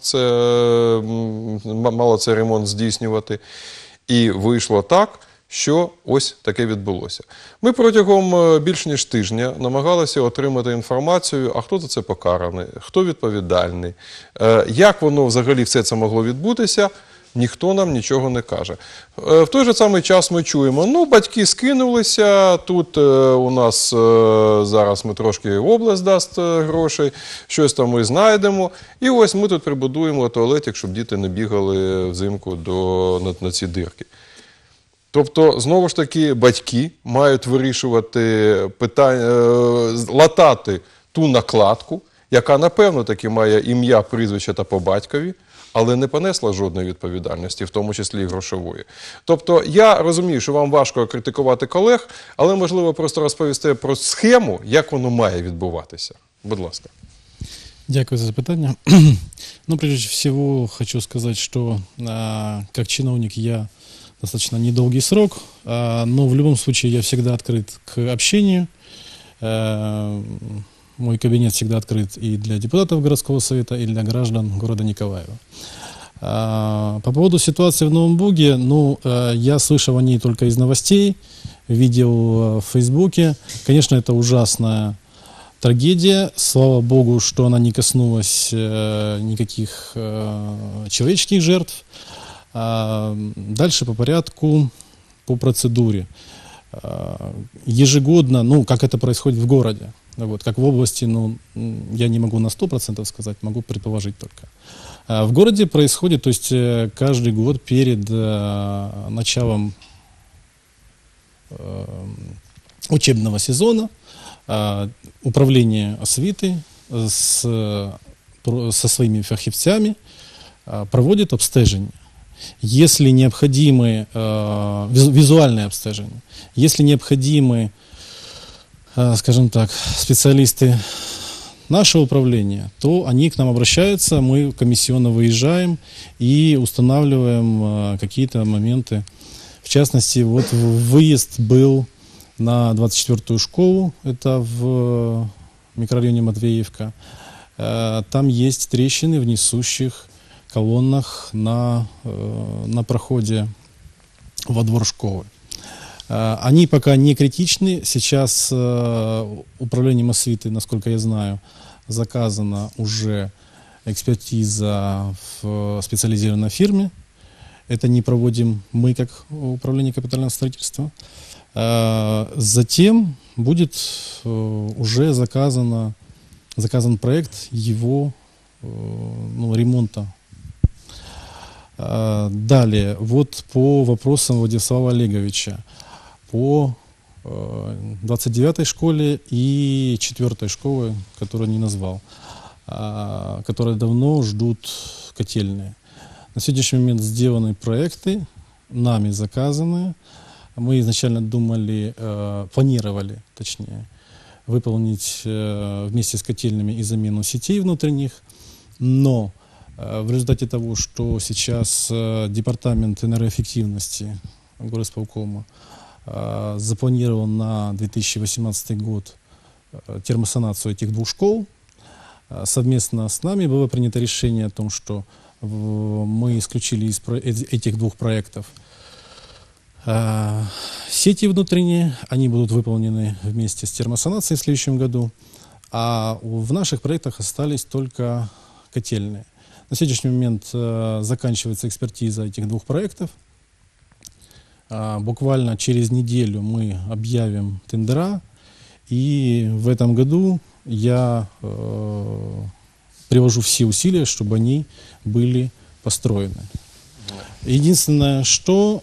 цей ремонт здійснювати. І вийшло так, що ось таке відбулося. Ми протягом більш ніж тижня намагалися отримати інформацію, а хто за це покараний, хто відповідальний, як воно взагалі все це могло відбутися, ніхто нам нічого не каже. В той же самий час ми чуємо, ну, батьки скинулися, тут у нас зараз ми трошки область дасть грошей, щось там ми знайдемо, і ось ми тут прибудуємо туалетик, щоб діти не бігали взимку на ці дирки. Тобто, знову ж таки, батьки мають вирішувати питання, латати ту накладку, яка, напевно, таки має ім'я, прізвище та по батькові, але не понесла жодної відповідальності, в тому числі і грошової. Тобто, я розумію, що вам важко критикувати колег, але, можливо, просто розповісти про схему, як воно має відбуватися. Будь ласка. Дякую за запитання. Ну, прежде всего, хочу сказать, что как чиновник я достаточно недолгий срок, но в любом случае я всегда открыт к общению. Мой кабинет всегда открыт и для депутатов городского совета, и для граждан города Николаева. По поводу ситуации в Новом Буге, ну, я слышал о ней только из новостей, видел в Фейсбуке. Конечно, это ужасная трагедия. Слава Богу, что она не коснулась никаких человеческих жертв. Дальше по порядку, по процедуре. Ежегодно, ну, как это происходит в городе, вот, как в области, ну, я не могу на 100% сказать, могу предположить только. В городе происходит, то есть каждый год перед началом учебного сезона управление освіти со своими фахівцями проводит обстежение. Если необходимы визуальные обстежения, если необходимы, скажем так, специалисты нашего управления, то они к нам обращаются, мы комиссионно выезжаем и устанавливаем какие-то моменты. В частности, вот выезд был на 24-ю школу, это в микрорайоне Матвеевка. Там есть трещины в несущих колоннах на проходе во двор школы. Они пока не критичны. Сейчас управлением освіти, насколько я знаю, заказана уже экспертиза в специализированной фирме. Это не проводим мы, как управление капитального строительства. Затем будет уже заказан проект его ремонта. Далее, вот по вопросам Владислава Олеговича, по 29-й школе и 4-й школе, которую не назвал, которые давно ждут котельные. На сегодняшний момент сделаны проекты, нами заказаны. Мы изначально планировали, точнее, выполнить вместе с котельными и замену сетей внутренних, но в результате того, что сейчас департамент энергоэффективности горосполкома запланирован на 2018 год термосанацию этих 2 школ. Совместно с нами было принято решение о том, что мы исключили из этих 2 проектов сети внутренние, они будут выполнены вместе с термосанацией в следующем году, а в наших проектах остались только котельные. На сегодняшний момент заканчивается экспертиза этих 2 проектов. Буквально через неделю мы объявим тендера, и в этом году я приложу все усилия, чтобы они были построены. Единственное, что,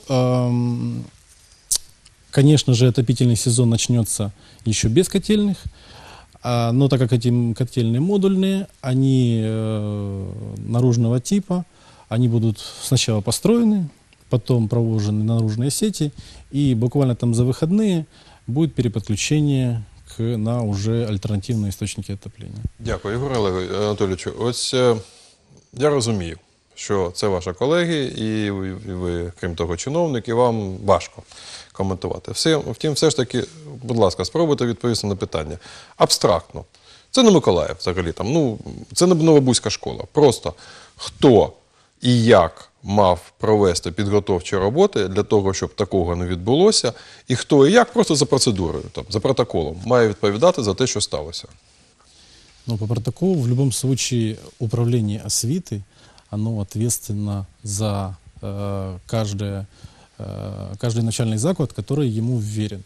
конечно же, отопительный сезон начнется еще без котельных, но так как эти котельные модульные, они наружного типа, они будут сначала построены, потом проложены наружные сети, и буквально там за выходные будет переподключение на уже альтернативні істочники отоплення. Дякую, Ігор Анатолійовичу. Ось я розумію, що це ваші колеги, і ви, крім того, чиновник, і вам важко коментувати. Втім, все ж таки, будь ласка, спробуйте відповісти на питання. Абстрактно. Це не Миколаїв взагалі, там, це не Новобузька школа. Просто хто і як мав провести підготовчі роботи для того, щоб такого не відбулося, і хто і як просто за процедурою, там, за протоколом, має відповідати за те, що сталося. Ну, по протоколу, в любом случае, управление освиты, оно ответственно за каждый начальный заклад, который ему вверен.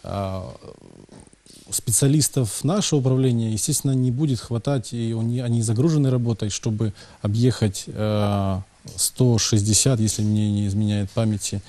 Специалистов нашего управления, естественно, не будет хватать, и они загружены работой, чтобы объехать 160, если мне не изменяет памяти,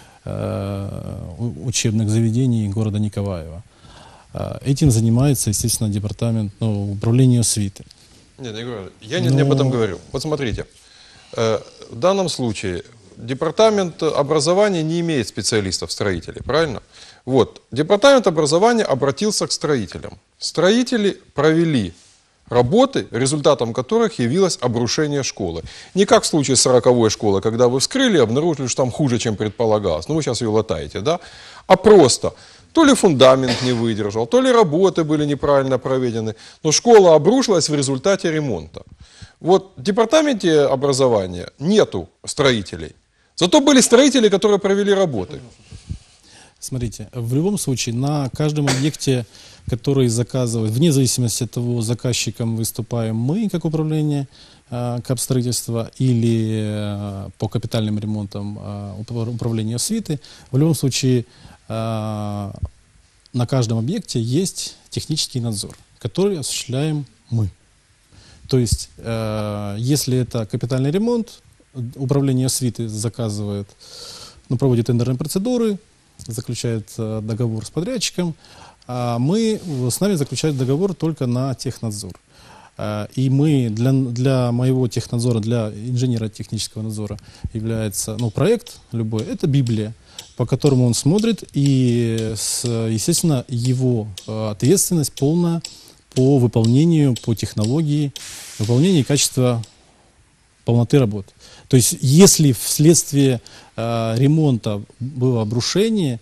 учебных заведений города Николаева. Этим занимается, естественно, департамент управления освиты. Нет, я не об этом говорю. Вот смотрите, в данном случае департамент образования не имеет специалистов-строителей, правильно? Вот, департамент образования обратился к строителям. Строители провели работы, результатом которых явилось обрушение школы. Не как в случае с 40-й школы, когда вы вскрыли и обнаружили, что там хуже, чем предполагалось. Ну, вы сейчас ее латаете, да? А просто то ли фундамент не выдержал, то ли работы были неправильно проведены, но школа обрушилась в результате ремонта. Вот в департаменте образования нету строителей. Зато были строители, которые провели работы. Смотрите, в любом случае, на каждом объекте, который заказывает, вне зависимости от того, заказчиком выступаем мы, как управление капстроительства, или по капитальным ремонтам управления освиты, в любом случае, на каждом объекте есть технический надзор, который осуществляем мы. То есть, если это капитальный ремонт, управление освиты заказывает, проводит тендерные процедуры, заключает договор с подрядчиком, а мы с нами заключаем договор только на технадзор. И мы для моего технадзора, для инженера технического надзора является проект любой, это Библия, по которому он смотрит, и, естественно, его ответственность полная по выполнению, по технологии, выполнению и качеству полноты работ. То есть, если вследствие ремонта было обрушение,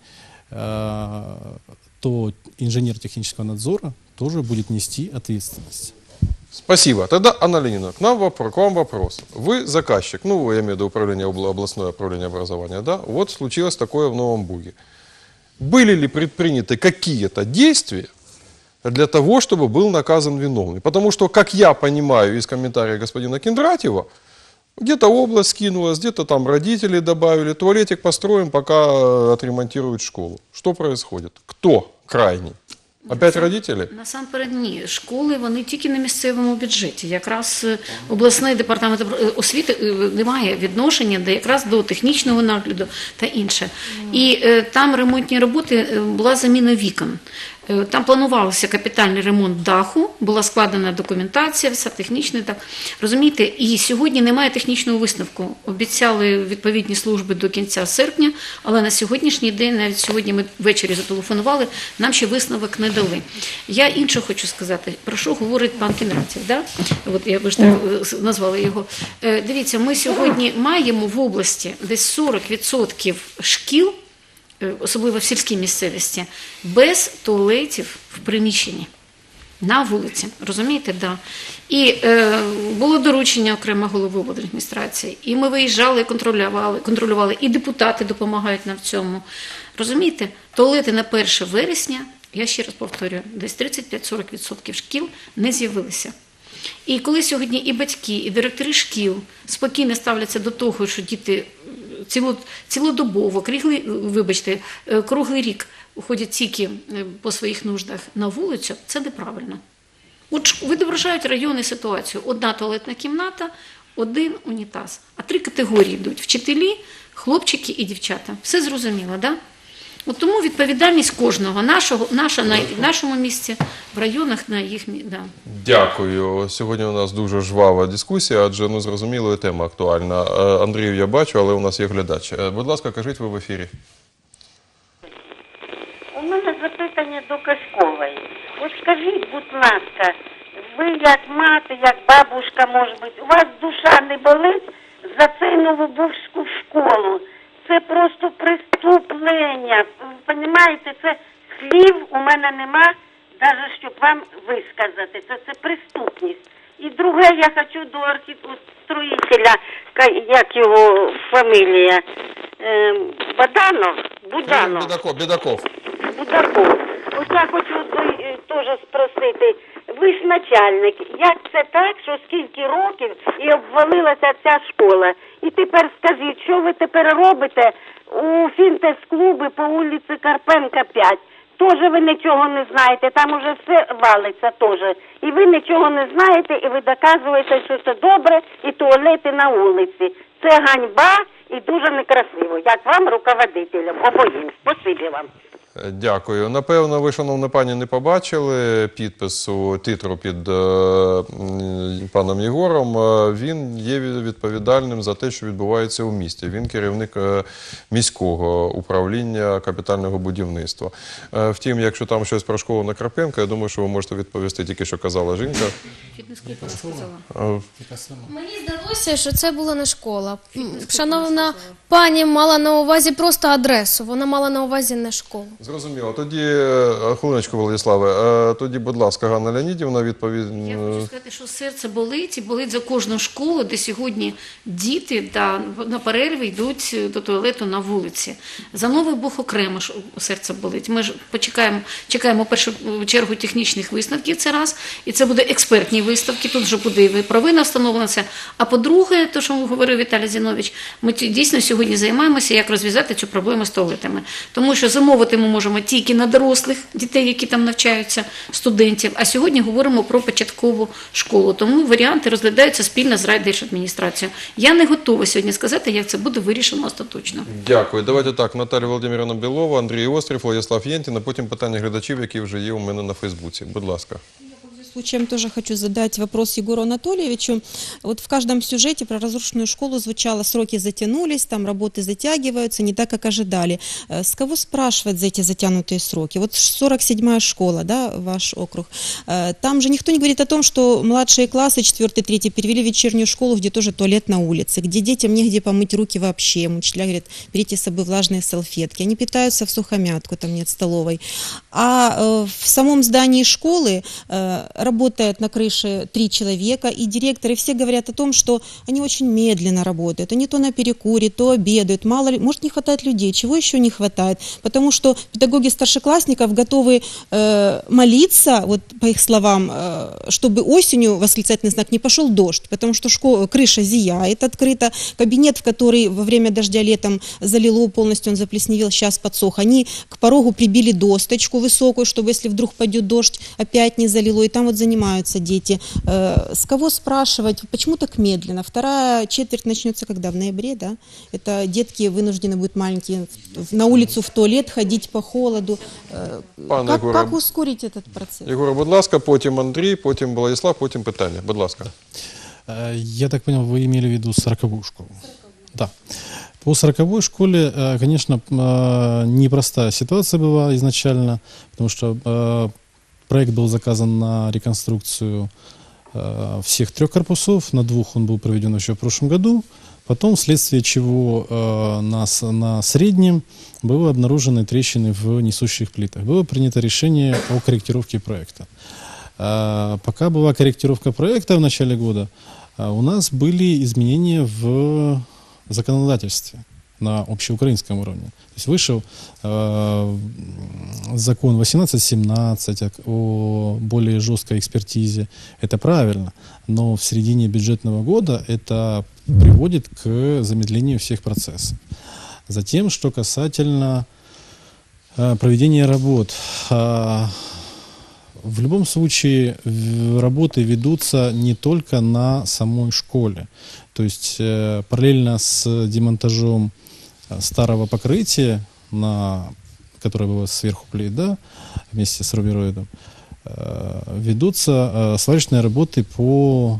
то инженер технического надзора тоже будет нести ответственность. Спасибо. Тогда, Анна Ленина, к вам вопрос. Вы заказчик, я имею в виду управление, областное управление образования, да? Вот случилось такое в Новом Буге. Были ли предприняты какие-то действия для того, чтобы был наказан виновный? Потому что, как я понимаю из комментария господина Киндратьева, где-то область скинулась, где-то там родители добавили, туалетик построим, пока отремонтируют школу. Что происходит? Кто крайний? Опять родители? Насамперед ні. Школи, вони тільки на місцевому бюджеті. Якраз обласний департамент освіти не має відношення якраз до технічного нагляду та інше. І там ремонтні роботи, була заміна вікон. Там планувався капітальний ремонт даху, була складена документація, все технічне. Розумієте, і сьогодні немає технічного висновку. Обіцяли відповідні служби до кінця серпня, але на сьогоднішній день, навіть сьогодні ми ввечері зателефонували, нам ще висновок не дали. Я інше хочу сказати, про що говорить пан Кінратів, да? От я ж так назвала його. Дивіться, ми сьогодні маємо в області десь 40% шкіл, особливо в сільській місцевості, без туалетів в приміщенні. На вулиці, розумієте, да. І було доручення окремо голови облдержадміністрації, і ми виїжджали, контролювали, і депутати допомагають нам в цьому. Розумієте, туалети на 1 вересня, я ще раз повторюю, десь 35-40% шкіл не з'явилися. І коли сьогодні і батьки, і директори шкіл спокійно ставляться до того, що діти цілодобово, круглий рік ходять тільки по своїх нуждах на вулицю, це неправильно. От відображають райони ситуацію. Одна туалетна кімната, один унітаз. А 3 категорії йдуть – вчителі, хлопчики і дівчата. Все зрозуміло, так? Да? От тому відповідальність кожного, наша на нашому місці, в районах на їх місці. Да. Дякую. Сьогодні у нас дуже жвава дискусія, адже, зрозуміло, тема актуальна. Андрію я бачу, але у нас є глядач. Будь ласка, кажіть, ви в ефірі. У мене запитання до Каськової. От скажіть, будь ласка, ви як мати, як бабушка, може бути, у вас душа не болить за цей Новобузьку школу? Це просто преступлення. Ви розумієте, це слів у мене нема, навіть щоб вам висказати. Це преступність. І друге, я хочу до строїтеля, як його фамілія, Буданов. Бедаков. Ось я хочу теж спросити. Ви ж начальник, як це так, що скільки років і обвалилася ця школа? І тепер скажіть, що ви тепер робите у фінтез-клубі по вулиці Карпенка 5? Тоже ви нічого не знаєте, там уже все валиться теж. І ви нічого не знаєте, і ви доказуєте, що це добре, і туалети на вулиці. Це ганьба і дуже некрасиво. Як вам, руководителям, обоїм. Спасибі вам. Дякую. Напевно, ви, шановна пані, не побачили титру під паном Єгором. Він є відповідальним за те, що відбувається у місті. Він керівник міського управління капітального будівництва. Втім, якщо там щось про школу на Карпенка, я думаю, що ви можете відповісти тільки, що казала жінка. Мені здалося, що це була не школа. Шановна пані мала на увазі просто адресу, вона мала на увазі не школу. Зрозуміло. Тоді, хвилиночку, Владиславе, тоді, будь ласка, Ганна Леонідівна відповідь. Я хочу сказати, що серце болить, і болить за кожну школу, де сьогодні діти на перерві йдуть до туалету на вулиці. За Новий Буг окремо серце болить. Ми ж чекаємо в першу чергу технічних висновків, це раз, і це буде експертні виставки, тут вже буде і провина встановлена все. А по-друге, те, що говорив Віталій Зінович, ми дійсно сьогодні займаємося, як розв'язати цю проблему з туалетами. Тому що замовити ми можемо тільки на дорослих дітей, які там навчаються, студентів, а сьогодні говоримо про початкову школу. Тому варіанти розглядаються спільно з райдержадміністрацією. Я не готова сьогодні сказати, як це буде вирішено остаточно. Дякую. Давайте так, Наталія Володимирівна Білова, Андрій Острів, Владислав Єнтін, а потім питання глядачів, які вже є у мене на Фейсбуці. Будь ласка. Случаем тоже хочу задать вопрос Егору Анатольевичу. Вот в каждом сюжете про разрушенную школу звучало: сроки затянулись, там работы затягиваются, не так, как ожидали. С кого спрашивать за эти затянутые сроки? Вот 47-я школа, да, ваш округ. Там же никто не говорит о том, что младшие классы, 4-3, перевели в вечернюю школу, где тоже туалет на улице, где детям негде помыть руки вообще. Учителя говорят, берите с собой влажные салфетки. Они питаются в сухомятку, там нет столовой. А в самом здании школы работает на крыше 3 человека, и директоры все говорят о том, что они очень медленно работают. Они то на перекуре, то обедают. Мало ли, может, не хватает людей. Чего еще не хватает? Потому что педагоги старшеклассников готовы молиться, вот по их словам, чтобы осенью, восклицательный знак, не пошел дождь, потому что крыша зияет открыта, кабинет, в который во время дождя летом залило полностью, он заплесневел, сейчас подсох. Они к порогу прибили досточку высокую, чтобы если вдруг пойдет дождь, опять не залило, и там вот занимаются дети. С кого спрашивать? Почему так медленно? Вторая четверть начнется когда? В ноябре, да? Это детки вынуждены будут маленькие на улицу, в туалет ходить по холоду. Как ускорить этот процесс? Єгоре, будь ласка, потім Андрій, потім Владислав, потім питання. Будь ласка. Я так понял, вы имели в виду 40-ю школу? Да. По 40-й школе, конечно, непростая ситуация была изначально, потому что проект был заказан на реконструкцию всех 3 корпусов, на 2 он был проведен еще в прошлом году, Потом, вследствие чего на среднем были обнаружены трещины в несущих плитах. Было принято решение о корректировке проекта. Пока была корректировка проекта в начале года, у нас были изменения в законодательстве на общеукраинском уровне. То есть вышел закон 1817 о более жесткой экспертизе. Это правильно, но в середине бюджетного года это приводит к замедлению всех процессов. Затем, что касательно проведения работ. В любом случае работы ведутся не только на самой школе. То есть параллельно с демонтажом старого покрытия, которое было сверху плит, да, вместе с рубероидом, ведутся сварочные работы по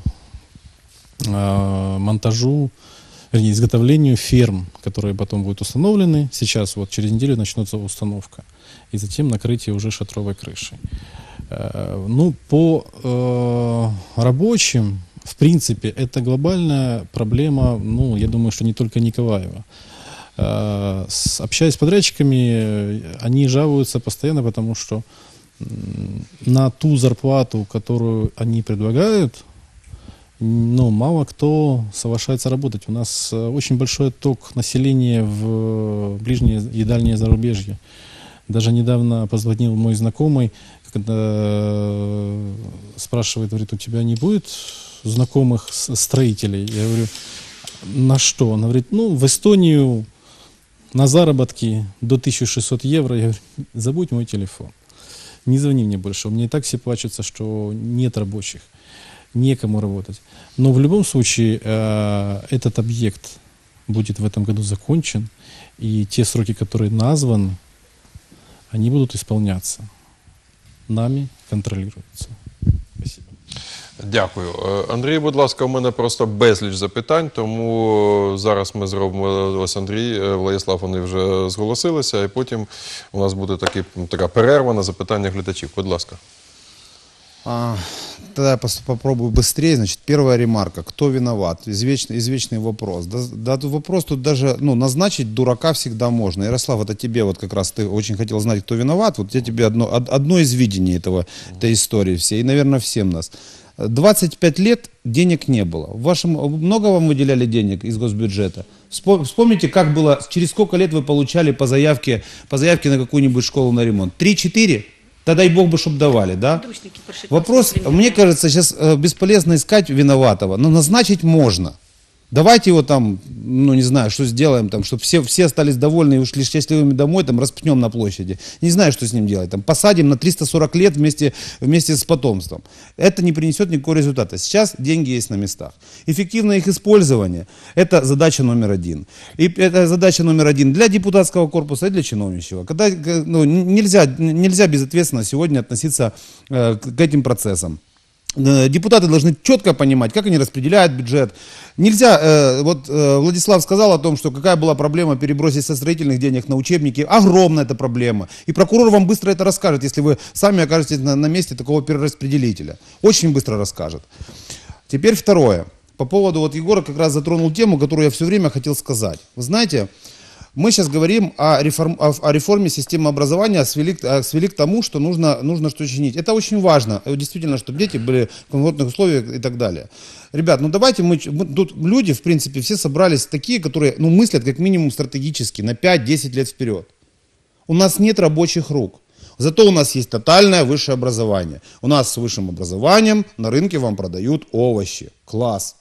монтажу, вернее, изготовлению ферм, которые потом будут установлены. Сейчас вот через неделю начнется установка. И затем накрытие уже шатровой крышей. Ну, по рабочим, в принципе, это глобальная проблема, ну, я думаю, что не только Николаева. Общаясь с подрядчиками, они жалуются постоянно, потому что на ту зарплату, которую они предлагают, ну, мало кто соглашается работать. У нас очень большой отток населения в ближнее и дальнее зарубежье. Даже недавно позвонил мой знакомый, когда спрашивает, говорит, у тебя не будет знакомых строителей? Я говорю, на что? Он говорит, ну, в Эстонию на заработки до 1600 евро. Я говорю, забудь мой телефон. Не звони мне больше. У меня и так все плачутся, что нет рабочих. Некому работать. Но в любом случае этот объект будет в этом году закончен. И те сроки, которые названы, они будут исполняться. Нами контролюються. Спасибо. Дякую. Андрій, будь ласка, у мене просто безліч запитань, тому зараз ми зробимо, ось Андрій, Владислав, вони вже зголосилися, і потім у нас буде така перерва на запитання глядачів. Будь ласка. Тогда я попробую быстрее. Значит, первая ремарка. Кто виноват? Извечный вопрос. Да, вопрос тут даже, ну, назначить дурака всегда можно. Ярослав, это тебе вот как раз, ты очень хотел знать, кто виноват. Вот я тебе одно из видений этой истории всей. И, наверное, всем нас. 25 лет денег не было. Много вам выделяли денег из госбюджета? Вспомните, как было, через сколько лет вы получали по заявке на какую-нибудь школу на ремонт? 3-4? Да дай бог бы, чтобы давали, да? Вопрос, мне кажется, сейчас бесполезно искать виноватого, но назначить можно. Давайте его там, ну не знаю, что сделаем, там, чтобы все остались довольны и ушли счастливыми домой, там распнем на площади. Не знаю, что с ним делать. Там, посадим на 340 лет вместе с потомством. Это не принесет никакого результата. Сейчас деньги есть на местах. Эффективное их использование – это задача номер один. И это задача номер один для депутатского корпуса и для чиновничьего. Когда, ну, нельзя безответственно сегодня относиться к этим процессам. Депутаты должны четко понимать, как они распределяют бюджет. Нельзя, вот Владислав сказал о том, что какая была проблема перебросить со строительных денег на учебники. Огромная эта проблема. И прокурор вам быстро это расскажет, если вы сами окажетесь на месте такого перераспределителя. Очень быстро расскажет. Теперь второе. По поводу, вот Егор как раз затронул тему, которую я все время хотел сказать. Вы знаете, мы сейчас говорим о реформе системы образования, свели к тому, что нужно что чинить. Это очень важно, действительно, чтобы дети были в комфортных условиях и так далее. Ребят, ну давайте тут люди, в принципе, все собрались такие, которые, ну, мыслят как минимум стратегически, на 5-10 лет вперед. У нас нет рабочих рук. Зато у нас есть тотальное высшее образование. У нас с высшим образованием на рынке вам продают овощи. Класс.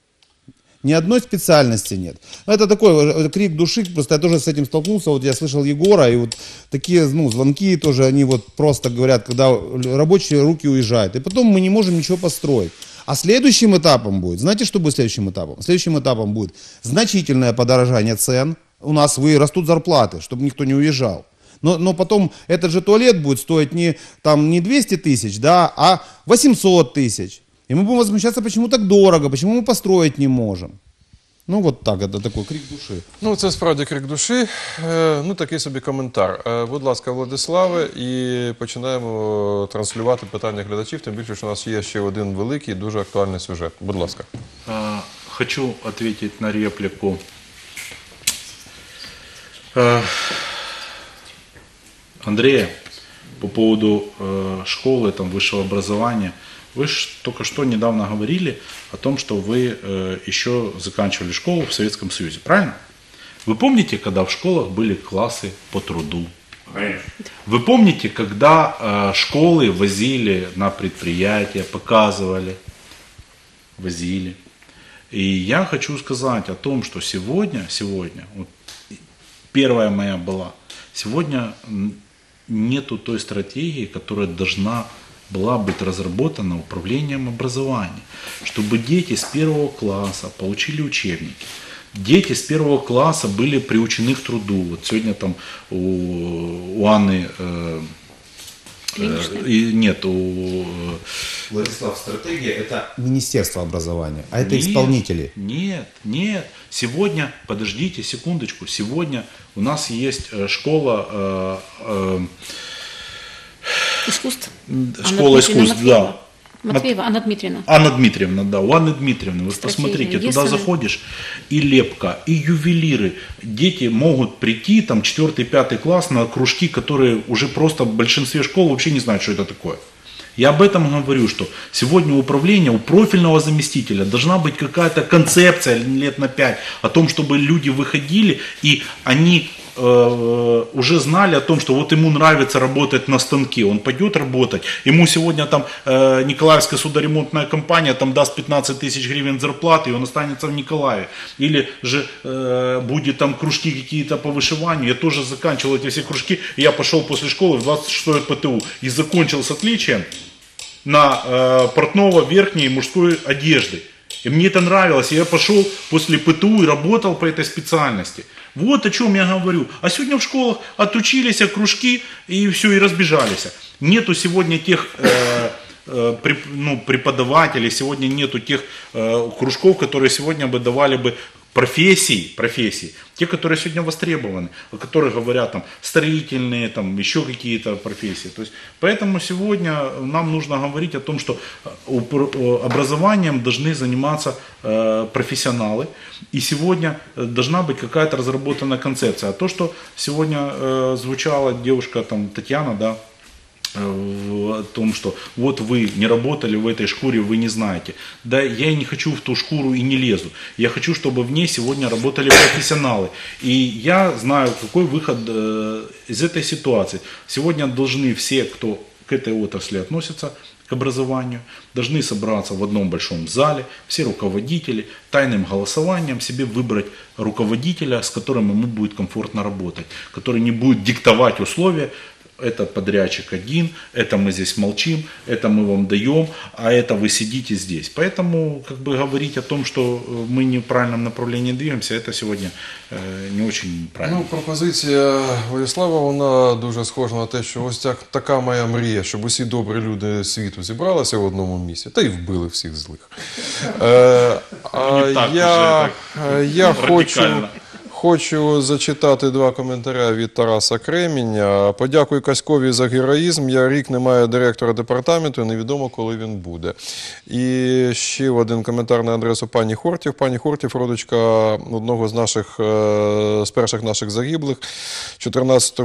Ни одной специальности нет. Это такой крик души, просто я тоже с этим столкнулся, вот я слышал Егора, и вот такие, ну, звонки тоже, они вот просто говорят, когда рабочие руки уезжают, и потом мы не можем ничего построить. А следующим этапом будет, знаете, что будет следующим этапом? Следующим этапом будет значительное подорожание цен, у нас растут зарплаты, чтобы никто не уезжал. Но потом этот же туалет будет стоить не 200 тысяч, да, а 800 тысяч. И мы будем возмущаться, почему так дорого, почему мы построить не можем. Ну, от так, це такий крик душі. Ну, це справді крик душі. Ну, такий собі коментар. Будь ласка, Владиславе, і починаємо транслювати питання глядачів, тим більше, що у нас є ще один великий, дуже актуальний сюжет. Будь ласка. хочу ответить на реплику Андрея по поводу школы, там, высшего образования. Вы только что недавно говорили о том, что вы еще заканчивали школу в Советском Союзе, правильно? Вы помните, когда в школах были классы по труду? Конечно. Вы помните, когда школы возили на предприятия, показывали, возили? И я хочу сказать о том, что сегодня вот первая моя была, сегодня нету той стратегии, которая должна была быть разработана управлением образования, чтобы дети с 1 класса получили учебники. Дети с 1 класса были приучены к труду. Вот сегодня там у Анны, нет, у Владислав, стратегия – это Министерство образования, а это исполнители. Нет. Сегодня, подождите секундочку, сегодня у нас есть школа искусств. Школа искусств, да. Матвеева, Анна Дмитриевна. Анна Дмитриевна, да, у Анны Дмитриевны. Вы посмотрите, туда заходишь, и лепка, и ювелиры. Дети могут прийти, там, 4-5 класс на кружки, которые уже просто в большинстве школ вообще не знают, что это такое. Я об этом говорю, что сегодня у управления, у профильного заместителя должна быть какая-то концепция лет на 5 о том, чтобы люди выходили и они уже знали о том, что вот ему нравится работать на станке, он пойдет работать, ему сегодня там Николаевская судоремонтная компания там даст 15 тысяч гривен зарплаты, и он останется в Николаеве. Или же будет там кружки какие-то по вышиванию, я тоже заканчивал эти все кружки, и я пошел после школы в 26-й ПТУ и закончил с отличием на портного верхней и мужской одежды. И мне это нравилось, и я пошел после ПТУ и работал по этой специальности. Вот о чем я говорю. А сегодня в школах отучились кружки и все, и разбежались. Нету сегодня тех преподавателей, сегодня нету тех кружков, которые сегодня бы давали бы профессии, те, которые сегодня востребованы, о которых говорят там строительные, там еще какие-то профессии. То есть, поэтому сегодня нам нужно говорить о том, что образованием должны заниматься профессионалы, и сегодня должна быть какая-то разработана концепция. А то, что сегодня звучала девушка там, Татьяна, да, о том, что вот вы не работали в этой шкуре, вы не знаете. Да, я и не хочу в ту шкуру и не лезу. Я хочу, чтобы в ней сегодня работали профессионалы. И я знаю, какой выход из этой ситуации. Сегодня должны все, кто к этой отрасли относятся, к образованию, должны собраться в одном большом зале, все руководители, тайным голосованием себе выбрать руководителя, с которым ему будет комфортно работать, который не будет диктовать условия. Это подрядчик один, это мы здесь молчим, это мы вам даем, а это вы сидите здесь. Поэтому как бы говорить о том, что мы не в правильном направлении двигаемся, это сегодня не очень правильно. Ну, пропозиція Владислава, вона дуже схожа на те, що ось така моя мрія, щоб усі добрі люди світу зібралися в одному місці, та й вбили всіх злих. Я хочу зачитати 2 коментаря від Тараса Креміня. Подякую Каськові за героїзм. Я рік не маю директора департаменту, невідомо, коли він буде. І ще один коментар на адресу пані Хортів. Пані Хортів, родичка одного з перших наших загиблих, 14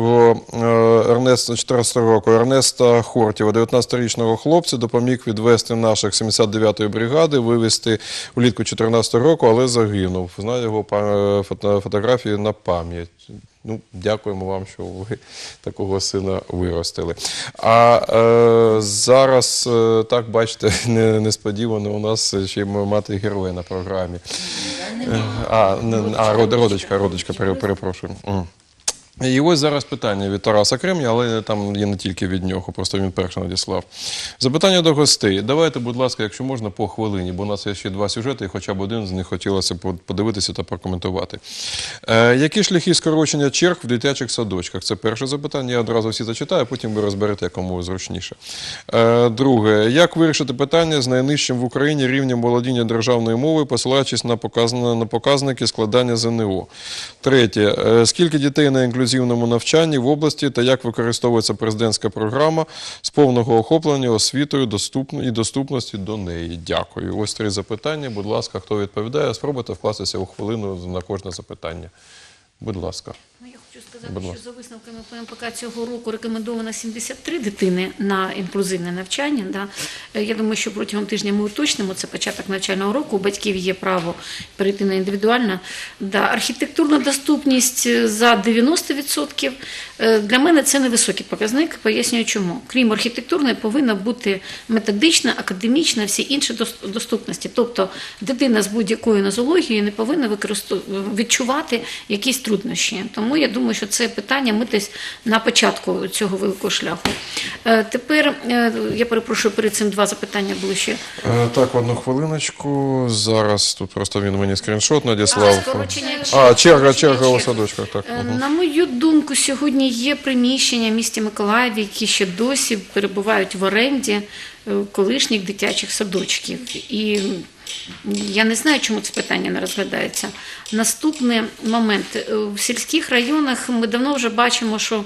року Ернеста Хортєва, 19-річного хлопця, допоміг відвести наших 79-ї бригади, вивезти влітку 14 року, але загинув. Знаю його фотографії на пам'ять. Ну, дякуємо вам, що ви такого сина виростили. А зараз, так, бачите, несподівано у нас ще мати героя на програмі. Родичка, перепрошую. І ось зараз питання від Тараса Кремня, але там є не тільки від нього, просто він перший надіслав. Запитання до гостей. Давайте, будь ласка, якщо можна, по хвилині, бо у нас є ще 2 сюжети, і хоча б один з них хотілося подивитися та прокоментувати. Які шляхи скорочення черг в дитячих садочках? Це перше запитання, я одразу всі зачитаю, а потім ви розберете, якому зручніше. Друге. Як вирішити питання з найнижчим в Україні рівнем володіння державною мовою, посилаючись на показники складання ЗНО? Третє. Скільки дітей на інклюзивному інклюзивному навчанні в області та як використовується президентська програма з повного охоплення освітою і доступності до неї. Дякую. Ось 3 запитання. Будь ласка, хто відповідає? Спробуйте вкластися у хвилину на кожне запитання. Будь ласка. Я хочу сказати, що за висновками ПМПК цього року рекомендовано 73 дитини на інклюзивне навчання. Да. Я думаю, що протягом тижня ми уточнимо, це початок навчального року, у батьків є право перейти на індивідуальне. Да. Архітектурна доступність за 90%. Для мене це невисокий показник, пояснюю чому. Крім архітектурної, повинна бути методична, академічна, всі інші доступності. Тобто дитина з будь-якою нозологією не повинна відчувати якісь труднощі. Тому я думаю, що це питання ми десь на початку цього великого шляху. Тепер, я перепрошую, перед цим 2 запитання були ще. Так, одну хвилиночку. Зараз тут просто він мені скріншот надіслав. Черга у садочках. Так. На мою думку, сьогодні є приміщення в місті Миколаєві, які ще досі перебувають в оренді колишніх дитячих садочків. І я не знаю, чому це питання не розглядається. Наступний момент. В сільських районах ми давно вже бачимо, що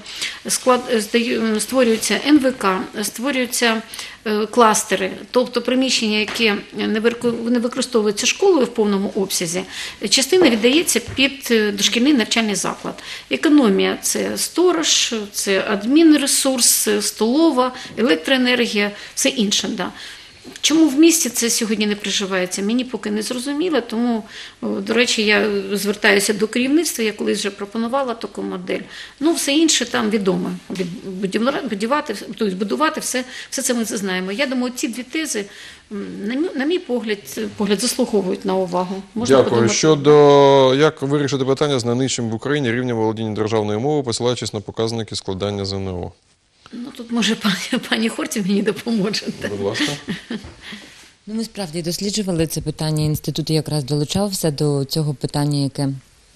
створюються НВК, створюються кластери, тобто приміщення, яке не використовується школою в повному обсязі, частина віддається під дошкільний навчальний заклад. Економія – це сторож, це адмінресурс, столова, електроенергія, все інше. Да. Чому в місті це сьогодні не приживається, мені поки не зрозуміло, тому, до речі, я звертаюся до керівництва, я колись вже пропонувала таку модель. Ну, все інше там відомо. Будувати, все це ми знаємо. Я думаю, ці 2 тези, на мій погляд, заслуговують на увагу. Дякую. Щодо, як вирішити питання з найнижчим в Україні рівнем володіння державною мовою, посилаючись на показники складання ЗНО? Ну, тут, може, пані Хортів мені допоможе. Будь ласка. Ми справді досліджували це питання, інститут якраз долучався до цього питання, яке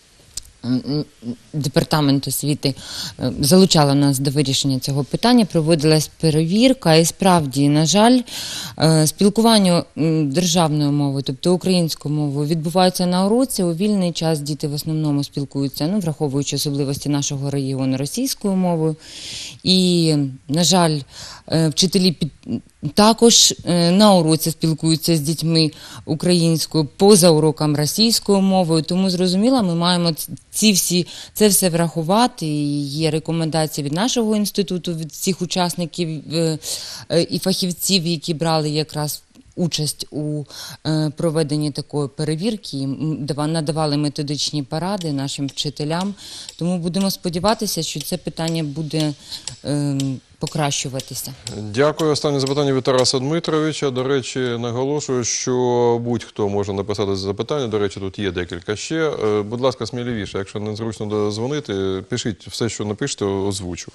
Департамент освіти залучала нас до вирішення цього питання, проводилась перевірка і справді, на жаль, спілкування державною мовою, тобто українською мовою, відбувається на уроці, у вільний час діти в основному спілкуються, враховуючи особливості нашого регіону, російською мовою. І, на жаль, вчителі також на уроці спілкуються з дітьми українською, поза уроком російською мовою, тому, зрозуміло, ми маємо це все врахувати, і є рекомендації від нашого інституту, від всіх учасників і фахівців, які брали якраз участь у проведенні такої перевірки, надавали методичні поради нашим вчителям, тому будемо сподіватися, що це питання буде покращуватися. Дякую. Останнє запитання від Тараса Дмитровича. До речі, наголошую, що будь-хто може написати запитання. До речі, тут є декілька ще. Будь ласка, сміливіше. Якщо незручно дозвонити, пишіть все, що напишете, озвучу.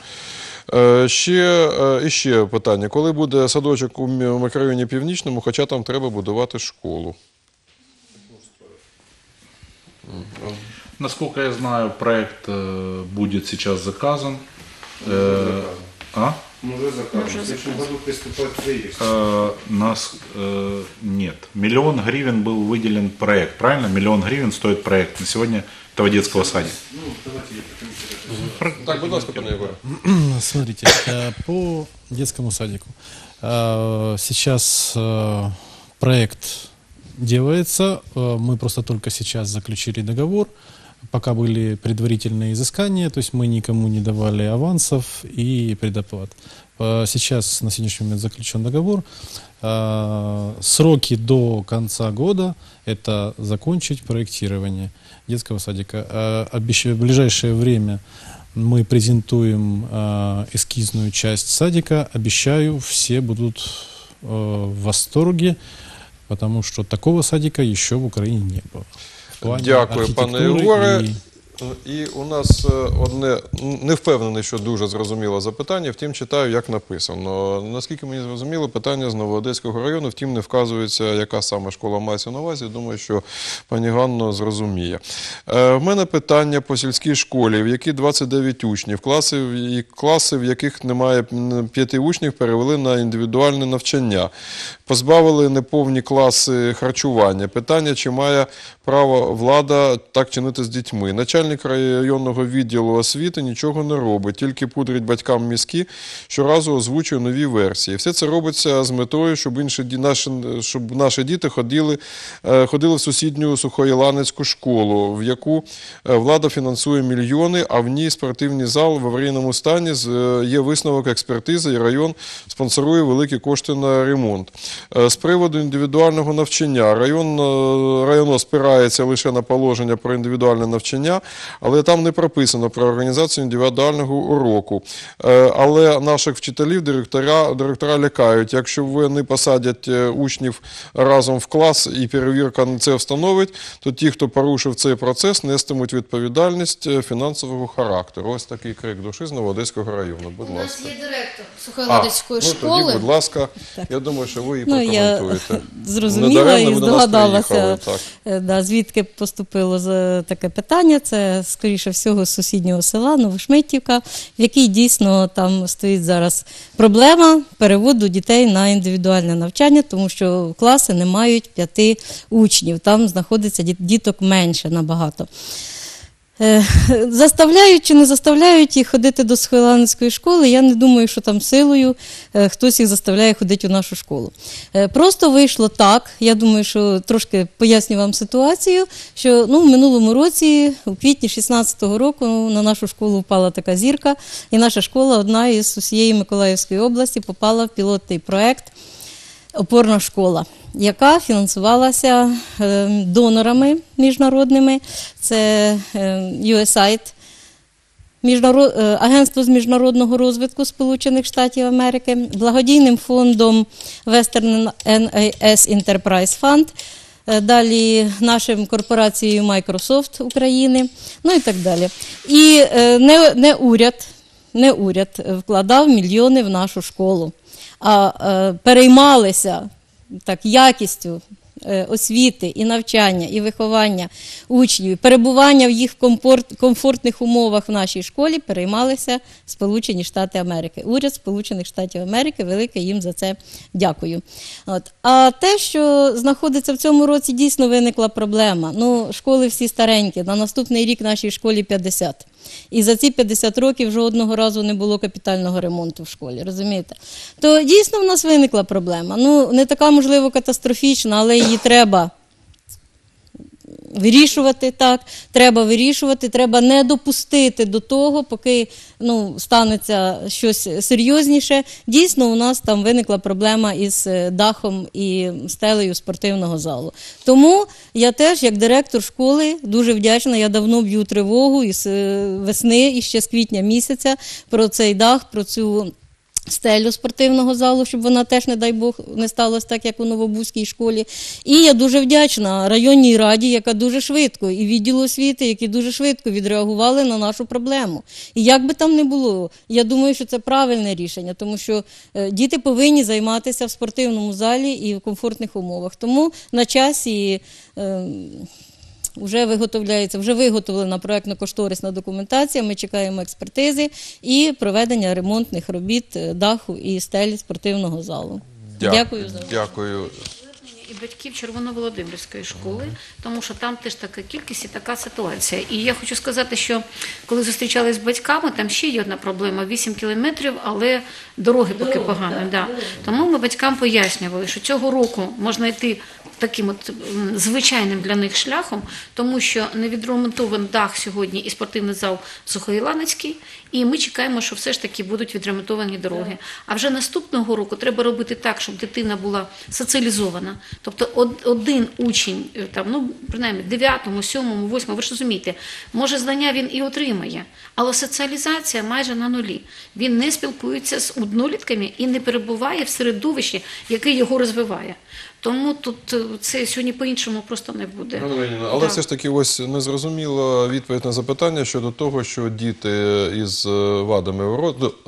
Ще питання. Коли буде садочок у мікрорайоні Північному, хоча там треба будувати школу? Насколько я знаю, проект будет сейчас заказан. Уже заказан. В следующем году приступать к нет. 1 000 000 гривен был выделен проект, правильно? 1 000 000 гривен стоит проект на сегодня этого детского садика. Так, будь ласка, пане Егоре. Смотрите, по детскому садику. Сейчас проект делается, мы просто только сейчас заключили договор. Пока были предварительные изыскания, то есть мы никому не давали авансов и предоплат. Сейчас на сегодняшний момент заключен договор. Сроки до конца года – это закончить проектирование детского садика. В ближайшее время мы презентуем эскизную часть садика. Обещаю, все будут в восторге, потому что такого садика еще в Украине не было. Дякую, пане Ігоре. І у нас одне, не впевнений, що дуже зрозуміле запитання, втім читаю, як написано. Наскільки мені зрозуміло, питання з Новоодеського району, втім не вказується, яка саме школа мається на увазі. Думаю, що пані Ганно зрозуміє. В мене питання по сільській школі, в якій 29 учнів, класи, в яких немає 5 учнів, перевели на індивідуальне навчання. Позбавили неповні класи харчування. Питання, чи має право влада так чинити з дітьми. Начальник начальник районного відділу освіти нічого не робить, тільки пудрить батькам мізки, щоразу озвучує нові версії. Все це робиться з метою, щоб наші діти ходили в сусідню Сухоєланецьку школу, в яку влада фінансує мільйони, а в ній спортивний зал в аварійному стані, є висновок експертизи, і район спонсорує великі кошти на ремонт. З приводу індивідуального навчання. Район спирається лише на положення про індивідуальне навчання, але там не прописано про організацію індивідуального уроку. Але наших вчителів, директора лякають, якщо вони посадять учнів разом в клас і перевірка це встановить, то ті, хто порушив цей процес, нестимуть відповідальність фінансового характеру. Ось такий крик душі з Новоодеського району. Будь ласка. У нас є директор Сухоєланецької школи. Тоді, будь ласка, я думаю, що ви її прокоментуєте. Я зрозуміла і здогадалася, звідки поступило таке питання. Це, скоріше всього, з сусіднього села Новошмиттівка, в якій дійсно там стоїть зараз проблема переводу дітей на індивідуальне навчання, тому що класи не мають 5 учнів, там знаходиться діток менше набагато. Заставляють чи не заставляють їх ходити до Сухоєланецької школи, я не думаю, що там силою хтось їх заставляє ходити у нашу школу. Просто вийшло так, я думаю, що трошки поясню вам ситуацію, що в минулому році, у квітні 2016 року, на нашу школу впала така зірка, і наша школа, одна із усієї Миколаївської області, попала в пілотний проєкт «Опорна школа», яка фінансувалася донорами міжнародними. Це USAID, Агентство з міжнародного розвитку Сполучених Штатів Америки, благодійним фондом Western NAS Enterprise Fund, далі нашим корпорацією Microsoft України, і так далі. І не уряд вкладав мільйони в нашу школу, а переймалися якістю освіти і навчання, і виховання учнів, перебування в їх комфортних умовах в нашій школі переймалися Сполучені Штати Америки. Уряд Сполучених Штатів Америки, велике їм за це дякую. А те, що знаходиться в цьому році, дійсно виникла проблема. Школи всі старенькі, на наступний рік нашій школі 50. І за ці 50 років жодного разу не було капітального ремонту в школі, розумієте? То дійсно в нас виникла проблема. Не така, можливо, катастрофічна, але її треба вирішувати, треба не допустити до того, поки станеться щось серйозніше. Дійсно, у нас там виникла проблема із дахом і стелею спортивного залу. Тому я теж, як директор школи, дуже вдячна, я давно б'ю тривогу із весни, і ще з квітня місяця, про цей дах, про цю стелю спортивного залу, щоб вона теж, не дай Бог, не сталося так, як у Новобузькій школі. І я дуже вдячна районній раді, яка дуже швидко, і відділу освіти, які дуже швидко відреагували на нашу проблему. І як би там не було, я думаю, що це правильне рішення, тому що діти повинні займатися в спортивному залі і в комфортних умовах. Тому на часі вже виготовлена проєктно-кошторисна документація, ми чекаємо експертизи і проведення ремонтних робіт даху і стелі спортивного залу. Дякую за увагу. Дякую. І батьків Червоноволодимирської школи, тому що там теж така кількість і така ситуація. І я хочу сказати, що коли зустрічалися з батьками, там ще є одна проблема – 8 кілометрів, але дороги поки погані. Да. Тому ми батькам пояснювали, що цього року можна йти таким звичайним для них шляхом, тому що не відремонтований дах сьогодні і спортивний зал Сухоєланецький, і ми чекаємо, що все ж таки будуть відремонтовані дороги. А вже наступного року треба робити так, щоб дитина була соціалізована. Тобто один учень, принаймні 9, 7, 8, ви ж розумієте, може знання він і отримає, але соціалізація майже на нулі. Він не спілкується з однолітками і не перебуває в середовищі, яке його розвиває. Тому тут це сьогодні по-іншому просто не буде. Але все ж таки ось незрозуміла відповідь на запитання щодо того, що діти із вадами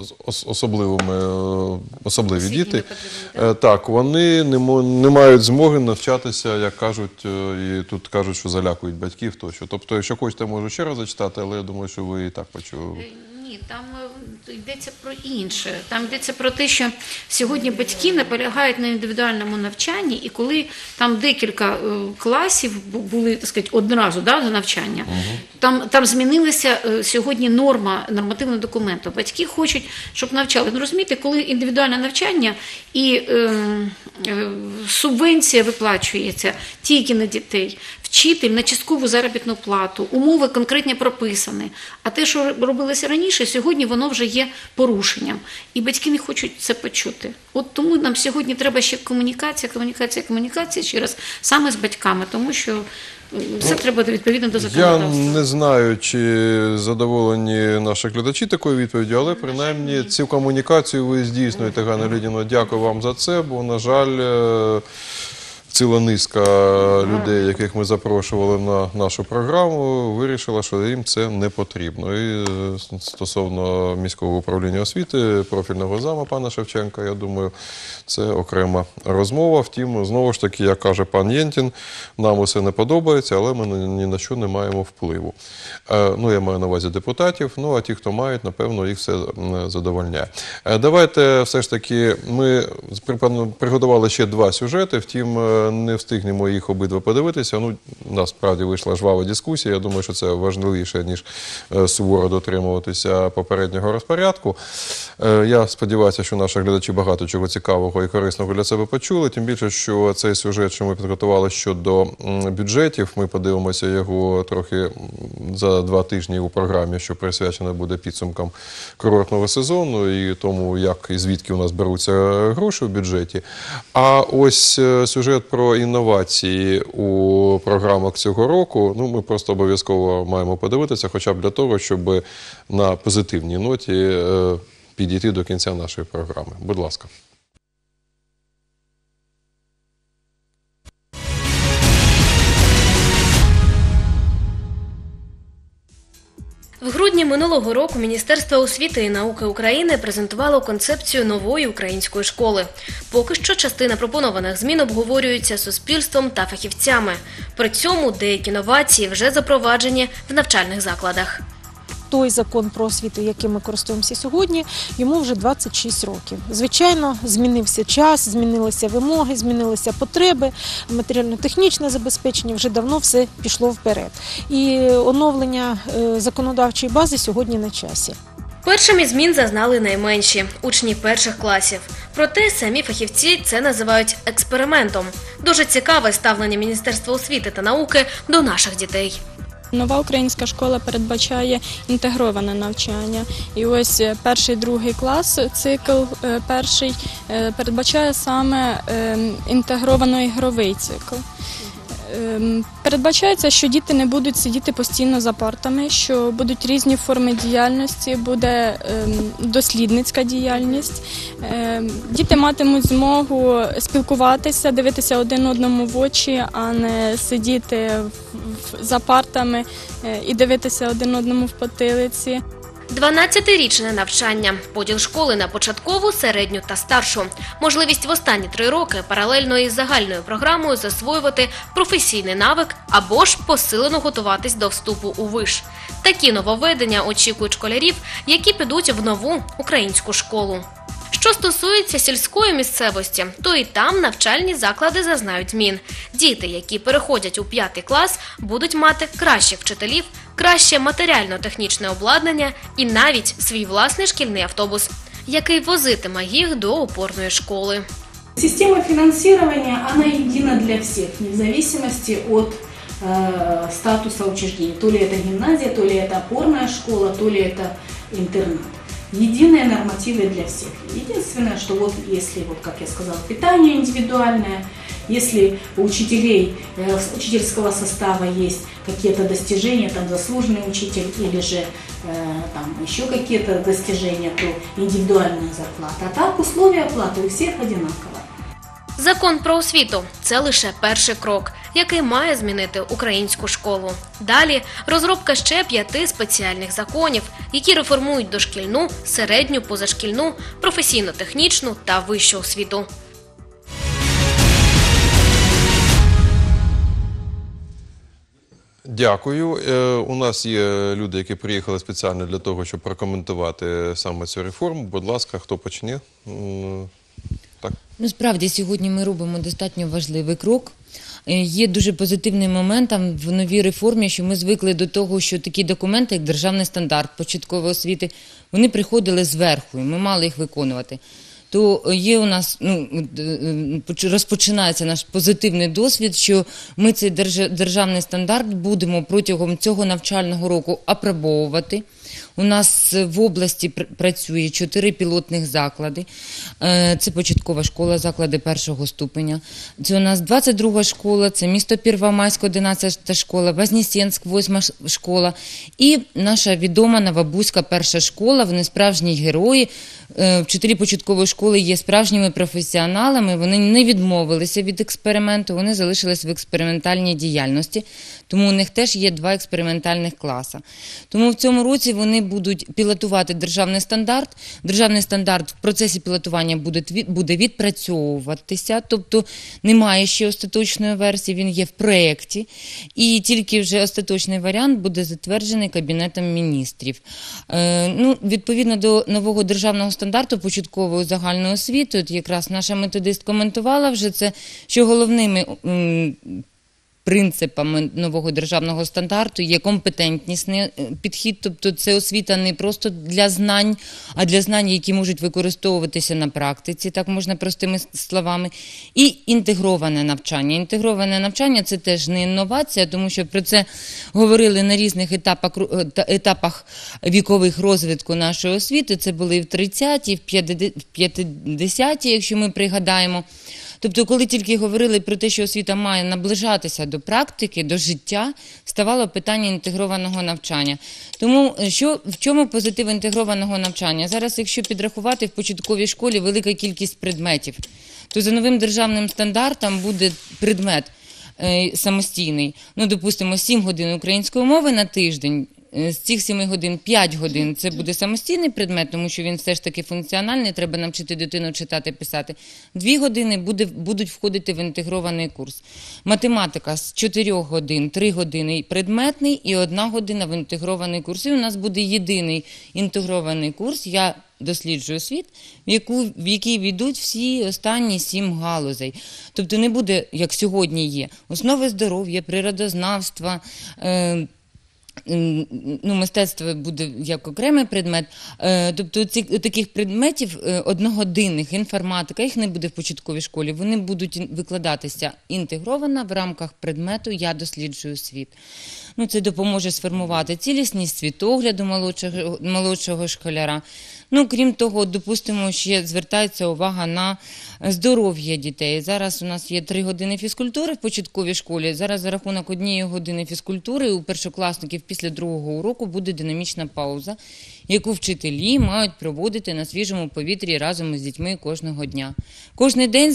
особливі діти, так, вони не мають змоги навчатися, як кажуть, і тут кажуть, що залякують батьків тощо. Тобто, якщо хочете, можу ще раз зачитати, але я думаю, що ви і так почули. Ні, Ні, там йдеться про інше. Там йдеться про те, що сьогодні батьки наполягають на індивідуальному навчанні, і коли там декілька класів були, так сказати, одразу до навчання, там змінилася сьогодні нормативного документу. Батьки хочуть, щоб навчали. Ну, розумієте, коли індивідуальне навчання і субвенція виплачується тільки на дітей, вчитель на часткову заробітну плату, умови конкретно прописані. А те, що робилося раніше, сьогодні воно вже є порушенням. І батьки не хочуть це почути. От тому нам сьогодні треба ще комунікація ще раз, саме з батьками, тому що все треба відповідно до законодавства. Я не знаю, чи задоволені наші глядачі такою відповіддю, але принаймні цю комунікацію ви здійснюєте, Ганна Леонідівна. Дякую вам за це, бо, на жаль, ціла низка людей, яких ми запрошували на нашу програму, вирішила, що їм це не потрібно. І стосовно міського управління освіти, профільного зама пана Шевченка, я думаю, це окрема розмова. Втім, знову ж таки, як каже пан Єнтін, нам усе не подобається, але ми ні на що не маємо впливу. Ну, я маю на увазі депутатів, ну, а ті, хто мають, напевно, їх все задовольняє. Давайте все ж таки, ми приготували ще 2 сюжети, втім, не встигнемо їх обидва подивитися. Ну, насправді вийшла жвава дискусія. Я думаю, що це важливіше, ніж суворо дотримуватися попереднього розпорядку. Я сподіваюся, що наші глядачі багато чого цікавого і корисного для себе почули. Тим більше, що цей сюжет, що ми підготували щодо бюджетів, ми подивимося його трохи за 2 тижні у програмі, що присвячена буде підсумкам курортного сезону і тому, як і звідки у нас беруться гроші в бюджеті. А ось сюжет про інновації у програмах цього року, ну, ми просто обов'язково маємо подивитися, хоча б для того, щоб на позитивній ноті підійти до кінця нашої програми. Будь ласка. В грудні минулого року Міністерство освіти і науки України презентувало концепцію нової української школи. Поки що частина пропонованих змін обговорюється суспільством та фахівцями. При цьому деякі новації вже запроваджені в навчальних закладах. Той закон про освіту, яким ми користуємося сьогодні, йому вже 26 років. Звичайно, змінився час, змінилися вимоги, змінилися потреби, матеріально-технічне забезпечення, вже давно все пішло вперед. І оновлення законодавчої бази сьогодні на часі. Першими змін зазнали найменші – учні перших класів. Проте самі фахівці це називають експериментом. Дуже цікаве ставлення Міністерства освіти та науки до наших дітей. Нова українська школа передбачає інтегроване навчання. І ось 1-2 клас, цикл перший, передбачає саме інтегровано-ігровий цикл. Передбачається, що діти не будуть сидіти постійно за партами, що будуть різні форми діяльності, буде дослідницька діяльність. Діти матимуть змогу спілкуватися, дивитися один одному в очі, а не сидіти за партами і дивитися один одному в потилиці. 12-річне навчання, поділ школи на початкову, середню та старшу. Можливість в останні 3 роки паралельно із загальною програмою засвоювати професійний навик або ж посилено готуватись до вступу у виш. Такі нововведення очікують школярів, які підуть в нову українську школу. Що стосується сільської місцевості, то і там навчальні заклади зазнають змін. Діти, які переходять у 5 клас, будуть мати кращих вчителів, краще матеріально-технічне обладнання і навіть свій власний шкільний автобус, який возитиме їх до опорної школи. Система финансирования, она едина для всех, вне зависимости от статуса учреждения. То ли это гимназия, то ли это опорная школа, то ли это интернат. Единые нормативы для всех. Единственное, что вот если, вот как я сказала, питание индивидуальное, если у учителей, учительского состава есть какие-то достижения, там заслуженный учитель или же там еще какие-то достижения, то индивидуальная зарплата. А так условия оплаты у всех одинаковые. Закон про освіту – це лише перший крок, який має змінити українську школу. Далі – розробка ще 5 спеціальних законів, які реформують дошкільну, середню, позашкільну, професійно-технічну та вищу освіту. Дякую. У нас є люди, які приїхали спеціально для того, щоб прокоментувати саме цю реформу. Будь ласка, хто почне? Так. Ну, справді, сьогодні ми робимо достатньо важливий крок. Є дуже позитивний момент там в новій реформі, що ми звикли до того, що такі документи, як державний стандарт початкової освіти, вони приходили зверху, і ми мали їх виконувати. То є у нас, розпочинається наш позитивний досвід, що ми цей державний стандарт будемо протягом цього навчального року апробовувати. У нас в області працює 4 пілотних заклади. Це початкова школа, заклади першого ступеня. Це у нас 22-га школа, це місто Первомайськ, 11-та школа, Вознесенськ, 8-ма школа і наша відома Новобузька перша школа. Вони справжні герої. Вчителі початкової школи є справжніми професіоналами, вони не відмовилися від експерименту, вони залишились в експериментальній діяльності, тому у них теж є 2 експериментальних класи. Тому в цьому році вони будуть пілотувати державний стандарт. Державний стандарт в процесі пілотування буде відпрацьовуватися, тобто немає ще остаточної версії, він є в проєкті, і тільки вже остаточний варіант буде затверджений Кабінетом міністрів. Відповідно до нового державного стандарту початкової загальної освіти, от якраз наша методист коментувала вже це, що головними принципами нового державного стандарту є компетентнісний підхід, тобто це освіта не просто для знань, а для знань, які можуть використовуватися на практиці, так можна простими словами, і інтегроване навчання. Інтегроване навчання – це теж не інновація, тому що про це говорили на різних етапах вікових розвитку нашої освіти, це були в 30-ті, в 50-ті, якщо ми пригадаємо. Тобто, коли тільки говорили про те, що освіта має наближатися до практики, до життя, ставало питання інтегрованого навчання. Тому в чому позитив інтегрованого навчання? Зараз, якщо підрахувати в початковій школі велика кількість предметів, то за новим державним стандартом буде предмет самостійний. Допустимо, 7 годин української мови на тиждень. З цих 7 годин 5 годин це буде самостійний предмет, тому що він все ж таки функціональний, треба навчити дитину читати, писати. 2 години будуть входити в інтегрований курс. Математика з 4 годин, 3 години предметний і 1 година в інтегрований курс. І у нас буде єдиний інтегрований курс «Я досліджую світ», в який війдуть всі останні 7 галузей. Тобто не буде, як сьогодні є, основи здоров'я, природознавства, мистецтво буде як окремий предмет, тобто таких предметів одногодинних, інформатика, їх не буде в початковій школі, вони будуть викладатися інтегровано в рамках предмету «Я досліджую світ». Це допоможе сформувати цілісність світогляду молодшого школяра. Крім того, допустимо, ще звертається увага на здоров'я дітей. Зараз у нас є 3 години фізкультури в початковій школі. Зараз за рахунок 1 години фізкультури у першокласників після 2-го уроку буде динамічна пауза, яку вчителі мають проводити на свіжому повітрі разом із дітьми кожного дня. Кожний день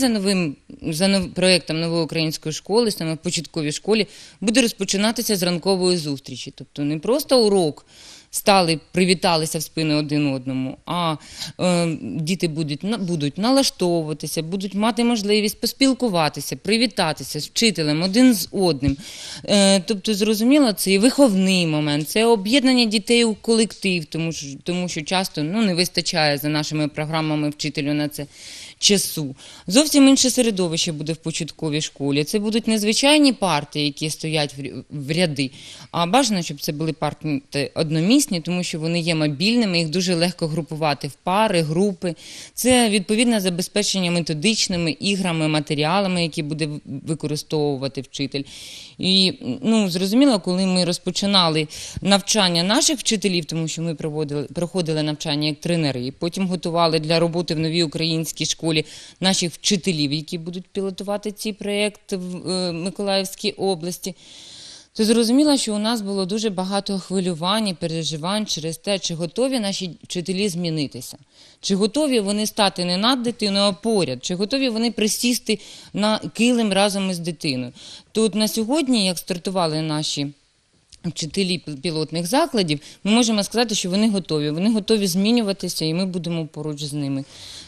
за проєктом нової української школи, саме в початковій школі, буде розпочинатися з ранкової зустрічі. Тобто не просто урок, стали, привіталися в спину один одному, а діти будуть налаштовуватися, будуть мати можливість поспілкуватися, привітатися з вчителем один з одним. Тобто, зрозуміло, це і виховний момент, це об'єднання дітей у колектив, тому що часто не вистачає за нашими програмами вчителю на це часу. Зовсім інше середовище буде в початковій школі. Це будуть незвичайні парти, які стоять в ряди, а бажано, щоб це були парти одномісні, тому що вони є мобільними, їх дуже легко групувати в пари, групи. Це відповідне забезпечення методичними іграми, матеріалами, які буде використовувати вчитель. І, зрозуміло, коли ми розпочинали навчання наших вчителів, тому що ми проходили навчання як тренери, потім готували для роботи в новій українській школі наших вчителів, які будуть пілотувати цей проєкт в Миколаївській області, то зрозуміло, що у нас було дуже багато хвилювань і переживань через те, чи готові наші вчителі змінитися, чи готові вони стати не над дитиною, а поряд, чи готові вони присісти на килим разом із дитиною. То от на сьогодні, як стартували наші вчителі пілотних закладів, ми можемо сказати, що вони готові змінюватися, і ми будемо поруч з ними.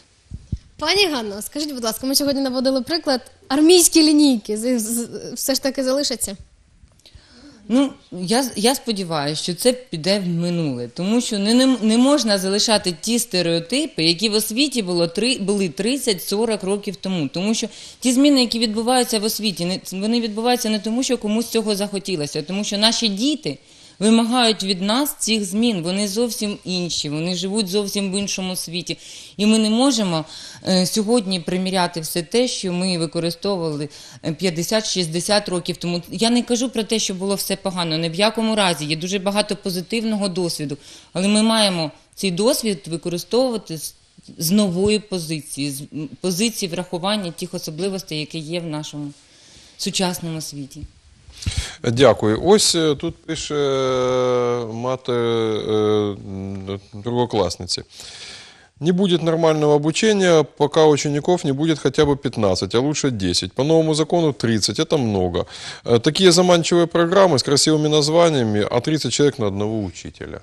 Пані Ганно, скажіть, будь ласка, ми сьогодні наводили приклад, армійські лінійки все ж таки залишаться? Ну, я сподіваюся, що це піде в минуле, тому що не можна залишати ті стереотипи, які в освіті були 30-40 років тому. Тому що ті зміни, які відбуваються в освіті, вони відбуваються не тому, що комусь цього захотілося, а тому що наші діти вимагають від нас цих змін, вони зовсім інші, вони живуть зовсім в іншому світі. І ми не можемо сьогодні приміряти все те, що ми використовували 50-60 років тому. Я не кажу про те, що було все погано, не в якому разі, є дуже багато позитивного досвіду, але ми маємо цей досвід використовувати з нової позиції, з позиції врахування тих особливостей, які є в нашому сучасному світі. Дякую. Ось тут пише мати другоклассницы. Не будет нормального обучения, пока учеников не будет хотя бы 15, а лучше 10. По новому закону 30, это много. Такие заманчивые программы с красивыми названиями, а 30 человек на одного учителя.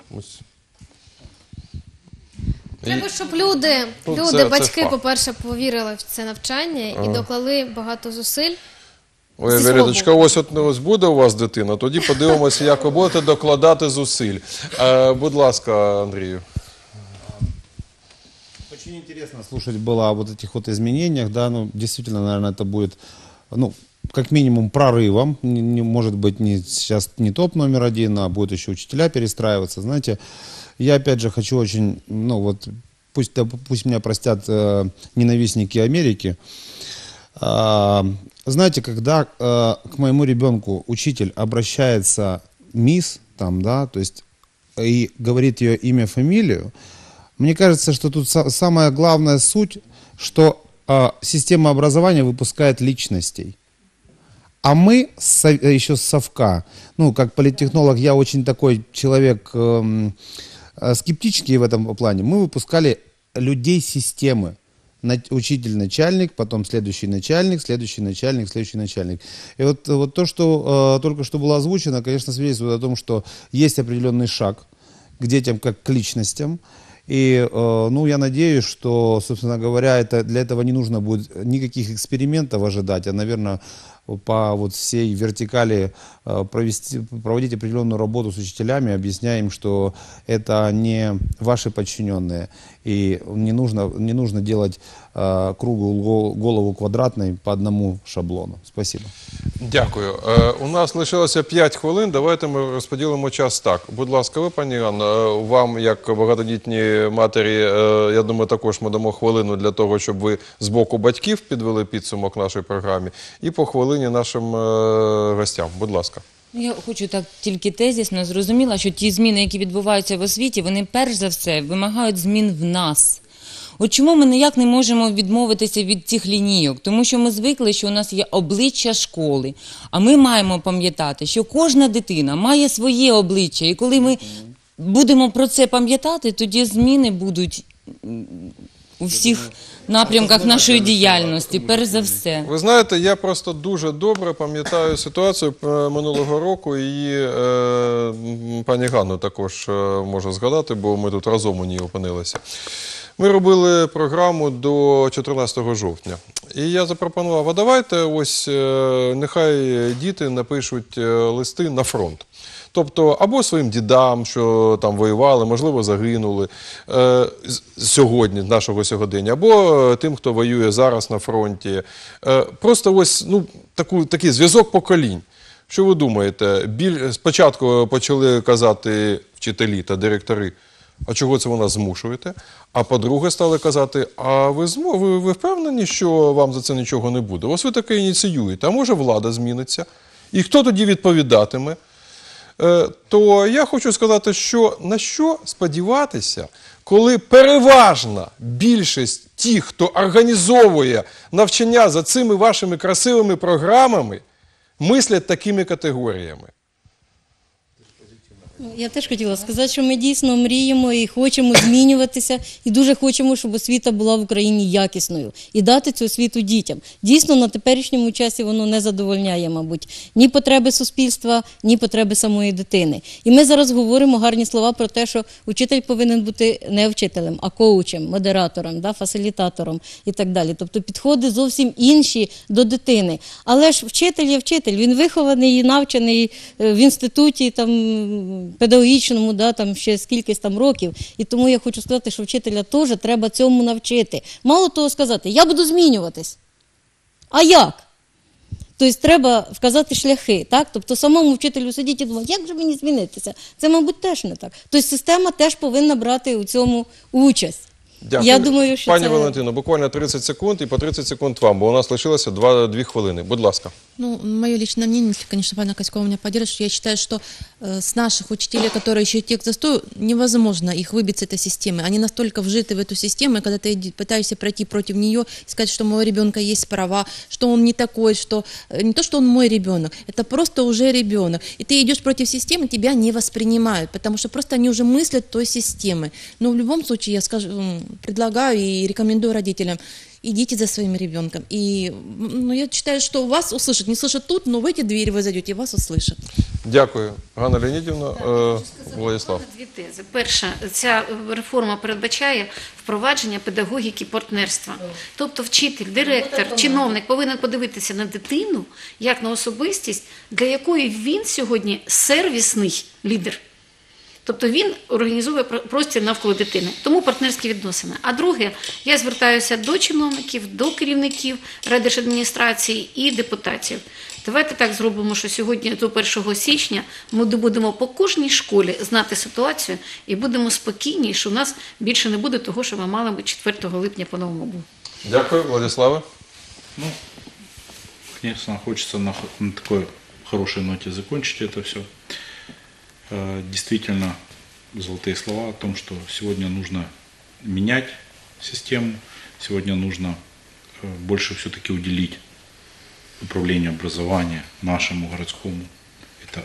Треба, щоб люди, батьки, по-перше, повірили в це навчання і доклали багато зусиль. Ой, Вередочка, ось буде у вас дитина, тоді подивимося, як ви будете докладати зусиль. Будь ласка, Андрію. Очень интересно слушать было о вот этих вот изменениях, да, ну, действительно, наверное, это будет, ну, как минимум прорывом, может быть, сейчас не топ номер 1, а будут еще учителя перестраиваться, знаете, я опять же хочу очень, ну, вот, пусть меня простят ненавистники Америки, знаете, когда к моему ребенку учитель обращается мисс, там, да, то есть, и говорит ее имя, фамилию, мне кажется, что тут самая главная суть, что система образования выпускает личностей. А мы еще с совка, ну, как политтехнолог, я очень такой человек скептический в этом плане, мы выпускали людей системы. Учитель-начальник, потом следующий начальник, следующий начальник, следующий начальник. И вот то, что только что было озвучено, конечно, свидетельствует о том, что есть определенный шаг к детям как к личностям. И, ну, я надеюсь, что, собственно говоря, для этого не нужно будет никаких экспериментов ожидать, а, наверное, по вот всей вертикали проводить определенную работу с учителями, объясняя им, что это не ваши подчиненные, и не нужно делать круглую голову квадратной по одному шаблону. Спасибо. Дякую. У нас лишилося 5 хвилин, давайте ми розподілимо час так. Будь ласка, ви, пані Ганна, вам, як багатодітній матері, я думаю, також ми дамо хвилину для того, щоб ви з боку батьків підвели підсумок нашій програмі, і по хвилині нашим гостям. Будь ласка. Я хочу так тільки тезісно зрозуміла, що ті зміни, які відбуваються в освіті, вони перш за все вимагають змін в нас. От чому ми ніяк не можемо відмовитися від цих лінійок? Тому що ми звикли, що у нас є обличчя школи, а ми маємо пам'ятати, що кожна дитина має своє обличчя, і коли ми будемо про це пам'ятати, тоді зміни будуть у всіх напрямках нашої діяльності, перш за все. Ви знаєте, я просто дуже добре пам'ятаю ситуацію минулого року, і пані Ганну також можу згадати, бо ми тут разом у ній опинилися. Ми робили програму до 14 жовтня. І я запропонував, а давайте ось нехай діти напишуть листи на фронт. Тобто, або своїм дідам, що там воювали, можливо, загинули сьогодні, нашого сьогодення, або тим, хто воює зараз на фронті. Просто ось, ну, такий зв'язок поколінь. Що ви думаєте? Спочатку почали казати вчителі та директори, а чого це ви нас змушуєте? А по-друге, стали казати, а ви впевнені, що вам за це нічого не буде? Ось ви таке ініціюєте, а може влада зміниться? І хто тоді відповідатиме? То я хочу сказати, що на що сподіватися, коли переважна більшість тих, хто організовує навчання за цими вашими красивими програмами, мислять такими категоріями. Я теж хотіла сказати, що ми дійсно мріємо і хочемо змінюватися, і дуже хочемо, щоб освіта була в Україні якісною, і дати цю освіту дітям. Дійсно, на теперішньому часі воно не задовольняє, мабуть, ні потреби суспільства, ні потреби самої дитини. І ми зараз говоримо гарні слова про те, що учитель повинен бути не вчителем, а коучем, модератором, фасилітатором і так далі. Тобто підходи зовсім інші до дитини. Але ж вчитель є вчитель, він вихований і навчений в інституті, педагогічному, там ще скількись там років. І тому я хочу сказати, що вчителя теж треба цьому навчити. Мало того сказати, я буду змінюватись. А як? Тобто треба вказати шляхи, так? Тобто самому вчителю сидіти і думати, як же мені змінитися? Це, мабуть, теж не так. Тобто система теж повинна брати у цьому участь. Дякую. Я думаю, що Пані це... Валентино, буквально 30 секунд і по 30 секунд вам, бо у нас лишилося 2 хвилини. Будь ласка. Мое личное мнение, если, конечно, Павел Коськова меня поддержит, что я считаю, что с наших учителей, которые еще те к застою, невозможно их выбить с этой системы. Они настолько вжиты в эту систему, и когда ты пытаешься пройти против нее, сказать, что у моего ребенка есть права, что он не такой, что не то, что он мой ребенок, это просто уже ребенок. И ты идешь против системы, тебя не воспринимают, потому что просто они уже мыслят той системы. Но в любом случае я предлагаю и рекомендую родителям, идите за своим ребенком. И я считаю, что вас услышат. Не слышат тут, но в эти двери вы зайдете, и вас услышат. Дякую. Ганна Леонідівна, Владислав. Дві тези. Перша, ця реформа передбачає впровадження педагогіки партнерства. Тобто вчитель, директор, чиновник повинен подивитися на дитину, як на особистість, для якої він сьогодні сервісний лідер. Тобто він організує простір навколо дитини. Тому партнерські відносини. А друге, я звертаюся до чиновників, до керівників райдержадміністрації і депутатів. Давайте так зробимо, що сьогодні до 1 січня ми будемо по кожній школі знати ситуацію і будемо спокійні, що у нас більше не буде того, що ми мали би 4 липня по-новому було. Дякую, Владиславе. Конечно, хочется на такой хорошей ноте закончить это все. Действительно, золотые слова о том, что сегодня нужно менять систему, сегодня нужно больше все-таки уделить управлению образования нашему городскому, это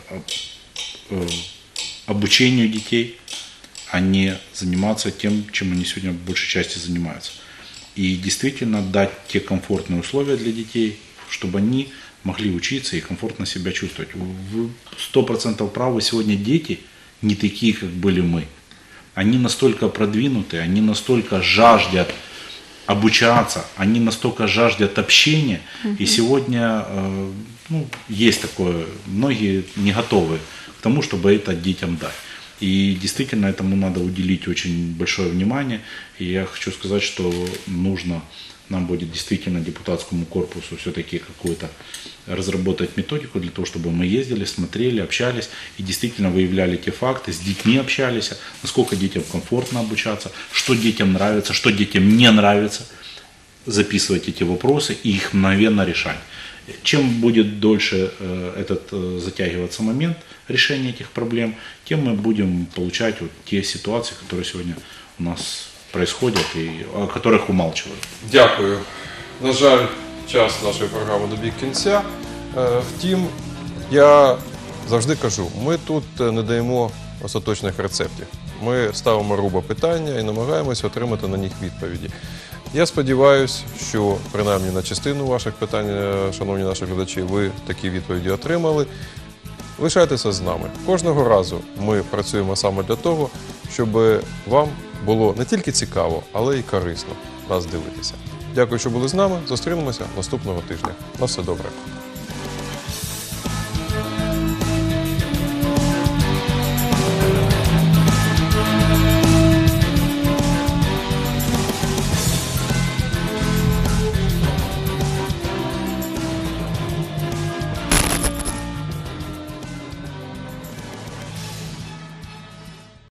обучению детей, а не заниматься тем, чем они сегодня в большей части занимаются. И действительно дать те комфортные условия для детей, чтобы они могли учиться и комфортно себя чувствовать. Вы 100% правы, сегодня дети не такие, как были мы. Они настолько продвинуты, они настолько жаждут обучаться, они настолько жаждут общения. И сегодня есть такое, многие не готовы к тому, чтобы это детям дать. И действительно этому надо уделить очень большое внимание. И я хочу сказать, что нужно нам будет действительно депутатскому корпусу все-таки какую-то разработать методику для того, чтобы мы ездили, смотрели, общались и действительно выявляли те факты, с детьми общались, насколько детям комфортно обучаться, что детям нравится, что детям не нравится, записывать эти вопросы и их мгновенно решать. Чем будет дольше затягиваться момент решения этих проблем, тем мы будем получать те ситуации, которые сегодня у нас происходят и о которых умалчивают. Дякую. На жаль, час нашої програми добіг кінця. Втім, я завжди кажу, ми тут не даємо остаточних рецептів. Ми ставимо рубо питання і намагаємося отримати на них відповіді. Я сподіваюся, що принаймні на частину ваших питань, шановні наші глядачі, ви такі відповіді отримали. Лишайтеся з нами. Кожного разу ми працюємо саме для того, щоб вам було не тільки цікаво, але й корисно нас дивитися. Дякую, що були з нами. Зустрінемося наступного тижня. На все добре.